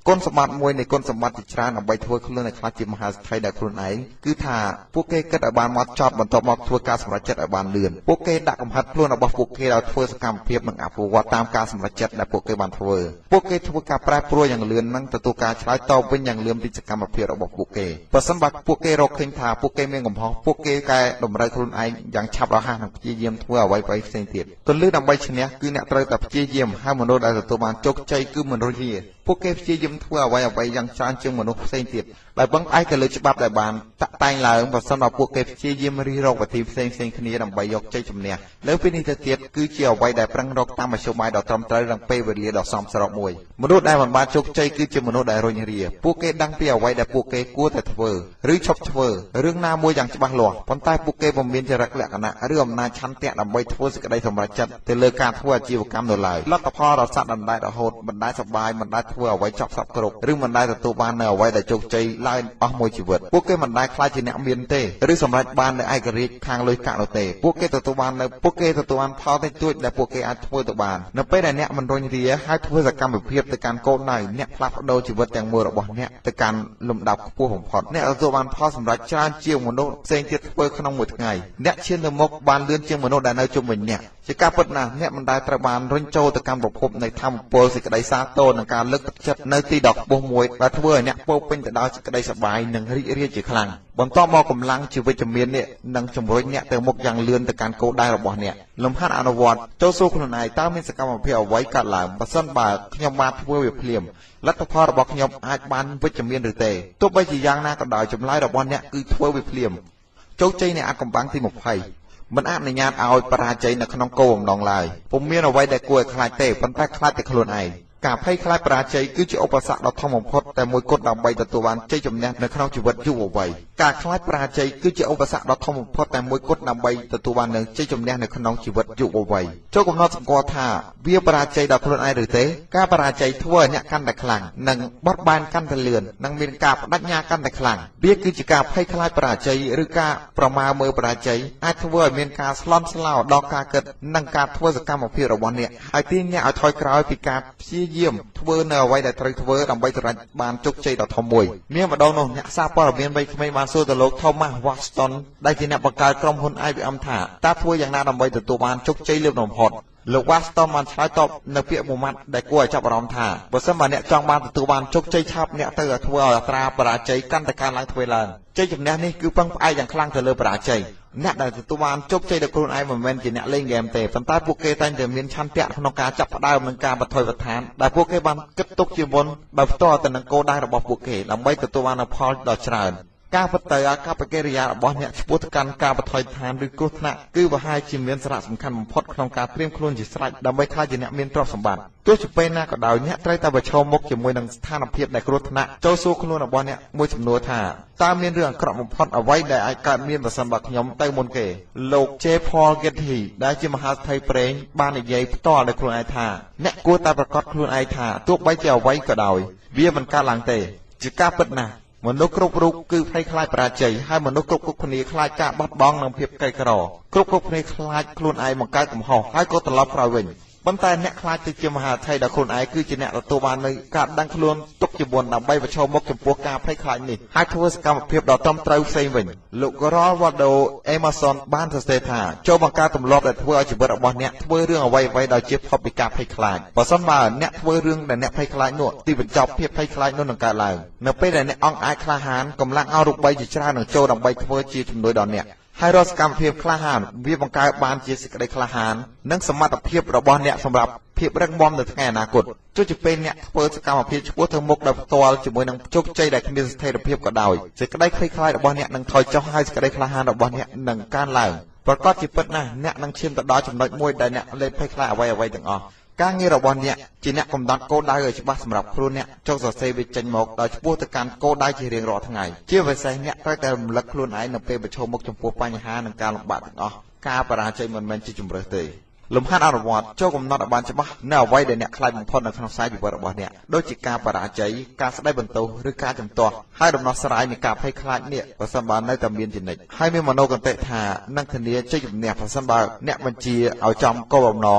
S1: ก้นสมบัติมวยในก้นสมบัติจิตราในใบทัวร์คลื่นในคลาสจิมหาไทยได้ครูนไอคือถ้าพวกเกย์เกิดอบานมัดจอดบรรทบมัดทัวร์การสำหรับจัดอบานเลือนพวกเกย์ดักกำพัดพลุ่นอบพวกเกย์เราทัวร์สกรรมเพียบหนึ่งอับว่าตามการสำหรับจัดในพวกเกย์บานทัวร์พวกเกย์ทัวร์การแปรปรวยอย่างเลือนนั่งแต่ตัวการใช้ต่อเป็นอย่างเลื่อมกิจกรรมเพียบอบพวกเกย์ประสันบักพวกเกย์รกเข่งทาพวกเกย์เมียงกำพองพวกเกย์กายดมไรครูนไออย่างฉับเราห้าทางเยี่ยมทัวร์ไว้ไปเส้นเตียดตัวเลือดนำใบชนิดคือเนี่ยเตยแต่เยี่ยมให้มนุษย์ได้ตัวบานจกใจคือมนุษย์ที่พวกเกย์เยี่ยมทัวร์ไว้เอาไปยังชานเชิงมนุษย์เส้นเตียดแต่บางไอ้ก็เลยฉบับแต่บานตะไตเหลืองประสันบักพวกเกย์เยี่ยมรีโรคปฏิเสธเส้นขณีนำใบยกใจจำเนียแล้วเป็นนิเตียดคือเกี่ยวไว้ได้ปรังรกตามมาชมไม้ดอกตรมเตยรังเปย์เวลีดอกซอมสระมวยมนุษย์ได้บานจกใจคือเจ้ามนุษย์ได้โรยเรียพวกเกย์ดังเปียไว้ได้พวกเกย์กู้แต่ทเวอร์หรือชอบทเวอร์เรื่องหน้ามวยอย่างฉบับหล่อปนใต้พวกเกย์ผมเมียนจะรักแหลกนะเรื่องนายชั้นเตะนำใบทเวอร์สกได้สมรจัดแต่เลิกการทเวอร์จีวกรรมโดนไหลลัตพอเราสัตว์มันได้เราโหดมันได้สบายมันได้ทเวอร์ไว้จับสับกรบหรือมันได้แต่ตัวบ้านเนื้อไว้ได้จกใจไล่ออกมวยชีวิตพวกเกย์มันได้คล้ายจีเนอเมียนเตหรือสมรบ้านในไอกรีทางลอยกะเราเตพวกเกย์ตัวบ้านในพวกเกย์ตัวบ้านพอได้ตัวแต่พวกเกย์อัดทเวอร์ตัวบ้านในเป้ในเนี้ยมันโรยเรียให้ทเวอร์สกรรมแบบเพียบแต่การโกนในเนี้ยพลัดโดชีวิตอย่างมือระบบเนี้ยแต่การลมดับพวกของพอดเนี่ยตัวบ้านพอสำหรับจานเจียวมนุษย์เซนเทียทเวอร์ขนมหมดไงเนี่ยเชื่อเดมกบ้านเลื่อนเจียวมนุษย์ได้ในจุ่มเนี่ยจะการพัฒนาเนี่ยมันได้ตระบานร้นโจตการระบบในทำโปรสิกได้ซาโตในการเลิกจัดในตีดอกบวมวยและทเวอร์เนี่ยโปรเป็นแต่ดาวสิกได้สบายหนึ่งริเรียจีคลังบนต้อมอกำลังชีวิตจำเมียนเนี่ยนังจมร้อยเนี่ยแต่หมกอย่างเลื่อนแต่การโกได้ระบบเนี่ยลมพัดอนุวัตเจ้าสู้คนไหนตั้งมิสกรรมเพียวไว้กัดหลังประสันบาขยมมาทเวอร์เพียมรัฐพรระบบขยมอาจบานวิจเมียนหรือเตตัวใบจียางหน้ากระดาษจำไล่ระบบเนี่ยคือทเวอร์เพียมโจ้ใจในอากำบังที่หมกไฟมันอาจในงานเอาปราใจในขนมโกงนองลายผมมีเอาไว้ได้กลัวคลายเตะปันใต้คลายแต่ขลุ่นไอการให้คลายปราใจคือจะอุปสรรคเราทำมงคลแต่มวยกดดำใบแต่ตัววันใจจำเนียในขนมชีวิตอยู่เอาไว้การคลายปราใจคือจะอุปสรรคเราทำมงคลแต่มวยกดดำใบแต่ตัววันหนึ่งใจจำเนียในขนมชีวิตอยู่เอาไว้เจ้ากำนดสังกอท่าเบี้ยปราใจดอกขลุ่นไอหรือเตะการปราใจทั่วเนี่ยกันแต่คลังนังบัดบานกันแต่เลือนนังมีการดักยากันแต่คลังเบี้ยคือจะการให้คลายปราใจหรือการประมาเมื่อปราใจอาจทั่วมีการสล้อมสลาวดอกการเกิดนังการทั่วสกรรมของพี่ระวันเนี่ยไอที่เนี่ยเอาถอยกราวปีการเชี่ยเยี่ยมทเวอร์เนอไว้ได้ตรีทเวอร์ดำใบตรัสบานจุกใจดอกทอมมวยเมียมาดองนงเนี่ยซาปอร์เมียนใบขมิ้นบานสู้ตลกทอมมาวัสตันได้ที่เนี่ยประกาศกรมพลไอบีอัมถาตาทเวอร์อย่างน่าดำใบตัวบานจุกใจเรียบหนอมพอดลูกวัสตันมันใช้ตบในเปียมุมัดได้กล้วยจับรองถาบทสมัยเนี่ยจองบานตัวบานจุกใจชับเนี่ยเตอร์ทเวอร์ตราปราใจกันแต่การล้างทเวลาใจจำเนียนี่คือปังไออย่างคลั่งเตลปราใจเนี่ยได้ตัวบานจบใจเด็กคนไอ้เหมือนเว้นจีเนี่ยเล่นเกมเตะตั้งแต่พวกเกย์ตั้งแต่เมียนชันเตะขนมการจับได้เหมือนการบัดถอยบัดทานได้พวกเกย์บันกึศตกจีบนแบบต่อแต่นังโกได้ระบบพวกเกย์ลำใบตัวบานพอดอชราญการพัฒนาการปฏิกิริยาบอลเนี่ยช่วยการการบัดถอยทานหรือกุศลคือว่าให้จีเมียนสระสำคัญพอดขนมการเตรียมคลุนจิตสลายดำใบท่าจีเนี่ยเมียนตรอบสมบัติตัวจุดเป็นหน้ากระดาวเนี่ยไตรตาบชมมกจมวยดังท่านอภิษในกุศลเจ้าสู้คลุนบอลเนี่ยมวยจำนวนท่าตามเมียนเรื่องกระหม่อมพอดเอาไว้ได้การเมียนประสันบักยมไตมนเกโลกเจพอเกตีได้จิมหาไทยเปรงบ้านในใหญ่ต่อในคลุนไอท่าเนี่ยกูตาประกอบคลุนไอท่าตัวใบเจ้าไว้กระดาวเบี้ยมันการหลังเตะจะกล้าเปิดหน้ามนุษย์กรุบรุกคือให้คลายปราใจให้มนุษย์กรุบกรุบคนนี้คลายกะบัดบ้องนำเพียบไกลกระรอกรุบกรุบคนนี้คลายคลุนไอมังกรกับห่อให้ก็ตลอดปลายเวงบรรดาเนี่ยคลายติดเจียมหาไทยดาคลุนไอคือจีเนี่ยตัวบานในการดังคลุนตกจีบวนนำใบประชมกจมปัวกาให้คลายนี่ให้ทัวร์สกรรมเพียบดอกต้มไตรเซเวงลูกร้อนว่าโดเอมาซอนบ้านเสถาโจบังการตำรวจแต่ทัวร์จีบวนบอลเนี่ยทัวร์เรื่องเอาไว้ไว้ดาวเจ็บพอปีกาให้คลายพอซ้ำมาเนี่ยทัวร์เรื่องแต่เนี่ยให้คลายนวดตีเป็นจอบเพียบให้คลายนวดหนังกาลายเนื้อไปแต่เนี่ยอ่องไอคลาหานกำลังเอาลูกใบจีจ้าหนังโจดังใบทัวร์จีจำนวนดอนเนี่ยให้รสกรรมเพียบคลาหานวิบังการบานจีสิกได้คลาหานนั่งสมัติเพียบระบอนเนี่ยสำหรับเพียบเร่งบอมในทางอนาคตจุดจะเป็นเนี่ยเปิดสกรรมเพียบชั่วเธอมกดับตัวจมวยนังจุกใจได้คณิตเทระเพียบก็ได้จะก็ได้คล้ายๆระบอนเนี่ยนังถอยเจ้าให้จะได้คลาหานระบอนเนี่ยนังการหลังประกอบจิตปัญนะเนี่ยนังเชื่อมต่อดาวจำนวนมวยได้เนี่ยเลยคล้ายๆเอาไว้เอาไว้ถึงอ๋อการงี้ระบอนเนี่ยจีเนี่ยกำลังโกได้เลยฉบับสำหรับครูเนี่ยเจ้าสาวเซวิจันหมกโดยเฉพาะการโกได้จีเรียงรอทั้งไงเชื่อไปใส่เนี่ยตั้งแต่ลักครูไหนนับเป็นประชมมกจมปัวปัญหาหนึ่งการลำบากถึงอ๋อการประหารใจมันมันจะจุ่มเรือเตยลมพัดอารวาสเจ้ากำนัดอบานฉบับแนวไว้เดี๋ยวเนี่ยคลายมันพ้นในขนมซ้ายอยู่บนระบอนเนี่ยโดยจิการประหารใจการแสดงบรรทุหรือการจำตัวให้ดำนัดสลายในการให้คลายเนี่ยประสบานในตำเบียนจินนิให้ไม่มโนกันเตะทานั่งคณีเจ้าหยุ่มเนี่ยประสบานเนี่ยบัญชีเอาจำก็แบบน้อง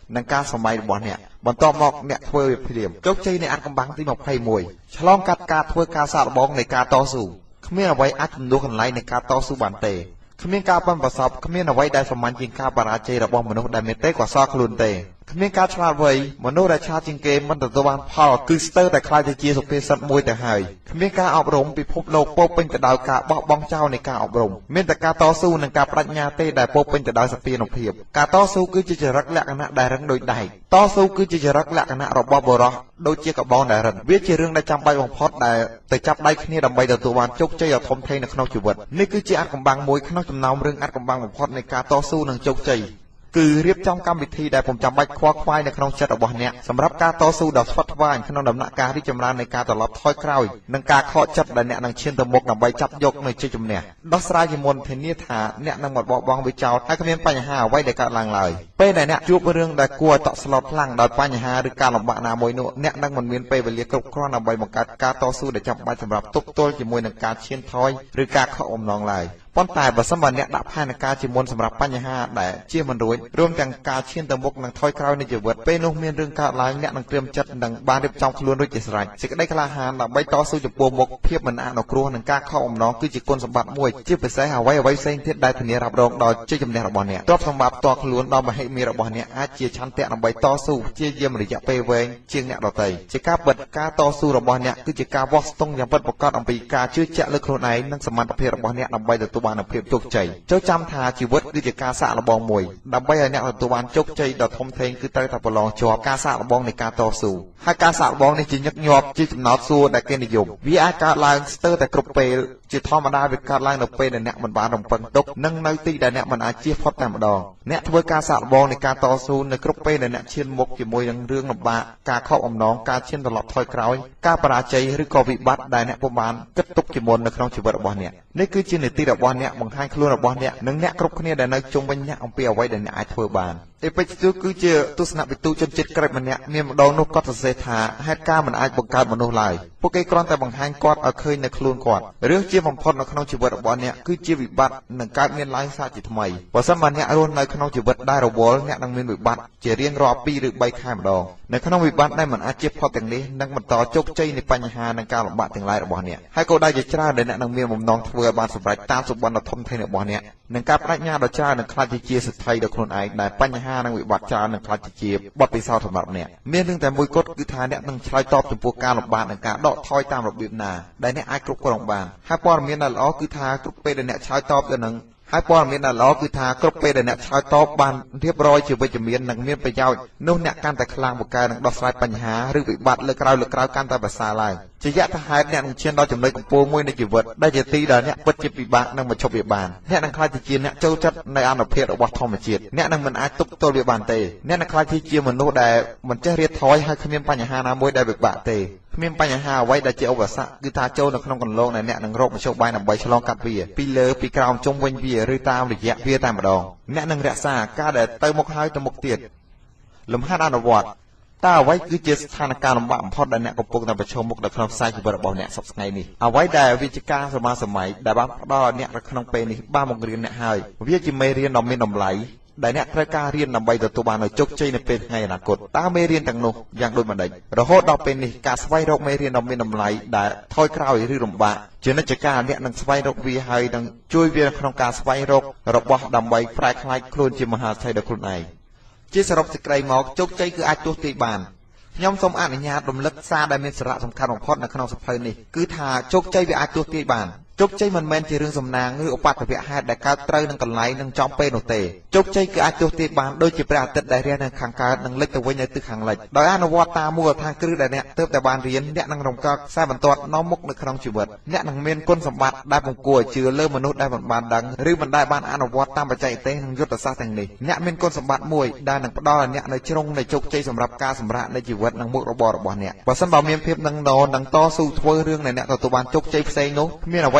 S1: នឹងការសម័យរបស់អ្នកបន្ទាប់មកអ្នកធ្វើវាភ្លាមជោគជ័យនៃអាថ៌កំបាំងទីยี่สิบเอ็ดឆ្លងកាត់ការធ្វើការសាកល្បងនៃការតស៊ូគ្មានអ្វីអាចជំនួសកន្លែងនៃការតស៊ូបានទេគ្មានការបានប្រសពគ្មានអ្វីដែលសាមញ្ញជាងការបរាជ័យរបស់មនុស្សដែលមានទេក៏សល់ខ្លួនទេគ្មានការឆ្លាតវៃមនុស្សដែលឆ្លាតជាងគេមិនទទួលបានផលគឺស្ទើរតែខ្លាចទៅជាសុភាសិតមួយទៅហើយគ្មានការអប់រំពិភពលោកពោពេញទៅដោយការបោះបង់ចោលនៃការអប់រំមានតែការតស៊ូនិងការបដិញ្ញាទេដែលពោពេញទៅដោយសពានុភាពការតស៊ូគឺជាចរិតលក្ខណៈដែលរឹងដូចដែកតស៊ូគឺជាចរិតលក្ខណៈរបស់បុរសដូចជាកបោដែលរឹងវាជារឿងដែលចាំបាច់បំផុតដែលទៅចាប់ដៃគ្នាដើម្បីទទួលបានជោគជ័យដ៏ធំធេងនៅក្នុងជីវិតនេះគឺជាអាថ៌កំបាំងមួយក្នុងចំណោមរឿងអាថ៌កំបាំងបំផុតនៃការតស៊ូនិងជោគជ័យគឺរៀបចំកម្មវិធីដែលពុំចាំបាច់ខ្វល់ខ្វាយនៅក្នុងចិត្តរបស់អ្នកសម្រាប់ការតស៊ូដ៏ស្វិតស្វាញក្នុងដំណាក់កាលរីកចម្រើននៃការត្រឡប់ថយក្រោយនិងការខកចិត្តដែលអ្នកនឹងឈានទៅមុខដើម្បីចាប់យកនូវជ័យជំនះដោះស្រាយជាមុនធានាថាអ្នកនឹងមិនបោះបង់វាចោលហើយគ្មានបញ្ហាអ្វីដែលកើតឡើងឡើយពេលដែលអ្នកជួបរឿងដែលគួរឲ្យតក់ស្លុតខ្លាំងដោយបញ្ហាឬការលំបាកណាមួយនោះអ្នកនឹងមិនមានពេលវេលាគ្រប់គ្រាន់ដើម្បីបង្កើតការតស៊ូដែលចាំបាច់សម្រាប់ទប់ទល់ជាមួយនឹងការឈានថយឬការខកបំណងឡើយប៉ុន្តែបើសិនបើអ្នកដាក់ផែនការជាមុនសម្រាប់បញ្ហាដែលជៀសមិនរួចរួមទាំងការឈានទៅមុខនិងថយក្រោយនៃជីវិតពេលនោះមានរឿងកើតឡើងអ្នកនឹងត្រៀមចិត្តនិងបានរៀបចំខ្លួនរួចជាស្រេចសេចក្តីក្លាហានដើម្បីតស៊ូចំពោះមុខភាពមិនអនុគ្រោះនិងការខកបំណងគឺជាគុណសម្បត្តិមួយជាពិសេសអ្វីអ្វីផ្សេងទៀតដែលធានារ៉ាប់រងដោយជ័យជំនះរបស់អ្នកទ្រព្យសម្បត្តិផ្ទាល់ខ្លួនដ៏មហិមារបស់អ្នកអាចជាឆន្ទៈដើម្បីតស៊ូព្យាយាមរយៈពេលវែងជាងអ្នកដទៃជាការពិតការតស៊ូរបស់អ្នកគឺជាការវាស់ស្ទង់យ៉ាងពិតប្រាកដអំពីការជឿជាក់លើខ្លួនឯងនិងសមត្ថភាពរបស់អ្នកដើម្បីទទួលបានភាពជោគជ័យចូលចាំថាជីវិតគឺជាការសាកល្បងមួយដើម្បីឲ្យអ្នកទទួលបានជោគជ័យដ៏ធំធេងគឺត្រូវតែប្រឡងជាប់ការសាកល្បងនៃការតស៊ូហើយការសាកល្បងនេះជាញឹកញាប់ជាចំណោទសួរដែលគេនិយមវាអាចកើតឡើងស្ទើរតែគ្រប់ពេលជាធម្មតាវាកើតឡើងនៅពេលដែលអ្នកមិនបានរំពឹងទុកនិងនៅទីដែលអ្នកមិនអាចជៀសផុតតែម្ដងអ្នកធ្វើការសាកល្បងនៃការតស៊ូនៅគ្រប់ពេលដែលអ្នកឈានមុខជាមួយនឹងរឿងលំបាកការខកអំណងការឈានត្រឡប់ថយក្រោយការបរាជ័យឬក៏វិបត្តិដែលអ្នកពុំបានគិតទុកជាមុននៅក្នុងជីវិតរបស់អ្នកនេះគឺជានីតិរបស់អ្នកបង្ហាញខ្លួនរបស់អ្នកនិងអ្នកគ្រប់គ្នាដែលនៅជុំវិញអ្នកអំពីអ្វីដែលអ្នកអាចធ្វើបានអេពេចទូគឺជាទស្សនវិទូជនជាតិក្រិចម្នាក់មានម្ដងនោះគាត់សរសេរថាហេតុការណ៍មិនអាចបង្កើតមនុស្សឡើយពួកគេគ្រាន់តែបង្ហាញគាត់ឲ្យឃើញនៅខ្លួនគាត់រឿងជាបំផុតនៅក្នុងជីវិតរបស់អ្នកគឺជាវិបត្តិនឹងកើតមានឡើងសាជាថ្មីបើសិនបើអ្នករស់នៅក្នុងជីវិតដែលរវល់អ្នកនឹងមានវិបត្តិជារៀងរាល់ពីរឬបីខែម្ដងនៅក្នុងវិបត្តិដែលមិនអាចជៀសផុតទាំងនេះនឹងបន្តជោគជ័យនៃបញ្ហានិងការលំបាកទាំងឡាយរបស់អ្នកហើយក៏ដែលជាច្រើនដែលអ្នកនឹងមានបំណងធ្វើឲ្យបានសម្រេចតាមសុបិនដ៏ធំធេងរបស់អ្នកនិងការបដិញ្ញាដ៏ច្រើននឹងខ្លាចជាសិទ្ធិដល់ខ្លួនឯងដែលបញ្ហានិងវិបត្តិច្រើននឹងខ្លាចជាបទពិសោធន៍សម្រាប់អ្នកមានរឿងតែមួយគត់គឺថាអ្នកនឹងឆ្លើយតបចំពោះការលំបាកនិងការដកថយតាមរបៀបណាដែលអ្នកអាចគ្រប់គ្រងបានហើយព័ត៌មានដែលល្អគឺថាគ្រប់ពេលដែលអ្នកឆ្លើយតបទៅនឹងហើយព័ត៌មានដែលល្អគឺថាគ្រប់ពេលដែលអ្នកឆ្លើយតបបានរៀបរយជាវិជ្ជមាននិងមានប្រយោជន៍នោះអ្នកកាន់តែខ្លាំងពូកែនឹងដោះស្រាយបញ្ហាឬវិបត្តិលើក្រោយលើក្រោយកាន់តែប្រសើរឡើងជាយថាហេតុអ្នកនឹងឈានដល់ចំណុចកំពូលមួយនៃជីវិតដែលជាទីដែលអ្នកពិតជាពិបាកនឹងមកឈប់វាបានអ្នកនឹងខ្លាចជាអ្នកចូលចិត្តនៅអនុភាពរបស់ធម្មជាតិអ្នកនឹងមិនអាចទប់ទល់វាបានទេអ្នកនឹងខ្លាចជាមនុស្សដែលមិនចេះរៀបថយហើយគ្មានបញ្ហាណាមួយដែលពិបាកទេគ្មានបញ្ហាអ្វីដែលជាឧបសគ្គគឺថាចូលនៅក្នុងកន្លងដែលអ្នកនឹងរកមធ្យោបាយដើម្បីឆ្លងកាត់វាពីលើពីក្រោមជុំវិញវាឬតាមរយៈវាតែម្ដងអ្នកនឹងរក្សាការដែលទៅមុខហើយទៅមុខទៀតលំហាត់អនុវត្តតើអ្វីគឺជាស្ថានភាពលំបាកបំផុតដែលអ្នកកំពុងតែប្រឈមមុខនៅក្នុងខ្សែជីវិតរបស់អ្នកសប្តាហ៍ថ្ងៃនេះអ្វីដែលវិជ្ជាការសមាសម័យដែលបានផ្ដល់ឲ្យអ្នកនៅក្នុងពេលនេះបានបង្រៀនអ្នកហើយវាជាមេរៀនដ៏មានតម្លៃដែលអ្នកត្រូវការរៀនដើម្បីទទួលបាននូវជោគជ័យនៅពេលថ្ងៃអនាគតតើមេរៀនទាំងនោះយ៉ាងដូចម្តេចរហូតដល់ពេលនេះការស្វែងរកមេរៀនដ៏មានតម្លៃដែលថយក្រោយឬរំបាកជានិច្ចកាលអ្នកនឹងស្វែងរកវាហើយនឹងជួយវាក្នុងការស្វែងរករបស់ដើម្បីប្រែក្លាយខ្លួនជាមហាសេដ្ឋីដល់ខ្លួនឯងជាសរុបសេចក្តីមកជោគជ័យគឺអាចទស្សន៍ទាយបានខ្ញុំសូមអនុញ្ញាតរំលឹកសារដែលមានសារៈសំខាន់បំផុតនៅក្នុងសភៅនេះគឺថាជោគជ័យវាអាចទស្សន៍ទាយបានជោគជ័យមិនមែនជារឿងសំណាងឬឧបទ្ទវហេតុដែលកើតត្រូវនឹងកន្លែងនឹងចំពេលនោះទេជោគជ័យគឺអាចទស្សន៍ទាយបានដូចជាព្រះអាទិត្យដែលរះនៅខាងកើតនិងលិចទៅវិញនៅទិសខាងលិចដោយអនុវត្តតាមមូលដ្ឋានគ្រឹះដែលអ្នកទើបតែបានរៀនអ្នកនឹងរំកើកខ្សែបន្ទាត់នាំមុខនៅក្នុងជីវិតអ្នកនឹងមានគុណសម្បត្តិដែលពង្គួរឲ្យជឿលើមនុស្សដែលមិនបានដឹងឬមិនដែលបានអនុវត្តតាមបច្ចេកទេសនិងយុទ្ធសាស្ត្រទាំងនេះអ្នកមានគុណសម្បត្តិមួយដែលនឹងផ្ដល់ឲ្យអ្នកនៅជ្រុងនៃជោគជ័យសម្រាប់ការសម្រាកនៃជីវិតនិងមុខរបររបស់អ្នកបើសិនបើមានភាពនឹងណនិងតស៊ូធ្វើរឿងដែលអ្នកទទួលបានជោគជ័យផ្សេងនោះគ្មានអ្វី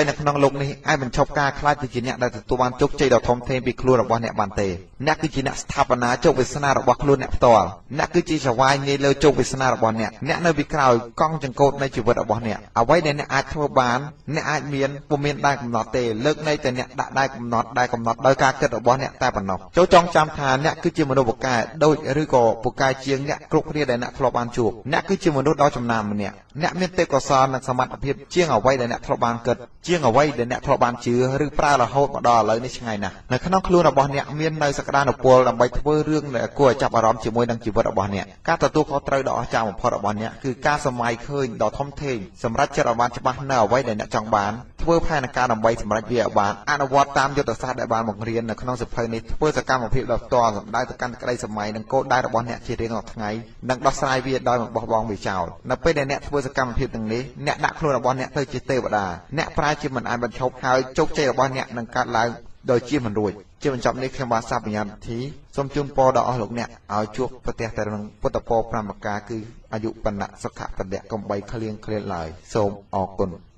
S1: ในขนมโลกนี้ไอ้บรรชบการคลายติจิเนี่ยได้ตัววันจุกใจดอกทอมเทนปีครัวระบเนี่ยบันเตนักกิจเนี่ยสถาปนาโจกวิศนาระบครัวเนี่ยตัวนักกิจชาวายเนี่ยเลยโจกวิศนาระบเนี่ยเนี่ยในวิกราวกล้องจังโกดในชีวิตระบเนี่ยเอาไว้ในเนี่ยอาจทั่วบ้านเนี่ยอาจเมียนปุ่มเมียนได้กำหนดเตเลิกในแต่เนี่ยได้กำหนดได้กำหนดโดยการเกิดระบเนี่ยแต่ปนนกโจจองจำทานเนี่ยคือจิมโนบุกกายโดยหรือก็บุกกายเชียงเนี่ยกรุกเรียดเนี่ยทรบานจูบเนี่ยคือจิมนุษย์ดาวจำนำเนี่ยเนี่ยเมียนเตกอซอนนักสมัติอภิเชียงเอาไว้ในเนี่ยทรบานเกิดเชียงเอาไว้ในเนี่ยทรบานเชื้อหรือปลาละโหดมาดอเลยนี่ช่ไงนะในขนมครัวระบเนี่ยเมียนในสกัดนปลลำใบทเวเรื่องเนี่ยกลัวจับอารมณ์จิมวยดังจิบระบเนี่ยการตัวเขาเตยดอกจามพอระบเนี่ยคือการสมัยเคยดอกทอมเทงสำหรับเจรบานจะมาเน่าไว้ในเนี่ยจังบานทเวภายในการนำใบสำหรับเบียบานอนุวัตตามยุทธศาสตร์ในบานมองเรียนในขนมสุภาพนี้ทเวสกัดมาพิบดอกตอนได้ตะกันใกล้สมัยดังโกได้ระบเนี่ยเชียงออกไงดังดอกสายเวียดอยบอกบองวิจาวนับไปในเนี่ยทเวสกัดมาพิบตรงนี้เนี่ยดักครัวระบเนี่ยเตยจิเตวดาเนี่ยปลายจิมันอันบรรทบหายจกเจระบเนี่ยดังการลายโดยจีมันรวยจีมันจับในคำว่าทราบปัญญาทีสมจุนปอดอกหลกเนี่ยเอาจุกปฏิแต่เรื่องพุทธปอพระมกาคืออายุปัญญสุขะปัญญากำใบเคลียงเคลียนลายโสมออกกุล